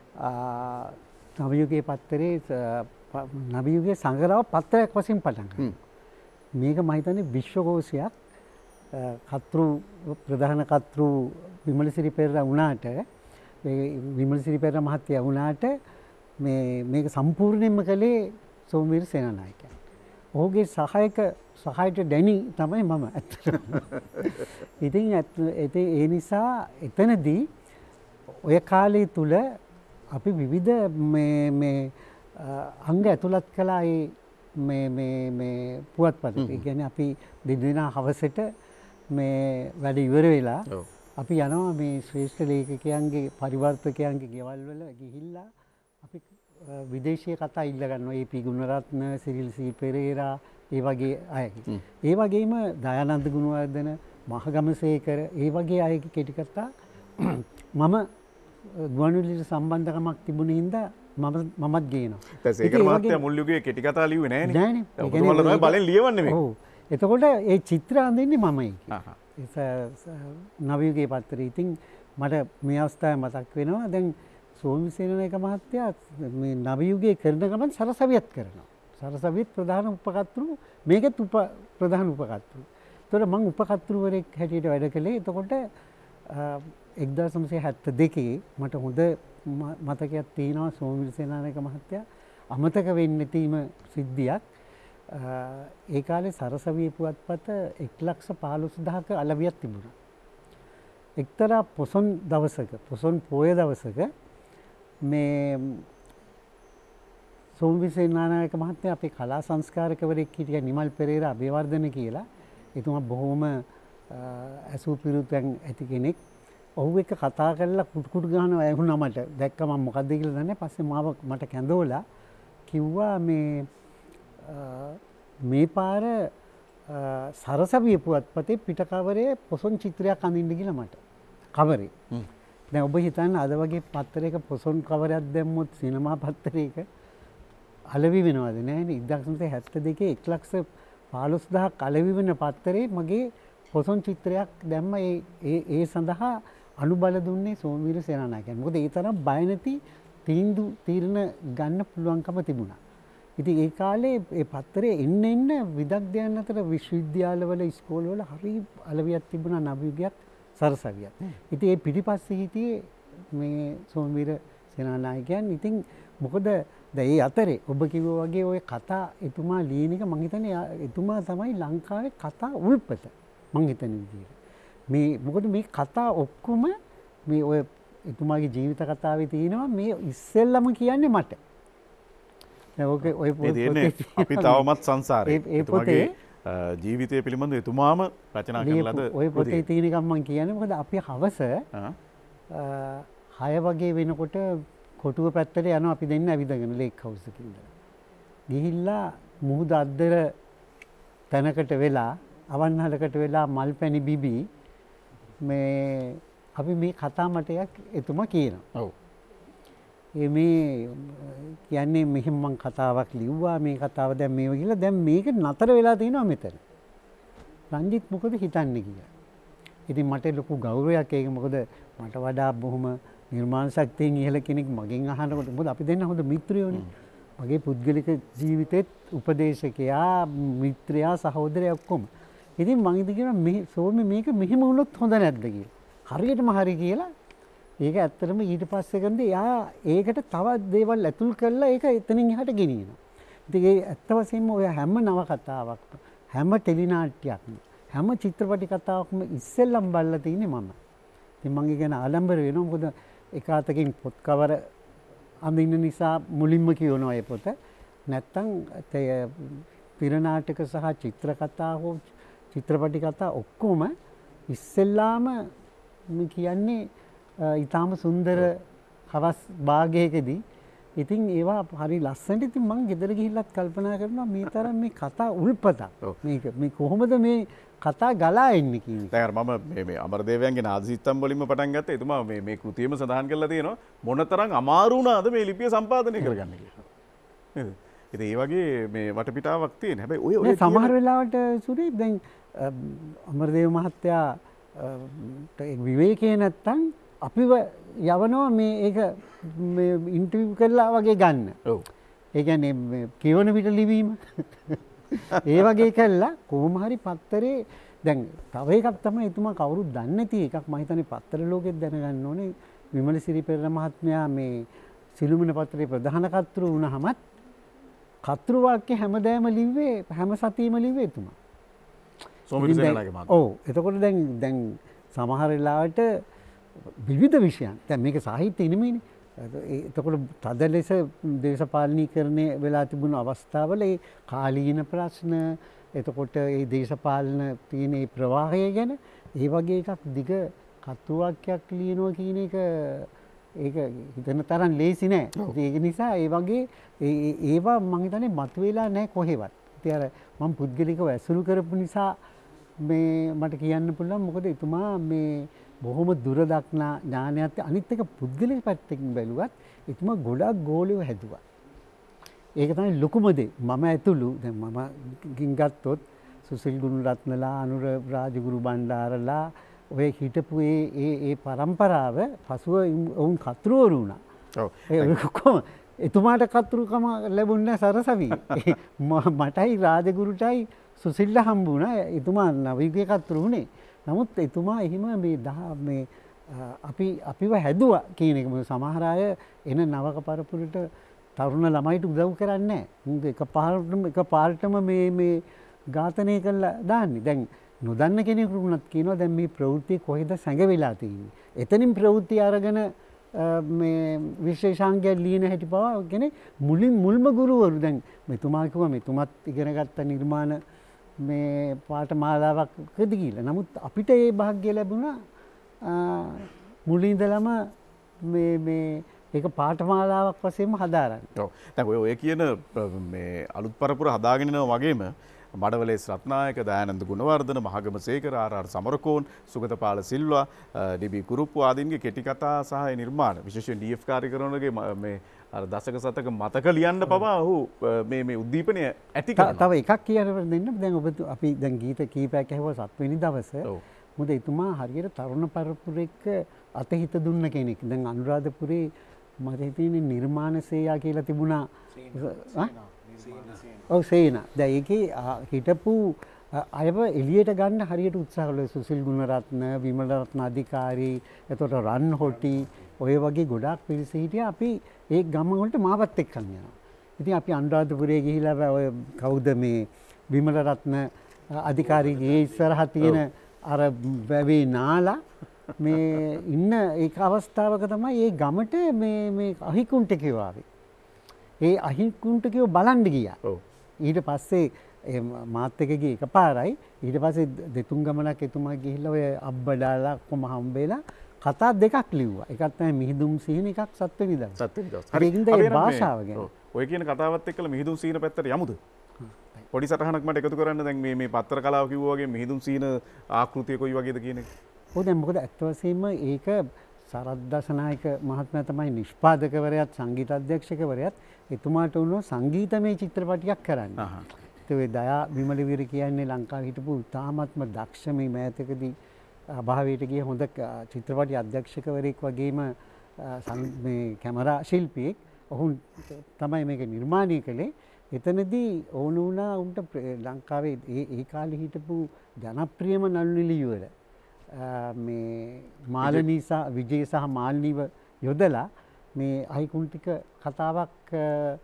නවයුගයේ පත්තරේ නවයුගයේ සංග්‍රහ පත්‍රයක් වශයෙන් පටන් ගන්නවා. මේක මම හිතන්නේ විශ්වකෝෂයක් ප්‍රධාන කර්තෘ විමලසිරි පෙරේරා වුණාට විමලසිරි පෙරේරා මහත්තයා වුණාට මේක සම්පූර්ණයෙන්ම කළේ සෝමවීර සේනානායකයන්. ඔහුගේ සහායට ඩැනි තමයි මම ඇත්තටම. ඉතින් ඒ නිසා එතනදී ඔය කාලය තුල අපි විවිධ මේ අංග ඇතුළත් කළා මේ පුවත්පත. ඒ කියන්නේ අපි දෙදෙනා හවසට මේ වැඩ ඉවර වෙලා අපි යනවා මේ ශ්‍රේෂ්ඨ ලේඛකයන්ගේ පරිවර්තකයන්ගේ ගෙවල් වල ගිහිල්ලා අපි විදේශීය කතා ඉල්ල ගන්නවා. ඒ.පී. ගුණරත්න, සිරිල් සී පෙරේරා ඒ වගේ අයගේ. ඒ වගේම දයානන්ද ගුණවර්ධන, මහගමසේකර ඒ වගේ අයගේ කෙටි කතා මම ගුවන්විදුලියට සම්බන්ධකමක් තිබුණේ හින්දා මමත් ගේනවා. සේකර මහත්තයා මුල් යුගයේ කෙටි කතා ලිව්වේ නෑනේ. ඔබතුමාලා තමයි බලෙන් ලියවන්නේ මේක. ඔව්. එතකොට ඒ චිත්‍ර අඳින්නේ මමයි. නව යුගයේ පත්තරේ. ඉතින් මට මේ අවස්ථාවේ මතක් වෙනවා දැන් සෝමවීර සේනානායක මහත්තයා මේ නව යුගයේ කරන ගමන් සරසවියත් කරනවා. සරසවියත් ප්‍රධාන උපකර්තෘ මේකත් ප්‍රධාන උපකර්තෘ. ඒතකොට මම උපකර්තෘවරයෙක් හැටියට වැඩ කළේ. එතකොට 1972 මට හොඳ මතකයක් තියෙනවා සෝමවීර සේනානායක මහත්තයා අමතක වෙන්නේ නැතිම සිද්ධියක්. ඒ කාලේ සරසවිය පුවත්පත 1,15,000ක අලවියක් තිබුණා. එක්තරා පොසොන් දවසක පොසොන් පෝය දවසක මේ සෝමවීර සේනානායක මහත්තයා අපේ කලා සංස්කාරකවරයෙක් හිටියා නිමල් පෙරේරා අබේවර්ධන කියලා. එතුමා බොහොම ඇසු පිරුතෙන් ඇති කෙනෙක්. ඔහු එක්ක කතා කරලා කුටු ගහනවා ඇහුණා මට. දැක්ක මම මොකද්ද කියලා දන්නේ. පස්සේ මට කැඳවලා කිව්වා මේ පාර සරසවිය පුවත්පතේ පිටකවරේ පොසොන් චිත්‍රයක් අඳින්න කියලා මට. කවරේ. දැන් ඔබ හිතන්න අද වගේ පත්තරයක පොසොන් කවරයක් දැම්මොත් සිනමා පත්තරයක අලෙවි වෙනවද නැහැනේ. 1972 1,15,000ක් අලෙවි වෙන පත්තරේ මගේ පොසොන් චිත්‍රයක් දැම්ම. ඒ සඳහා අනුබල දුන්නේ සෝමවීර සේනානායකයන්. මොකද ඒ තරම් බය නැති තීරණ ගන්න පුළුවන්කම තිබුණා. ඉතින් ඒ කාලේ ඒ පත්තරේ එන්න විදග්ධයන් අතර විශ්වවිද්‍යාලවල ඉස්කෝලවල හරි අලවියක් තිබුණා නවයුගයක් සරසවියක්. ඉතින් ඒ පිටිපස්සේ හිටියේ මේ සෝමවීර සේනානායකයන්. ඉතින් මොකද දැන් ඒ අතරේ ඔබ කිව්වා වගේ ওই කතා එතුමා ලියන එක මං හිතන්නේ එතුමා තමයි ලංකාවේ කතා උල්පත මං හිතන විදිහට. මේ මොකද මේ කතා ඔක්කොම මේ ඔය එතුමාගේ ජීවිත කතාවේ තියෙනවා මේ ඉස්සෙල්ලම කියන්නේ මට. අපි තවමත් සංසාරේ එතුමාගේ ජීවිතය පිළිබඳ එතුමාම රචනා කරන ලද ඔය පොතේ තියෙන එකක් මම කියන්නේ මොකද අපි හවස 6 වගේ වෙනකොට කොටුව පැත්තට යනවා අපි දෙන්න ඇවිදගෙන ලේක් හවුස් එකේ ඉඳලා. ගිහිල්ලා මුහුද අද්දර තැනකට වෙලා අවන්හලකට වෙලා මල් පැණි බිබි මේ අපි මේ කතා මටයක් එතුමා කියනවා. ඔව්. මේ කියන්නේ මෙහෙම මං කතාවක් ලිව්වා මේ කතාව දැන් මේව කියලා දැන් මේක නතර වෙලා තියෙනවා මෙතන. රංජිත් මොකද හිතන්නේ කියලා. ඉතින් මට ලොකු ගෞරවයක් ඒක මොකද මට වඩා බොහොම නිර්මාණ ශක්තියෙන් ඉහළ කෙනෙක් මගෙන් අහනකොට මොකද අපි දෙන්න හොඳ මිත්‍රයෝනේ. මගේ පුද්ගලික ජීවිතෙත් උපදේශකයා මිත්‍රයා සහෝදරයා ඔක්කොම. ඉතින් මං ඉතින් කියනවා මේ සෝමි මේක මෙහෙම වුණොත් හොඳ නැද්ද කියලා. හරියටම හරි කියලා ඒක ඇත්තටම ඊට පස්සේ ගඳ එයා ඒකට තවත් දේවල් ඇතුල් කරලා ඒක එතනින් එහාට ගෙනියනවා. ඉතින් ඒ ඇත්ත වශයෙන්ම ඔය හැම නවකතාවක්ම හැම ටෙලිනාට්‍යයක්ම හැම චිත්‍රපටි කතාවක්ම ඉස්සෙල්ලම බලලා තින්නේ මම. ඉතින් මම කියන ආඩම්බර වෙනවා මොකද එක අතකින් පොත් කවර අඳින්න නිසා මුලින්ම කියනවා ඒ පොත. නැත්තම් තිරනාටක සහ චිත්‍ර කතා හෝ චිත්‍රපටි කතා ඔක්කොම ඉස්සෙල්ලාම මේ කියන්නේ ඊටාම සුන්දර හවස් භාගයකදී ඉතින් ඒවා හරි ලස්සනට ඉතින් මං ගෙදර ගිහිල්ලත් කල්පනා කරනවා මේ තරම් මේ කතා උල්පතක් මේක මේ කොහොමද මේ කතා ගලා එන්නේ කියන එක. දැන් මම මේ අමරදේවයන්ගේ නාදසිත්තම් වලින්ම පටන් ගත්තා. එතුමා මේ කෘතියම සඳහන් කරලා තියෙනවා මොනතරම් අමාරු වුණාද මේ ලිපිය සම්පාදනය කරගන්න කියලා. නේද? ඉතින් ඒ වගේ මේ වටපිටාවක් තියෙන. හැබැයි ඔය සමහර වෙලාවට සුරි දැන් අමරදේව මහත්තයා විවේකේ නැත්තම් අපිව යවනවා මේ ඒක මේ ඉන්ටර්විව් කරලා වගේ ගන්න. ඔව්. ඒ කියන්නේ කියවන විට ලිවීම. ඒ වගේ කළා කොහොම හරි පත්තරේ දැන් තව එකක් තමයි එතුමා කවුරුත් දන්නේ නැති එකක් මම හිතන්නේ පත්තර ලෝකෙත් දැනගන්න ඕනේ විමලසිරි පෙරේරා මහත්මයා මේ සිළුමිණ පත්‍රයේ ප්‍රධාන කර්තෘ වුණාමත් කර්තෘ වාක්‍ය හැමදාම ලිව්වේ හැම සතියෙම ලිව්වේ එතුමා. සෝමිර සේනානායක මහත්මයා. ඔව්. එතකොට දැන් සමහර වෙලාවට විවිධ විෂයන් දැන් මේක සාහිත්‍ය නෙමෙයිනේ. එතකොට තද ලෙස දේශපාලනීකරණය වෙලා තිබුණු අවස්ථාවල ඒ කාලීන ප්‍රශ්න එතකොට ඒ දේශපාලන තියෙන ඒ ප්‍රවාහය ගැන ඒ වගේ එකක් දිග කතුවාක්‍යයක් ලියනවා කියන එක ඒක හිතන තරම් ලේසි නෑ. ඒක නිසා ඒ වගේ ඒවා මම හිතන්නේ මතුවෙලා නෑ කොහෙවත්. ඉතින් අර මම පුද්ගලිකව ඇසුරු කරපු නිසා මේ මට කියන්න පුළුවන් මොකද එතුමා මේ බොහොම දුර දක්නා ඥානයත් අනිත් එක පුද්ගලික පැත්තකින් බැලුවත් එතුමා ගොඩක් ගෝලියව හැදුවා. ඒක තමයි ලොකුම දේ. මම ඇතුළු දැන් මම ගින් ගත්තොත් සුසිල් ගුණරත්නලා අනුර රාජගුරු බණ්ඩාරලා ඔය හිටපු ඒ පරම්පරාව පසුව වුන් කතුරුවරු වුණා. ඔව්. ඒ ඔක්කොම එතුමාට කතුරුකම ලැබුණේ සරසවි. මටයි රාජගුරුටයි සුසිල්ල හම්බුණා. එතුමා නවීගේ කතුරු වුණේ. නමුත් එතුමා එහෙම මේ අපිව හැදුවා කියන එක සමහර අය එන නවක පරපුරට තරුණ ළමයිට උදව් කරන්නේ නැහැ. එක පාරටම මේ ඝාතනය කළා දාන්නේ. දැන් නොදන්න කෙනෙකුට වුණත් කියනවා දැන් මේ ප්‍රවෘත්ති කොහෙද සැඟවිලා තියෙන්නේ. එතනින් ප්‍රවෘත්ති අරගෙන මේ විශේෂාංගයක් ලියන හැටි පවා කියන්නේ මුල්ම ගුරුවරු දැන් මෙතුමා කිව්වා මෙතුමත් ඉගෙන ගත්ත නිර්මාණ මේ පාඨමාලාවකදී කියලා. නමුත් අපිට ඒ වාග්ය ලැබුණා මුලින්දලම මේ ඒක පාඨමාලාවක් වශයෙන්ම හදාරන්න. ඔව්. දැන් ඔය කියන මේ අලුත් පරපුර හදාගෙන යනවා වගේම මඩවලේ රත්නායක දයානන්ද ගුණවර්ධන මහගම සේකර ආර් සමරකෝන් සුගතපාල සිල්වා ඩී.බී කුරුප්පු ආදීන්ගේ කෙටි කතා සහ නිර්මාණ විශේෂයෙන් ඩී.එෆ් කාර්යකරනගේ මේ අර දශක සතක මතක ලියන්න පවා ඔහු මේ උද්දීපනය ඇති කරනවා. තව එකක් කියන්න දෙන්න. දැන් ඔබ අපි දැන් ගීත කීපයක් ඇහුවා 7 වෙනි දවසේ. මොකද එතුමා හරියට තරුණ පරපුර එක්ක අතහිත දුන්න කෙනෙක්. දැන් අනුරාධපුරේ මට හිතෙන්නේ නිර්මාණ සේයා කියලා තිබුණා. ඔව් සේන. දැන් ඒකේ හිටපු අයව එළියට ගන්න හරියට උත්සාහ කළා. සුසිල් ගුණරත්න, විමල රත්න අධිකාරී, එතකොට රන් හොටි ඔය වගේ ගොඩාක් පිරිස හිටියා. අපි ඒ ගම වලට මාවත් එක්කන් යනවා. ඉතින් අපි අනුරාධපුරයේ ගිහිලා ඔය කවුද මේ විමල රත්න අධිකාරීගේ ඉස්සරහ තියෙන අර වැවේ නාලා මේ ඉන්න ඒක අවස්ථාවක තමයි ඒ ගමට මේ අහිකුන්ටකයෝ ආවේ. ඒ අහිකුන්ටකයෝ බලන්න ගියා. ඊට පස්සේ මාත් එක්ක ගියේ එකපාරයි. ඊට පස්සේ දෙතුන් ගමනක් එතුමා ගිහිල්ලා ඔය අබ්බඩාලා කොම හම්බෙලා කතා දෙකක් ලිව්වා. එකක් තමයි මිහිඳුන් සිහින, එකක් සත්වෙනි දවස්. සත්වෙනි දවස්. හරි. ඒකින්ද ඒ භාෂාව ගැන. ඔය කියන කතාවත් එක්කලා මිහිඳුන් සිහින පැත්තට යමුද? පොඩි සටහනක් මට එකතු කරන්න. දැන් මේ පත්තර කලාව කිව්වා වගේ මිහිඳුන් සිහින ආකෘතිය කොයි වගේද කියන එක. ඔව් දැන් මොකද ඇත්ත වශයෙන්ම ඒක සරත් දසනායක මහත්මයා තමයි නිෂ්පාදකවරයාත් සංගීත අධ්‍යක්ෂකවරයාත්. එතුමාට උනෝ සංගීතමය චිත්‍රපටයක් කරන්න. ඒ දයා විමලවීර කියන්නේ ලංකාවේ හිටපු ඉතාමත්ම දක්ෂ මේ මෑතකදී අභාවයට ගිය හොඳ චිත්‍රපටි අධ්‍යක්ෂකවරයෙක් වගේම මේ කැමරා ශිල්පියෙක්. ඔහු තමයි මේක නිර්මාණය කළේ. එතනදී ඕන වුණා උන්ට ලංකාවේ ඒ කාලේ හිටපු ජනප්‍රියම නළු නිළියවල මේ මාලනී සහ විජේ සහ මාල්නීව යොදලා මේ අහිකුන්ටික කතාවක්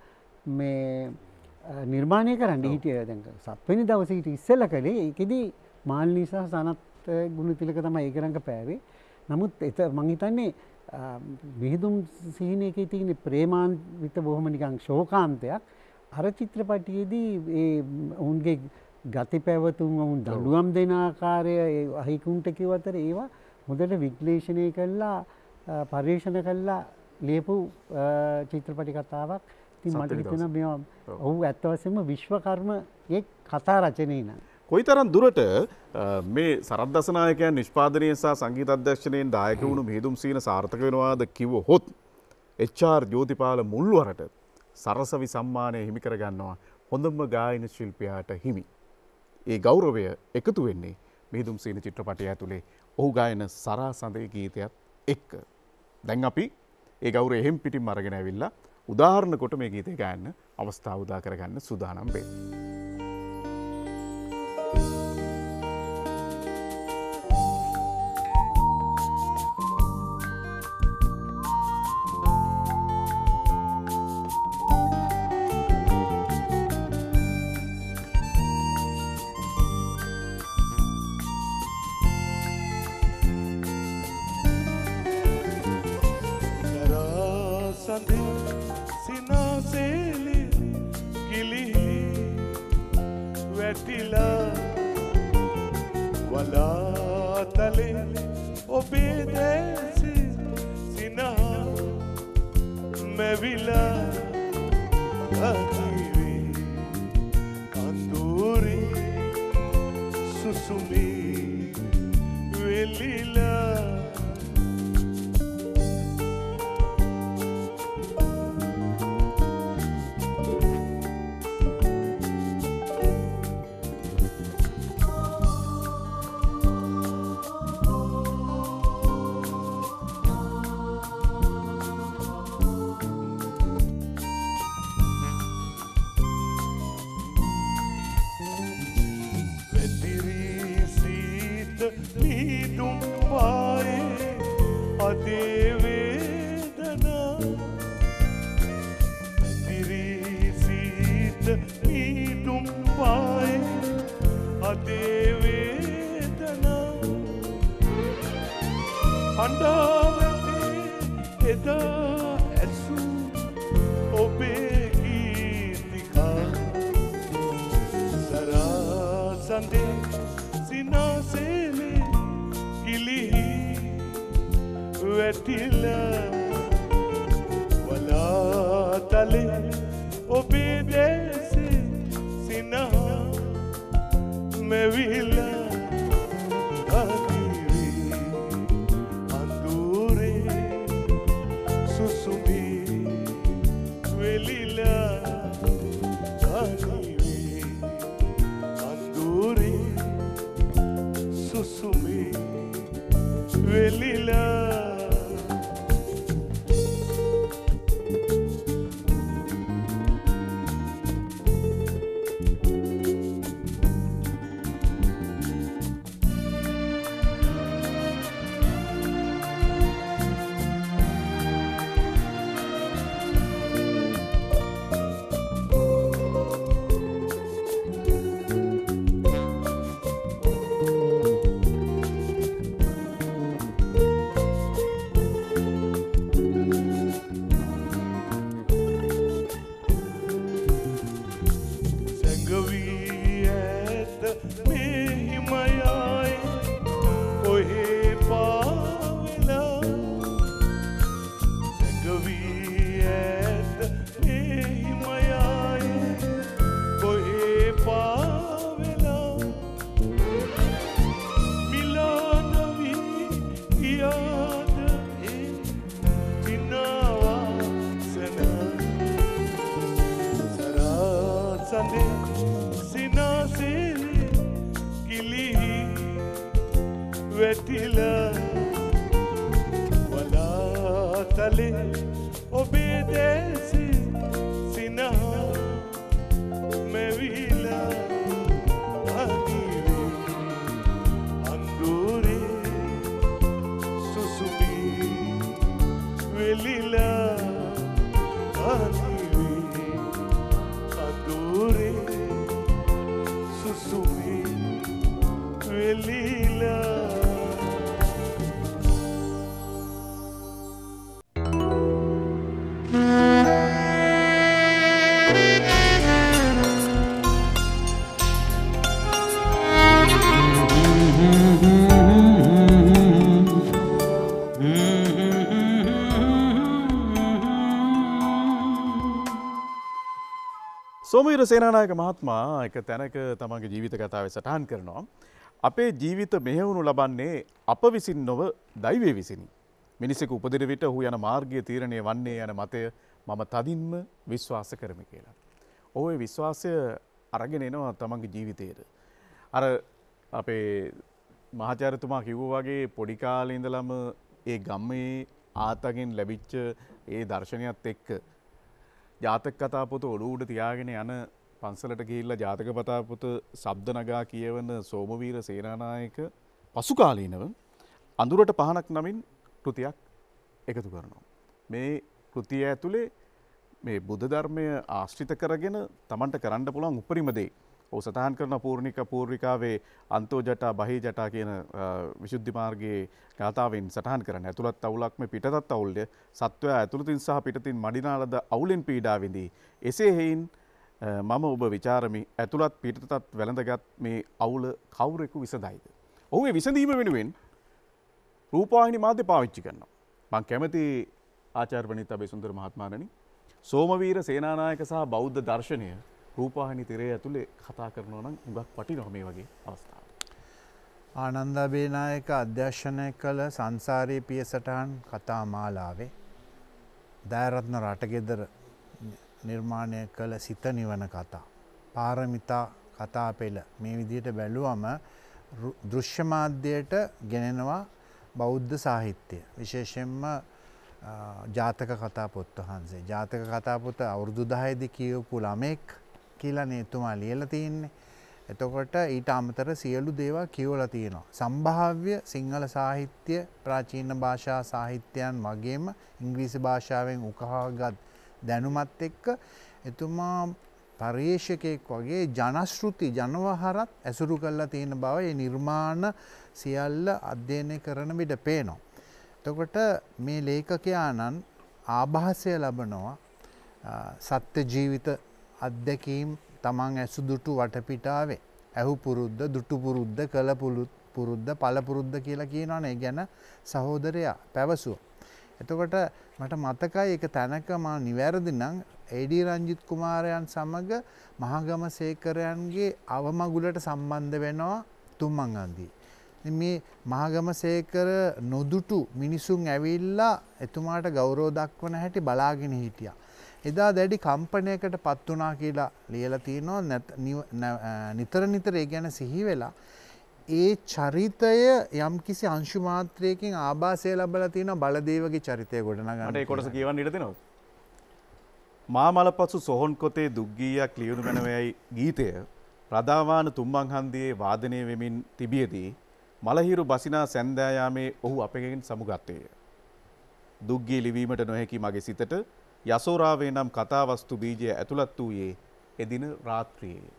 මේ නිර්මාණය කරන්න හිටිය. දැන් සත්වෙනි දවසේ හිට ඉස්සෙල්ලා කළේ. ඒකෙදි මාල්නී සහ සනත් ගුණතිලක තමයි ඒක රංගපෑවේ. නමුත් මං හිතන්නේ මිහිඳුන් සිහිනයේ තියෙන ප්‍රේමාන්විත බොහොම නිකන් ශෝකාන්තයක් අර චිත්‍රපටියේදී ඒ ඔවුන්ගේ ගති පැවතුම් වුන් දඬුවම් දෙන ආකාරය ඒ අහිකුන්ට කිව්ව අතර ඒවා හොඳට විශ්ලේෂණය කළා පරිශන කළා ලියපු චිත්‍රපටි කතාවක්. ඉතින් මට හිතෙනවා මේවා ඔව් ඇත්ත වශයෙන්ම විශ්වකර්මයේ කතා රචනයේ නම් කොයිතරම් දුරට මේ සරත් දසනායකයන් නිෂ්පාදනය සහ සංගීත අධ්‍යක්ෂණයෙන් දායක වුණු මිහිඳුන් සිහින සාර්ථක වෙනවාද කිව්වොත් එච්.ආර්. ජෝතිපාල මුල්වරට සරසවි සම්මානය හිමි කරගන්නවා හොඳම ගායන ශිල්පියාට හිමි. ඒ ගෞරවය එකතු වෙන්නේ මිහිඳුන් සිහින චිත්‍රපටය ඇතුලේ ඔහු ගායන සරාසඳේ ගීතයත් එක්ක. දැන් අපි ඒ ගෞරවය එහෙම් පිටින්ම අරගෙන ඇවිල්ලා උදාහරණ කොට මේ ගීතය ගායන්න අවස්ථාව උදා කරගන්න සූදානම් වෙන්නේ. සෝමවීර සේනානායක මහත්මයා එක තැනක තමන්ගේ ජීවිත කතාවේ සටහන් කරනවා. අපේ ජීවිත මෙහෙවුණු ලබන්නේ අප විසින් නොව දෛවය විසිනි. මිනිසෙකු උපදින විට ඔහු යන මාර්ගය තීරණය වන්නේ යන මතය මම තදින්ම විශ්වාස කරමි කියලා. ඔහු ඒ විශ්වාසය අරගෙන එනවා තමන්ගේ ජීවිතයට. අර අපේ මහාචාර්යතුමා කිව්වා වගේ පොඩි කාලේ ඉඳලම ඒ ගම්මේ ආතගෙන් ලැබිච්ච ඒ දර්ශනයත් එක්ක ජාතක කතා පොත ඔළුව උඩ තියාගෙන යන පන්සලට ගිහිල්ලා ජාතක කතා පොත ශබ්ද නගා කියවන සෝමවීර සේනානායක පසු කාලීනව අඳුරට පහනක් නමින් කෘතියක් එකතු කරනවා. මේ කෘතිය ඇතුලේ මේ බුද්ධ ධර්මය ආශ්‍රිත කරගෙන Tamanට කරන්න පුළුවන් උපරිම දේ. ඔහු සටහන් කරන පූර්ණිකාවේ අන්තෝ ජටා බහී ජටා කියන විසුද්ධි මාර්ගයේ ගාථාවෙන් සටහන් කරන ඇතුළත් අවුලක් මේ පිටතත් අවුල්ය. සත්වයා ඇතුළතින් සහ පිටතින් මඩිනාලද අවුලෙන් පීඩා විඳී. එසේ හේයින් මම ඔබ විචාරමි ඇතුළත් පිටතත් වැළඳගත් මේ අවුල කවුරෙකු විසඳයිද. ඔහු ඒ විසඳීම වෙනුවෙන් රූපවාහිනී මාධ්‍ය පාවිච්චි කරනවා. මම කැමති ආචාර්ය ප්‍රණීත් අබේසුන්දර මහත්මයාණනි සෝමවීර සේනානායක සහ බෞද්ධ දර්ශනය රූපවාහිනී තිරය ඇතුලේ කතා කරනවා නම් හුඟක් වටිනවා මේ වගේ අවස්ථාවක්. ආනන්ද අබේනායක අධ්‍යක්ෂණය කළ සංසාරී පිය සටහන් කතා මාලාවේ දයරත්න රටගෙදර නිර්මාණය කළ සිත නිවන කතා පාරමිතා කතා පෙළ මේ විදිහට බැලුවම දෘශ්‍ය මාධ්‍යයට ගෙනෙනවා බෞද්ධ සාහිත්‍ය විශේෂයෙන්ම ජාතක කතා පොත් වහන්සේ ජාතක කතා පොත අවුරුදු 10 දී කියවපු ළමෙක් කියලා නේතුමා ලියලා තින්නේ. එතකොට ඊට අමතර සියලු දේවල් කියවලා තියෙනවා. සම්භාව්‍ය සිංහල සාහිත්‍ය ප්‍රාචීන භාෂා සාහිත්‍යයන් වගේම ඉංග්‍රීසි භාෂාවෙන් උකහාගත් දැනුමත් එක්ක එතුමා පරිේශකෙක් වගේ ජනශ්‍රුති ජනවහරත් ඇසුරු කරලා තියෙන බව ඒ නිර්මාණ සියල්ල අධ්‍යයනය කරන විට පේනවා. එතකොට මේ ලේඛකයාණන් ආభాසය ලබනවා සත්‍ය ජීවිත අත්දැකීම් තමන් ඇසුදුටු වටපිටාවේ ඇහු පුරුද්ද දුටු පුරුද්ද කළ පුරුද්ද පළ පුරුද්ද කියලා කියනවනේ. ඒ ගැන සහෝදරයා පැවසුවා. එතකොට මට මතකයි එක තැනක මා නිවැරදි නම් ඒ.ඩී. රංජිත් කුමාරයන් සමග මහගමසේකරයන්ගේ අවමගුලට සම්බන්ධ වෙනවා තුම්මංගන්දී. මේ මහගමසේකර නොදුටු මිනිසුන් ඇවිල්ලා එතුමාට ගෞරව දක්වන හැටි බලාගෙන හිටියා. එදා දැඩි කම්පනයකට පත් වුණා කියලා ලියලා තියෙනවා. නිතර නිතර ඒ ගැන සිහි වෙලා ඒ චරිතය යම්කිසි අංශු මාත්‍රයකින් ආభాසය ලැබලා තියෙනවා බලදේවගේ චරිතය ගොඩනගන්න. මට ඒ කොටස කියවන්න ඉඩ දෙනවද? මාමලපසු සොහොන් කොතේ දුක්ගීයක් ලියුණු මැනවයි ගීතය රදාවාන තුම්මංහන්දියේ වාදනය වෙමින් තිබියදී මලහිරු බසිනා සැන්දෑයාමේ ඔහු අපගෙන් සමුගත්තේය. දුක්ගී ලිවීමට නොහැකි මගේ සිතට යසෝරාවේ නම් කතාවස්තු බීජය ඇතුළත් වූයේ එදින රාත්‍රියේ.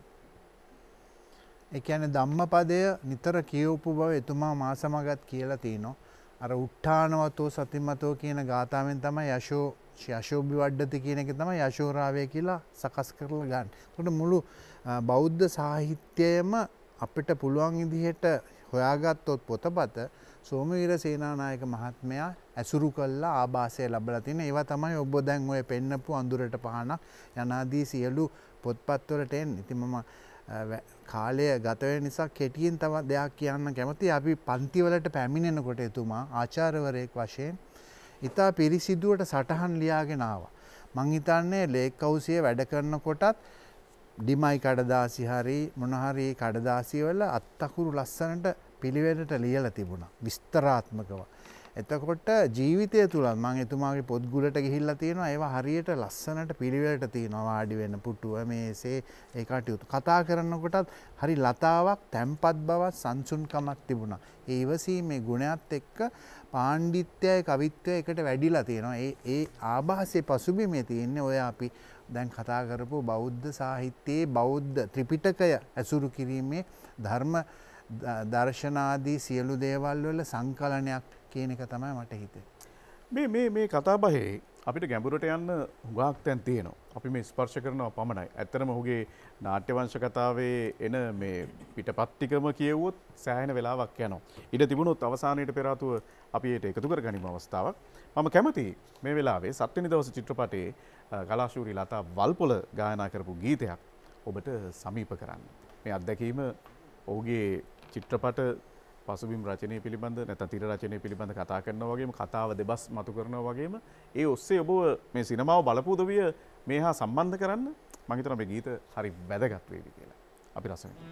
ඒ කියන්නේ ධම්මපදය නිතර කියවපු බව එතුමා මා සමගත් කියලා තිනවා. අර උට්ඨානවතෝ සතිමතෝ කියන ගාථාවෙන් තමයි යශෝබි වඩ්ඩති කියන එක තමයි යශෝරාවය කියලා සකස් කරලා ගන්න. ඒකට මුළු බෞද්ධ සාහිත්‍යයම අපිට පුළුවන් විදිහට හොයාගත්තොත් පොතපත සෝමවීර සේනානායක මහත්මයා ඇසුරු කළා ආభాසය ලැබලා තියෙන ඒවා තමයි ඔබ දැන් ඔය පෙන්නපු අඳුරට පහනක් යනාදී සියලු පොත්පත්වලට එන්නේ. ඉතින් මම කාලය ගත වෙන නිසා කෙටියෙන් තව දෙයක් කියන්න කැමතියි. අපි පන්තිවලට පැමිණෙනකොට එතුමා ආචාර්යවරයෙක් වශයෙන් ඉතා පිරිසිදුවට සටහන් ලියාගෙන ආවා. මං හිතන්නේ ලේක් හවුසියේ වැඩ කරනකොටත් ඩිමයි කඩදාසි හරි මොන හරි කඩදාසි වල අත්තකුරු ලස්සනට පිළිවෙලට ලියලා තිබුණා විස්තරාත්මකව. එතකොට ජීවිතය තුල මම එතුමාගේ පොත් ගුලට ගිහිල්ලා තියෙනවා ඒවා හරියට ලස්සනට පිළිවෙලට තියෙනවා වාඩි වෙන පුටුව මේසේ ඒ කටයුතු කතා කරනකොටත් හරි ලතාවක් තැම්පත් බවක් සංසුන්කමක් තිබුණා. ඒ ඉවසීමේ ගුණයත් එක්ක පාණ්ඩිත්‍යය කවිත්වය එකට වැඩිලා තියෙනවා. ඒ ආభాසයේ පසුබිමේ තියෙන්නේ ඔය අපි දැන් කතා කරපු බෞද්ධ සාහිත්‍යයේ බෞද්ධ ත්‍රිපිටකය ඇසුරු කිරීමේ ධර්ම දර්ශනාදී සියලු දේවල් වල සංකලනයක් කියන එක තමයි මට හිතෙන්නේ. මේ කතාබහේ අපිට ගැඹුරට යන්න හුඟක් තැන් තියෙනවා. අපි මේ ස්පර්ශ කරනවා පමණයි. ඇත්තටම ඔහුගේ නාට්‍ය වංශ කතාවේ එන මේ පිටපත් ටිකම කියවුවොත් සෑහෙන වෙලාවක් යනවා. ඊට තිබුණොත් අවසානයේට පෙර ආතුව අපි ඒට එකතු කරගනිමු අවස්ථාවක්. මම කැමතියි මේ වෙලාවේ 7 වෙනි දවසේ චිත්‍රපටයේ කලාශූරී ලතා වල්පොල ගායනා කරපු ගීතයක් ඔබට සමීප කරන්න. මේ අත්දැකීම ඔහුගේ චිත්‍රපට පසුබිම් රචනය පිළිබඳ නැත්නම් තිර රචනය පිළිබඳ කතා කරනවා වගේම කතාව දෙබස් මතු කරනවා වගේම ඒ ඔස්සේ ඔබ මේ සිනමාව බලපු උදවිය මේ හා සම්බන්ධ කරන්න මම හිතනවා මේ ගීත හරි වැදගත් වේවි කියලා. අපි රස විඳිමු.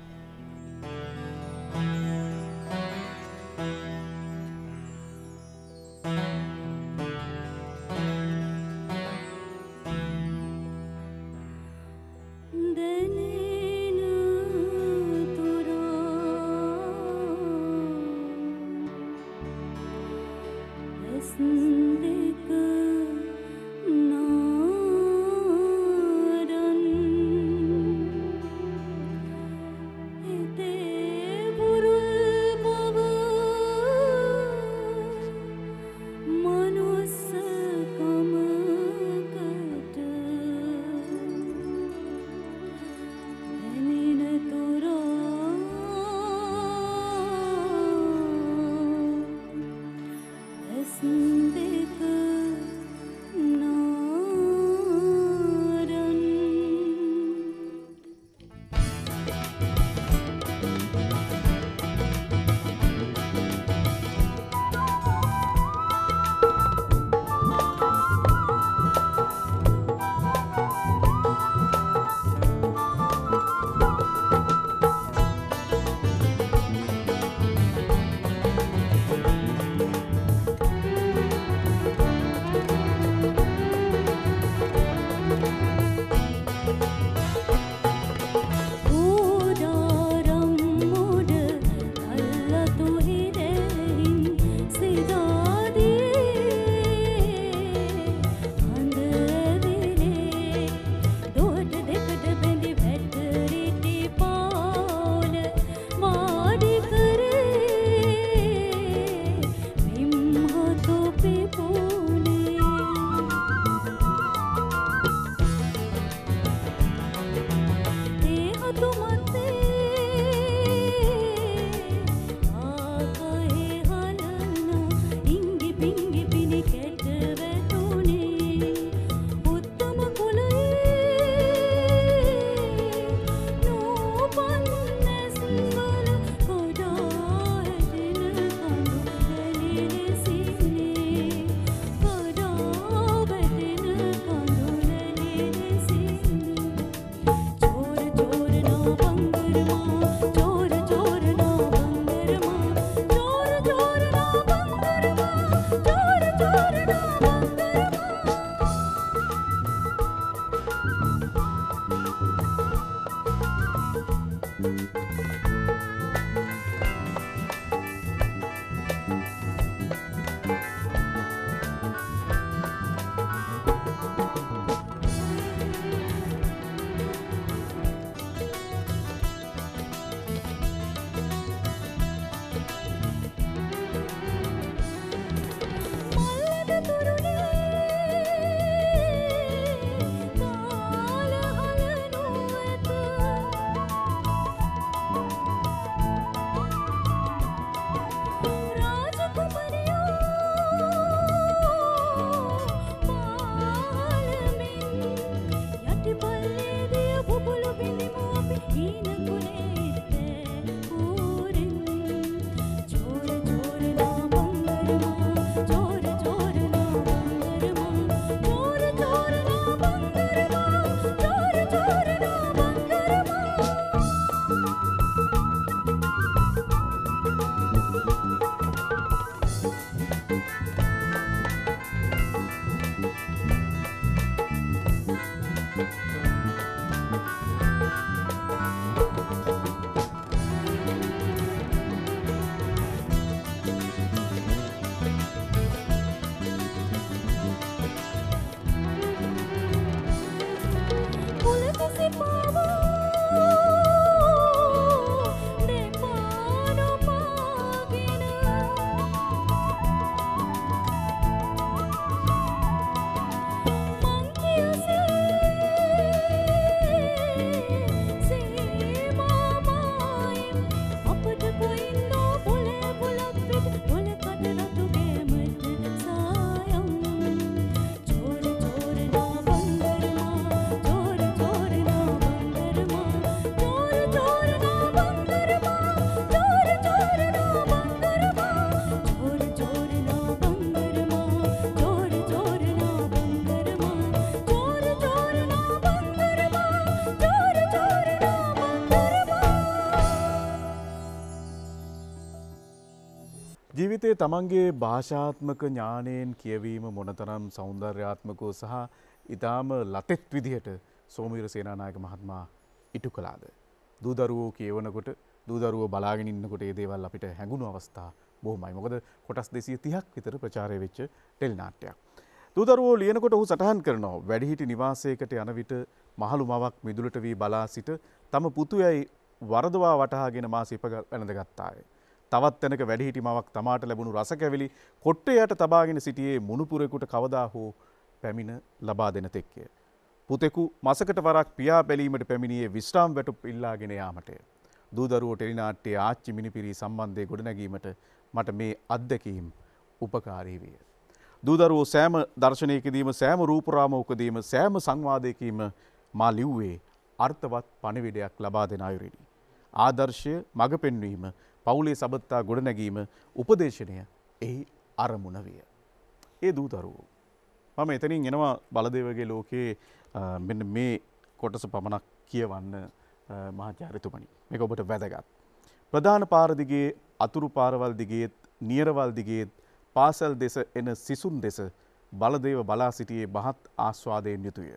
ජීවිතයේ තමන්ගේ භාෂාත්මක ඥානයෙන් කියවීම මොනතරම් සෞන්දර්යාත්මකව සහ ඊටාම ලතෙත් විදිහට සෝමවීර සේනානායක මහත්මයා ඉටු කළාද. දූ දරුවෝ කියවනකොට දූ දරුවෝ බලාගෙන ඉන්නකොට මේ දේවල් අපිට හැඟුණු අවස්ථා බොහොමයි. මොකද කොටස් 230ක් විතර ප්‍රචාරය වෙච්ච ටෙලි නාට්‍යයක්. දූ දරුවෝ ලියනකොට ඔහු සටහන් කරනවා වැඩිහිටි නිවාසයකට යන විට මහලු මවක් මිදුලට වී බලා සිට තම පුතුයයි වරදවා වටහාගෙන මා සිප වැළඳගත්තාය. තවත් තැනක වැඩිහිටි මවක් තමාට ලැබුණු රස කැවිලි කොට්ටයට තබාගෙන සිටියේ මුණුපුරෙකුට කවදා හෝ පැමිණ ලබා දෙන තෙක්ය. පුතෙකු මසකට වරක් පියා බැලීමට පැමිණියේ විශ්‍රාම වැටුප් ඉල්ලාගෙන යාමටය. දූ දරුවෝ ටෙලි නාට්‍යයේ ආච්චි මිනිපිරි සම්බන්ධය ගොඩනැගීමට මට මේ අත්දැකීම් උපකාරී විය. දූ දරුවෝ සෑම දර්ශනයකදීම සෑම රූපරාමයකදීම සෑම සංවාදයකදීම මා ලිව්වේ අර්ථවත් පණිවිඩයක් ලබා දෙන අයුරිනි. ආදර්ශය මඟ පෙන්වීම පවුලේ සබත්තා ගොඩනැගීම උපදේශනය එහි අරමුණ විය. ඒ දූ දරුවෝ. මම එතනින් එනවා බලදේවගේ ලෝකයේ මෙන්න මේ කොටස පමණක් කියවන්න මහාචාර්යතුමනි. මේක ඔබට වැදගත්. ප්‍රධාන පාර දිගේ අතුරු පාරවල් දිගේත් නියරවල් දිගේත් පාසල් දෙස එන සිසුන් දෙස බලදේව බලා සිටියේ මහත් ආස්වාදයෙන් යුතුය.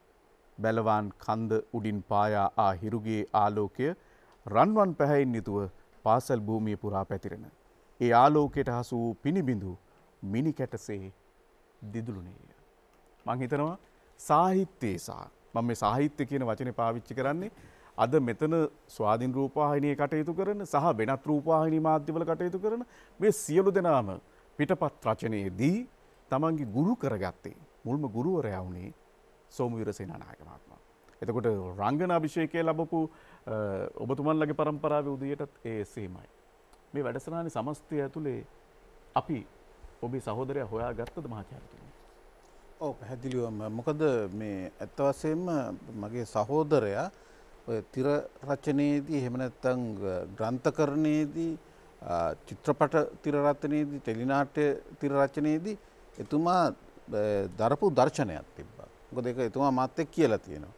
බැලවාන් කන්ද උඩින් පායා ආ හිරුගේ ආලෝකය රන්වන් පැහැයෙන් යුතුව පාසල් භූමිය පුරා පැතිරෙන. ඒ ආලෝකයට හසු වූ පිනිබිඳු මිනි කැටසේ දිදුළුනේය. මං හිතනවා සාහිත්‍යයේ සහ මම මේ සාහිත්‍ය කියන වචනේ පාවිච්චි කරන්නේ අද මෙතන ස්වාධීන රූපවාහිනියේ කටයුතු කරන සහ වෙනත් රූපවාහිනී මාධ්‍යවල කටයුතු කරන මේ සියලු දෙනාම පිටපත් රචනයේදී තමන්ගේ ගුරු කරගත්තේ මුල්ම ගුරුවරයා වුණේ සෝමවීර සේනානායක මහත්මයා. එතකොට රංගන අභිෂේකය ලැබපු ඔබතුමන්ලගේ පරම්පරාවේ උදයටත් ඒ සේමයි. මේ වැඩසටහනේ සමස්තය ඇතුලේ අපි ඔබේ සහෝදරයා හොයාගත්තද මහාචාර්යතුමනි? ඔව් පැහැදිලිවම. මොකද මේ ඇත්ත වශයෙන්ම මගේ සහෝදරයා ඔය තිර රචනයේදී එහෙම නැත්නම් ග්‍රන්ථකරණයේදී චිත්‍රපට තිර රචනයේදී ටෙලි නාට්‍ය තිර රචනයේදී එතුමා දරපු දර්ශනයක් තිබ්බා. මොකද ඒක එතුමා මාත් එක්ක කියලා තියෙනවා.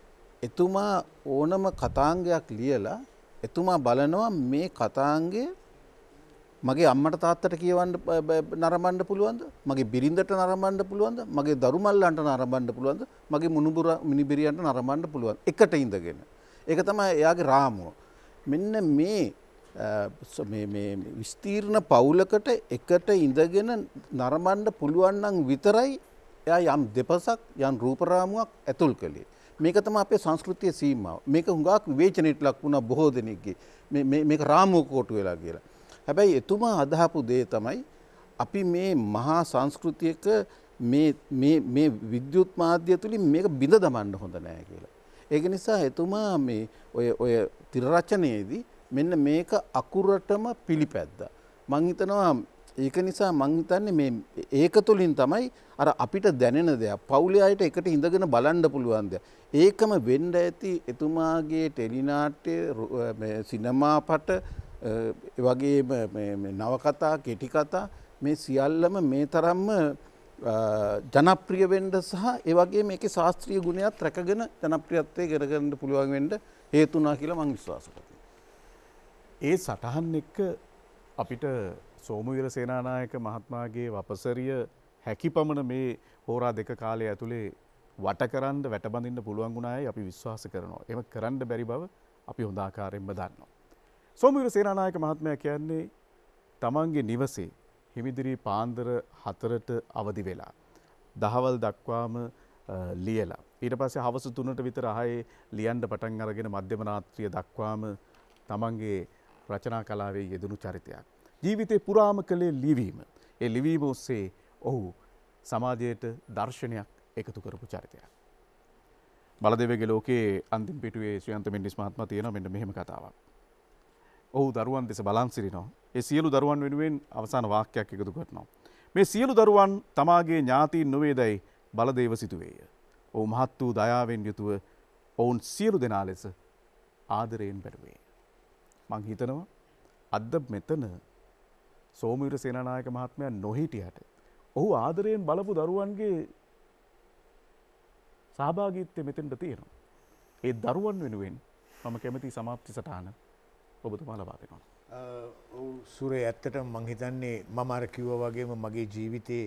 එතුමා ඕනම කතාංගයක් ලියලා එතුමා බලනවා මේ කතාංගය මගේ අම්මට තාත්තට කියවන්න නරඹන්න පුළුවන්ද? මගේ බිරිඳට නරඹන්න පුළුවන්ද? මගේ දරු මල්ලන්ට නරඹන්න පුළුවන්ද? මගේ මුණුබුර මිනිබිරියන්ට නරඹන්න පුළුවන්ද? එකට ඉඳගෙන. ඒක තමයි එයාගේ රාමුව. මෙන්න මේ විස්තීර්ණ පවුලකට එකට ඉඳගෙන නරඹන්න පුළුවන් නම් විතරයි එයා යම් දෙපසක් යම් රූප රාමුවක් ඇතුල් කළේ. මේක තමයි අපේ සංස්කෘතියේ සීමාව. මේක හුඟක් විවේචනයට ලක් වුණා බොහෝ දෙනෙක්ගේ. මේක රාමුවක කොටු වෙලා කියලා. හැබැයි එතුමා අදහපු දේ තමයි අපි මේ මහා සංස්කෘතියක මේ විද්‍යුත් මාධ්‍ය තුලින් මේක බිඳ දමන්න හොඳ නැහැ කියලා. ඒක නිසා එතුමා මේ ඔය තිර රචනයේදී මෙන්න මේක අකුරටම පිළිපැද්දා. මං හිතනවා ඒක නිසා මං හිතන්නේ මේ ඒක තුලින් තමයි අර අපිට දැනෙන දෙයක් පවුලේ අයට එකට ඉඳගෙන බලන්න පුළුවන් දෙයක්. ඒකම වෙන්න ඇති එතුමාගේ ටෙලි නාට්‍ය මේ සිනමාපට ඒ වගේම මේ නවකතා කෙටි කතා මේ සියල්ලම මේ තරම්ම ජනප්‍රිය වෙන්න සහ ඒ වගේම මේකේ ශාස්ත්‍රීය ගුණයක් රැකගෙන ජනප්‍රියත්වයේ ගෙනගන්න පුළුවන් වෙන්න හේතු වුණා කියලා මම විශ්වාස කරනවා. ඒ සටහන් එක්ක අපිට සෝමවීර සේනානායක මහත්මයාගේ වපසරිය හැකිපමණ මේ හෝරා දෙක කාලය ඇතුලේ වටකරන්න වැටබඳින්න පුළුවන් වුණායි අපි විශ්වාස කරනවා. එහෙම කරන්න බැරි බව අපි හොඳ ආකාරයෙන්ම දන්නවා. සෝමවීර සේනානායක මහත්මයා කියන්නේ තමන්ගේ නිවසේ හිමිදිරි පාන්දර 4ට අවදි වෙලා දහවල් දක්වාම ලියලා ඊට පස්සේ හවස 3ට විතර ආයේ ලියන්න පටන් අරගෙන මධ්‍යම රාත්‍රිය දක්වාම තමන්ගේ රචනා කලාවේ යෙදුණු චරිතයක්. ජීවිතේ පුරාම කළේ ලිවීම. ඒ ලිවීම ඔස්සේ ඔහු සමාජයට දර්ශනයක් එකතු කරපු චරිතයක්. බලදේවගේ ලෝකයේ අන්තිම පිටුවේ ශ්‍රීයන්ත මෙන්ඩිස් මහත්මයා තියෙනවා මෙන්න මෙහෙම කතාවක්. ඔහු දරුවන් දෙස බලන් සිටිනවා. ඒ සියලු දරුවන් වෙනුවෙන් අවසාන වාක්‍යයක් එකතු කරනවා. මේ සියලු දරුවන් තමාගේ ඥාතීන් නොවේදයි බලදේව සිතුවේය. ඔහු මහත් වූ දයාවෙන් යුතුව ඔවුන් සියලු දෙනා ලෙස ආදරයෙන් බැලුවේ. මං හිතනවා අද මෙතන සෝමවීර සේනානායක මහත්මයා නොහිටියට ඔහු ආදරයෙන් බලපු දරුවන්ගේ සහභාගීත්වය මෙතෙන්ට තියෙනවා. ඒ දරුවන් වෙනුවෙන් මම කැමති සමාප්ති සටහන ඔබතුමා ලබා දෙනවා. සුරේ ඇත්තටම මං හිතන්නේ මම අර කිව්වා වගේම මගේ ජීවිතේ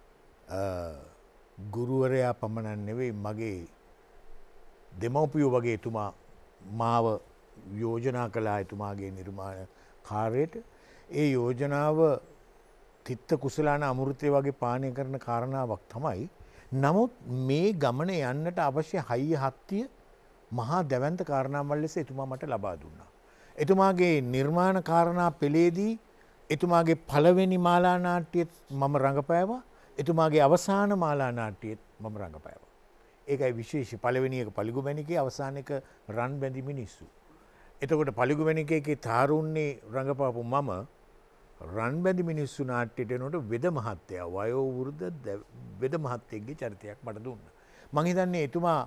ගුරුවරයා පමණක් නෙවෙයි මගේ දෙමව්පියෝ වගේ එතුමා මාව යෝජනා කළා එතුමාගේ නිර්මාණ කාර්යයට. ඒ යෝජනාව තිත්ත කුසලාන අමෘතය වගේ පානය කරන කාරණාවක් තමයි. නමුත් මේ ගමන යන්නට අවශ්‍ය හයිය හත්තිය මහා දැවන්ත කාරණාවල් ලෙස එතුමා මට ලබා දුන්නා. එතුමාගේ නිර්මාණ කාරණා පෙළේදී එතුමාගේ පළවෙනි මාලා නාට්‍යයේත් මම රඟපෑවා. එතුමාගේ අවසාන මාලා නාට්‍යයේත් මම රඟපෑවා. ඒකයි විශේෂ. පළවෙනි එක පලිගුමැණිකේ, අවසාන එක රන් බැඳි මිනිස්සු. එතකොට පලිගුමැණිකේකේ තාරුණ්‍යේ රඟපාපු මම රන් බැඳි මිනිස්සු නාට්‍යයට එනකොට වෙද මහත්තයා වයෝ වෘද්ධ වෙද මහත්තයෙක්ගේ චරිතයක් මට දුන්නා. මං හිතන්නේ එතුමා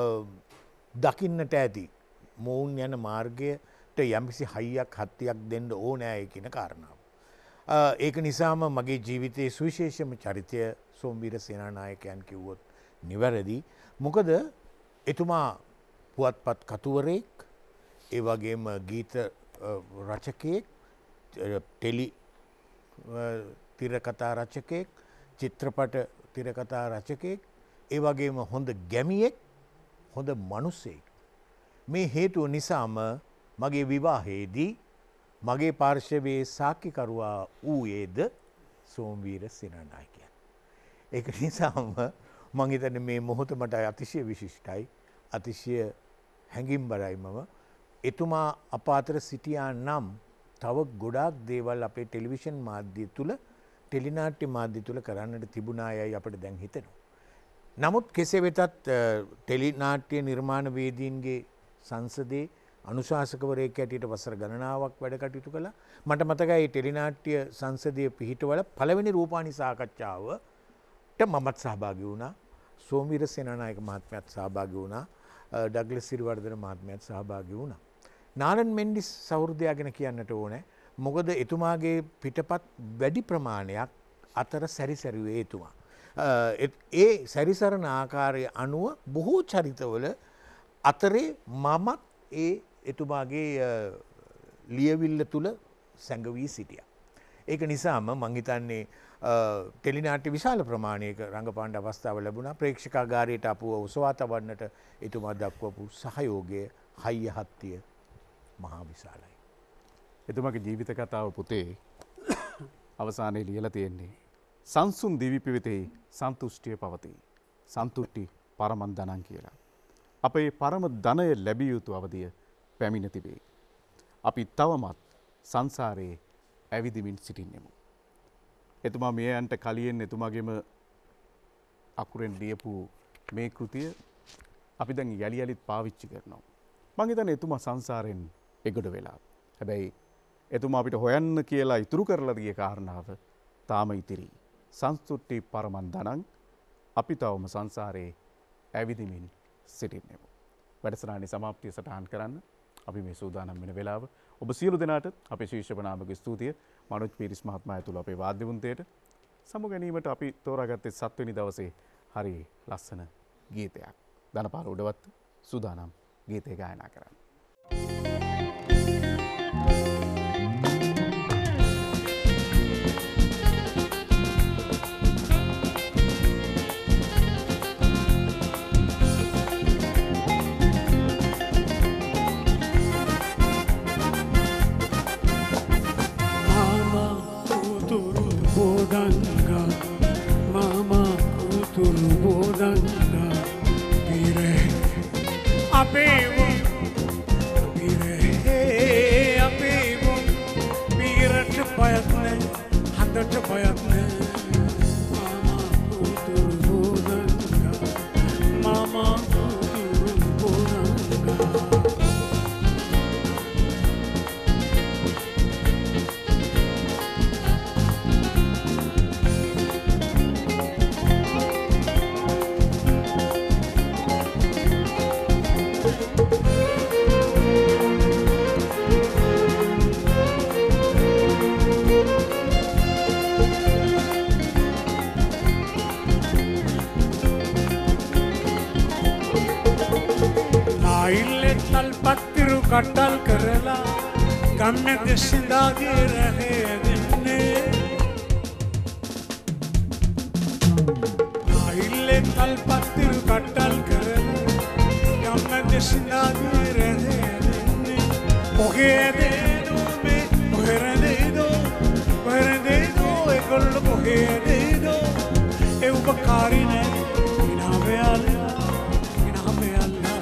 දකින්නට ඇති මොවුන් යන මාර්ගයට යම්කිසි හයියක් හත්තියක් දෙන්න ඕනෑ කියන කාරණාව. ඒක නිසාම මගේ ජීවිතයේ සුවිශේෂම චරිතය සෝම්වීර සේනානායකයන් කිව්වොත් නිවැරදි. මොකද එතුමා පුවත්පත් කතුවරයෙක්, ඒ වගේම ගීත රචකයෙක්, ටෙලි තිරකතා රචකයෙක්, චිත්‍රපට තිරකතා රචකයෙක්, ඒ වගේම හොඳ ගැමියෙක්, හොඳ මනුස්සයෙක්. මේ හේතුව නිසාම මගේ විවාහයේදී මගේ පාර්ශවයේ සාක්කිකරුවා වූයේද සෝම්වීර සේනානායකයන්. ඒක නිසාම මං හිතන්නේ මේ මොහොත මට අතිශය විශිෂ්ටයි, අතිශය හැඟිම්බරයි. මම එතුමා අප අතර සිටියා නම් තව ගොඩාක් දේවල් අපේ ටෙලිවිෂන් මාධ්‍ය තුල, ටෙලිනාට්‍ය මාධ්‍ය තුල කරන්නට තිබුණා යයි අපිට දැන් හිතෙනවා. නමුත් කෙසේ වෙතත් ටෙලිනාට්‍ය නිර්මාණ වේදීන්ගේ සංසදේ අනුශාසකවරයෙක් හැටියට වසර ගණනාවක් වැඩ කටයුතු කළා. මට මතකයි ටෙලිනාට්‍ය සංසදයේ පිහිටවල පළවෙනි රූපානි සාකච්ඡාවට මමත් සහභාගී වුණා. සෝම්වීර සේනානායක මහත්මයාත් සහභාගී වුණා. ඩග්ලස් සිරිවර්ධන මහත්මයාත් සහභාගී වුණා. නාලන් මෙන්ඩිස් සහෘදයා ගැන කියන්නට ඕනේ. මොකද එතුමාගේ පිටපත් වැඩි ප්‍රමාණයක් අතර සැරිසැරුවේ එතුමා. ඒ සැරිසරන ආකාරය අනුව බොහෝ චරිතවල අතරේ මමත් ඒ එතුමාගේ ලියවිල්ල තුල සැඟවී සිටියා. ඒක නිසාම මං හිතන්නේ ටෙලිනාට්‍ය විශාල ප්‍රමාණයක රංගපාන්න අවස්ථාව ලැබුණා. ප්‍රේක්ෂකාගාරයට අපුව උසවා තබන්නට එතුමා දක්වපු සහයෝගය, හයිය හත්තිය මහා විශාලයි. එතුමාගේ ජීවිත කතාව පුතේ අවසානයේ ලියලා තියෙන්නේ සංසුන් දිවි පිවිතේ සන්තුෂ්ටිය පවතී. සන්තුට්ටි පරමං ධනං කියලා. අපේ පරම ධනය ලැබිය යුතු අවධිය පැමිණ තිබේ. අපි තවමත් සංසාරයේ ඇවිදිමින් සිටින්නෙමු. එතුමා මෙයන්ට කලියෙන් එතුමාගේම අකුරෙන් ලියපු මේ කෘතිය අපි දැන් යලි යලිත් පාවිච්චි කරනවා. මං හිතන්නේ එතුමා සංසාරයෙන් එගොඩ වෙලා. හැබැයි එතුමා අපිට හොයන්න කියලා ඉතුරු කරලා ගිය කාරණාව තාම ඉතිරි. සංස්තුට්ටි පරමං ධනං, අපි තවම සංසාරයේ ඇවිදිමින් සිටින්නෙමු. වැඩසටහනේ සමාප්තිය සටහන් කරන්න අපි මේ සූදානම් වෙන වෙලාව. ඔබ සියලු දෙනාට අපේ ශීර්ෂපනාමක ස්තුතිය. මනෝජ් පීරිස් මහත්මයා ඇතුළු අපේ වාද්‍ය වෘන්දයට සමු ගැනීමට අපි තෝරාගත්තේ 7 වෙනි දවසේ හරි ලස්සන ගීතයක්. ධනපාල උඩවත් සූදානම් ගීතය ගායනා කරන්න. කට්ටල් කරලා ගම්මැද සිඳාගේ රැහැදෙන්නේ ආයිල්ලේ තල්පත්තිරු කට්ටල් කරන ගම්මැද සිඳාගේ රැහැදෙන්නේ මොකේදේනෝ මේ මොහෙරදේනෝ මොහෙරදේනෝ ඒගොල්ලෝ මොකේදේනෝ ඒ උපකාරී නෑ ඉනාවේ අල්ලා ඉනාවේ අල්ලා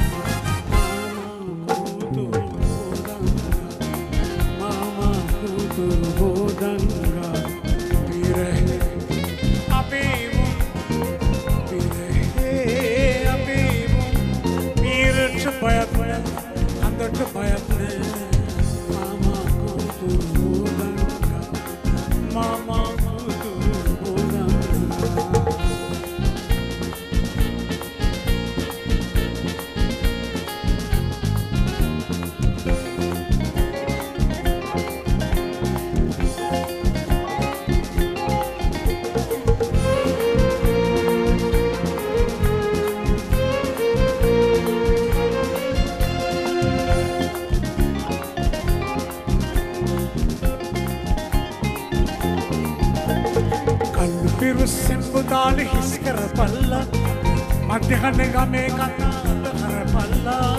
සිම්බුතාලි හිස් කරපල්ලා මධ්‍යහන ගමේ කතාද කරපල්ලා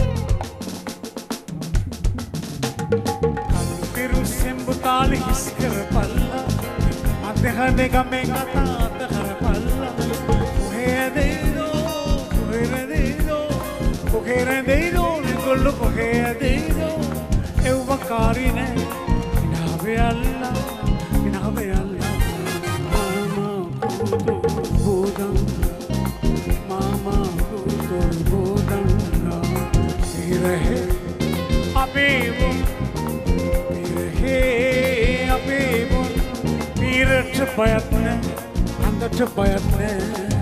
කල්පිරු සිම්බුතාලි හිස් කරපල්ලා මධ්‍යහන ගමේ කතාද කරපල්ලා කොහෙදේනෝ කොහෙරදේනෝ කොහෙරදේනෝ නිගොල්ලෝ කොහෙදේනෝ එව්වකාරී නෑ ඉනාවේ අල්ලා ඉනාවේ අල්ලා Bayat ne, anda bayat ne.